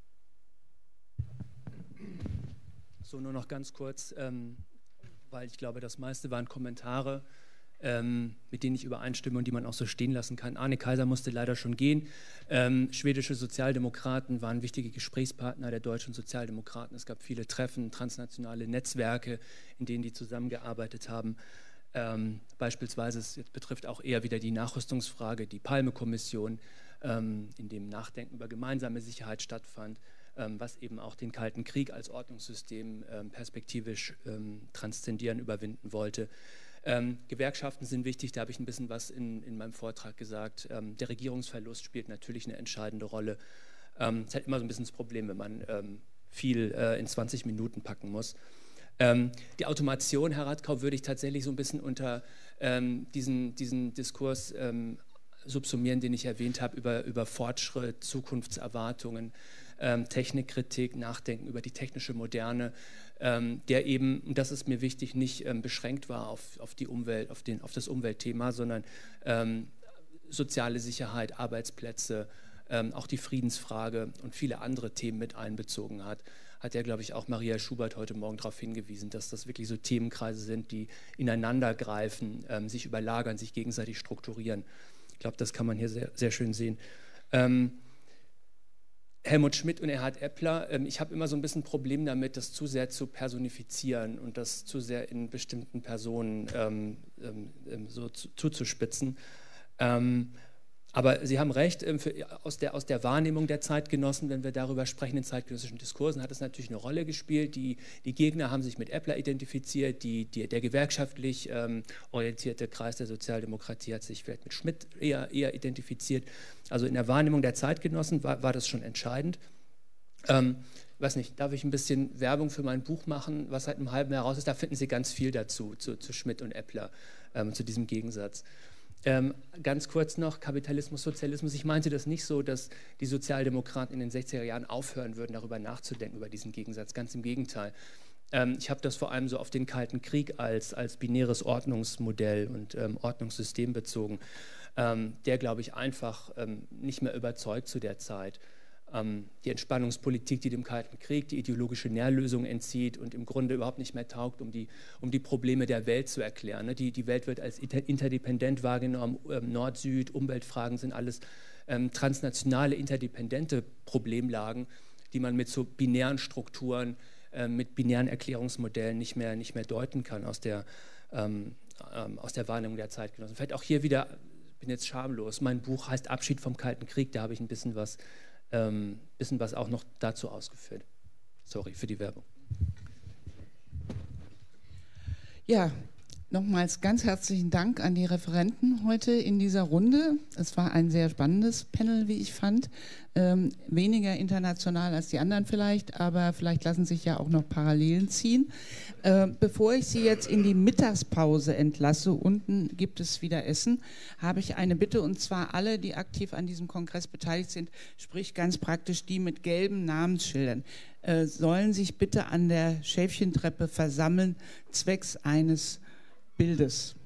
So, nur noch ganz kurz, ähm, weil ich glaube, das meiste waren Kommentare, ähm, mit denen ich übereinstimme und die man auch so stehen lassen kann. Arne Kaiser musste leider schon gehen. Ähm, schwedische Sozialdemokraten waren wichtige Gesprächspartner der deutschen Sozialdemokraten. Es gab viele Treffen, transnationale Netzwerke, in denen die zusammengearbeitet haben. Ähm, beispielsweise, es jetzt betrifft auch eher wieder die Nachrüstungsfrage, die Palme-Kommission, ähm, in dem Nachdenken über gemeinsame Sicherheit stattfand, ähm, was eben auch den Kalten Krieg als Ordnungssystem ähm, perspektivisch ähm, transzendieren, überwinden wollte. Ähm, Gewerkschaften sind wichtig, da habe ich ein bisschen was in, in meinem Vortrag gesagt. Ähm, der Regierungsverlust spielt natürlich eine entscheidende Rolle. Ähm, es ist halt immer so ein bisschen das Problem, wenn man ähm, viel äh, in zwanzig Minuten packen muss. Ähm, die Automation, Herr Radkau, würde ich tatsächlich so ein bisschen unter ähm, diesen, diesen Diskurs ähm, subsumieren, den ich erwähnt habe, über, über Fortschritt, Zukunftserwartungen, ähm, Technikkritik, Nachdenken über die technische Moderne, ähm, der eben, und das ist mir wichtig, nicht ähm, beschränkt war auf, auf die Umwelt, auf, den, auf das Umweltthema, sondern ähm, soziale Sicherheit, Arbeitsplätze, ähm, auch die Friedensfrage und viele andere Themen mit einbezogen hat. Hat ja, glaube ich, auch Maria Schubert heute Morgen darauf hingewiesen, dass das wirklich so Themenkreise sind, die ineinander greifen, ähm, sich überlagern, sich gegenseitig strukturieren. Ich glaube, das kann man hier sehr, sehr schön sehen. Ähm, Helmut Schmidt und Erhard Eppler, ähm, ich habe immer so ein bisschen ein Problem damit, das zu sehr zu personifizieren und das zu sehr in bestimmten Personen ähm, ähm, so zu, zuzuspitzen. Ähm, Aber Sie haben recht, für, aus, der, aus der Wahrnehmung der Zeitgenossen, wenn wir darüber sprechen, in zeitgenössischen Diskursen, hat es natürlich eine Rolle gespielt. Die, die Gegner haben sich mit Eppler identifiziert, die, die, der gewerkschaftlich ähm, orientierte Kreis der Sozialdemokratie hat sich vielleicht mit Schmidt eher, eher identifiziert. Also in der Wahrnehmung der Zeitgenossen war, war das schon entscheidend. Ähm, ich weiß nicht, darf ich ein bisschen Werbung für mein Buch machen, was seit einem halben Jahr raus ist? Da finden Sie ganz viel dazu, zu, zu Schmidt und Eppler, ähm, zu diesem Gegensatz. Ähm, ganz kurz noch, Kapitalismus, Sozialismus. Ich meinte das nicht so, dass die Sozialdemokraten in den sechziger Jahren aufhören würden, darüber nachzudenken, über diesen Gegensatz. Ganz im Gegenteil. Ähm, ich habe das vor allem so auf den Kalten Krieg als, als binäres Ordnungsmodell und ähm, Ordnungssystem bezogen, ähm, der, glaube ich, einfach ähm, nicht mehr überzeugt zu der Zeit. Die Entspannungspolitik, die dem Kalten Krieg die ideologische Nährlösung entzieht und im Grunde überhaupt nicht mehr taugt, um die, um die Probleme der Welt zu erklären. Ne? Die, die Welt wird als interdependent wahrgenommen, ähm, Nord-Süd, Umweltfragen sind alles ähm, transnationale, interdependente Problemlagen, die man mit so binären Strukturen, äh, mit binären Erklärungsmodellen nicht mehr, nicht mehr deuten kann aus der, ähm, ähm, aus der Wahrnehmung der Zeitgenossen. Vielleicht auch hier wieder, ich bin jetzt schamlos, mein Buch heißt Abschied vom Kalten Krieg, da habe ich ein bisschen was Ähm, bisschen was auch noch dazu ausgeführt. Sorry für die Werbung. Ja, nochmals ganz herzlichen Dank an die Referenten heute in dieser Runde. Es war ein sehr spannendes Panel, wie ich fand. Ähm, weniger international als die anderen vielleicht, aber vielleicht lassen sich ja auch noch Parallelen ziehen. Äh, bevor ich Sie jetzt in die Mittagspause entlasse, unten gibt es wieder Essen, habe ich eine Bitte, und zwar alle, die aktiv an diesem Kongress beteiligt sind, sprich ganz praktisch die mit gelben Namensschildern, äh, sollen sich bitte an der Schäfchentreppe versammeln, zwecks eines Bildes.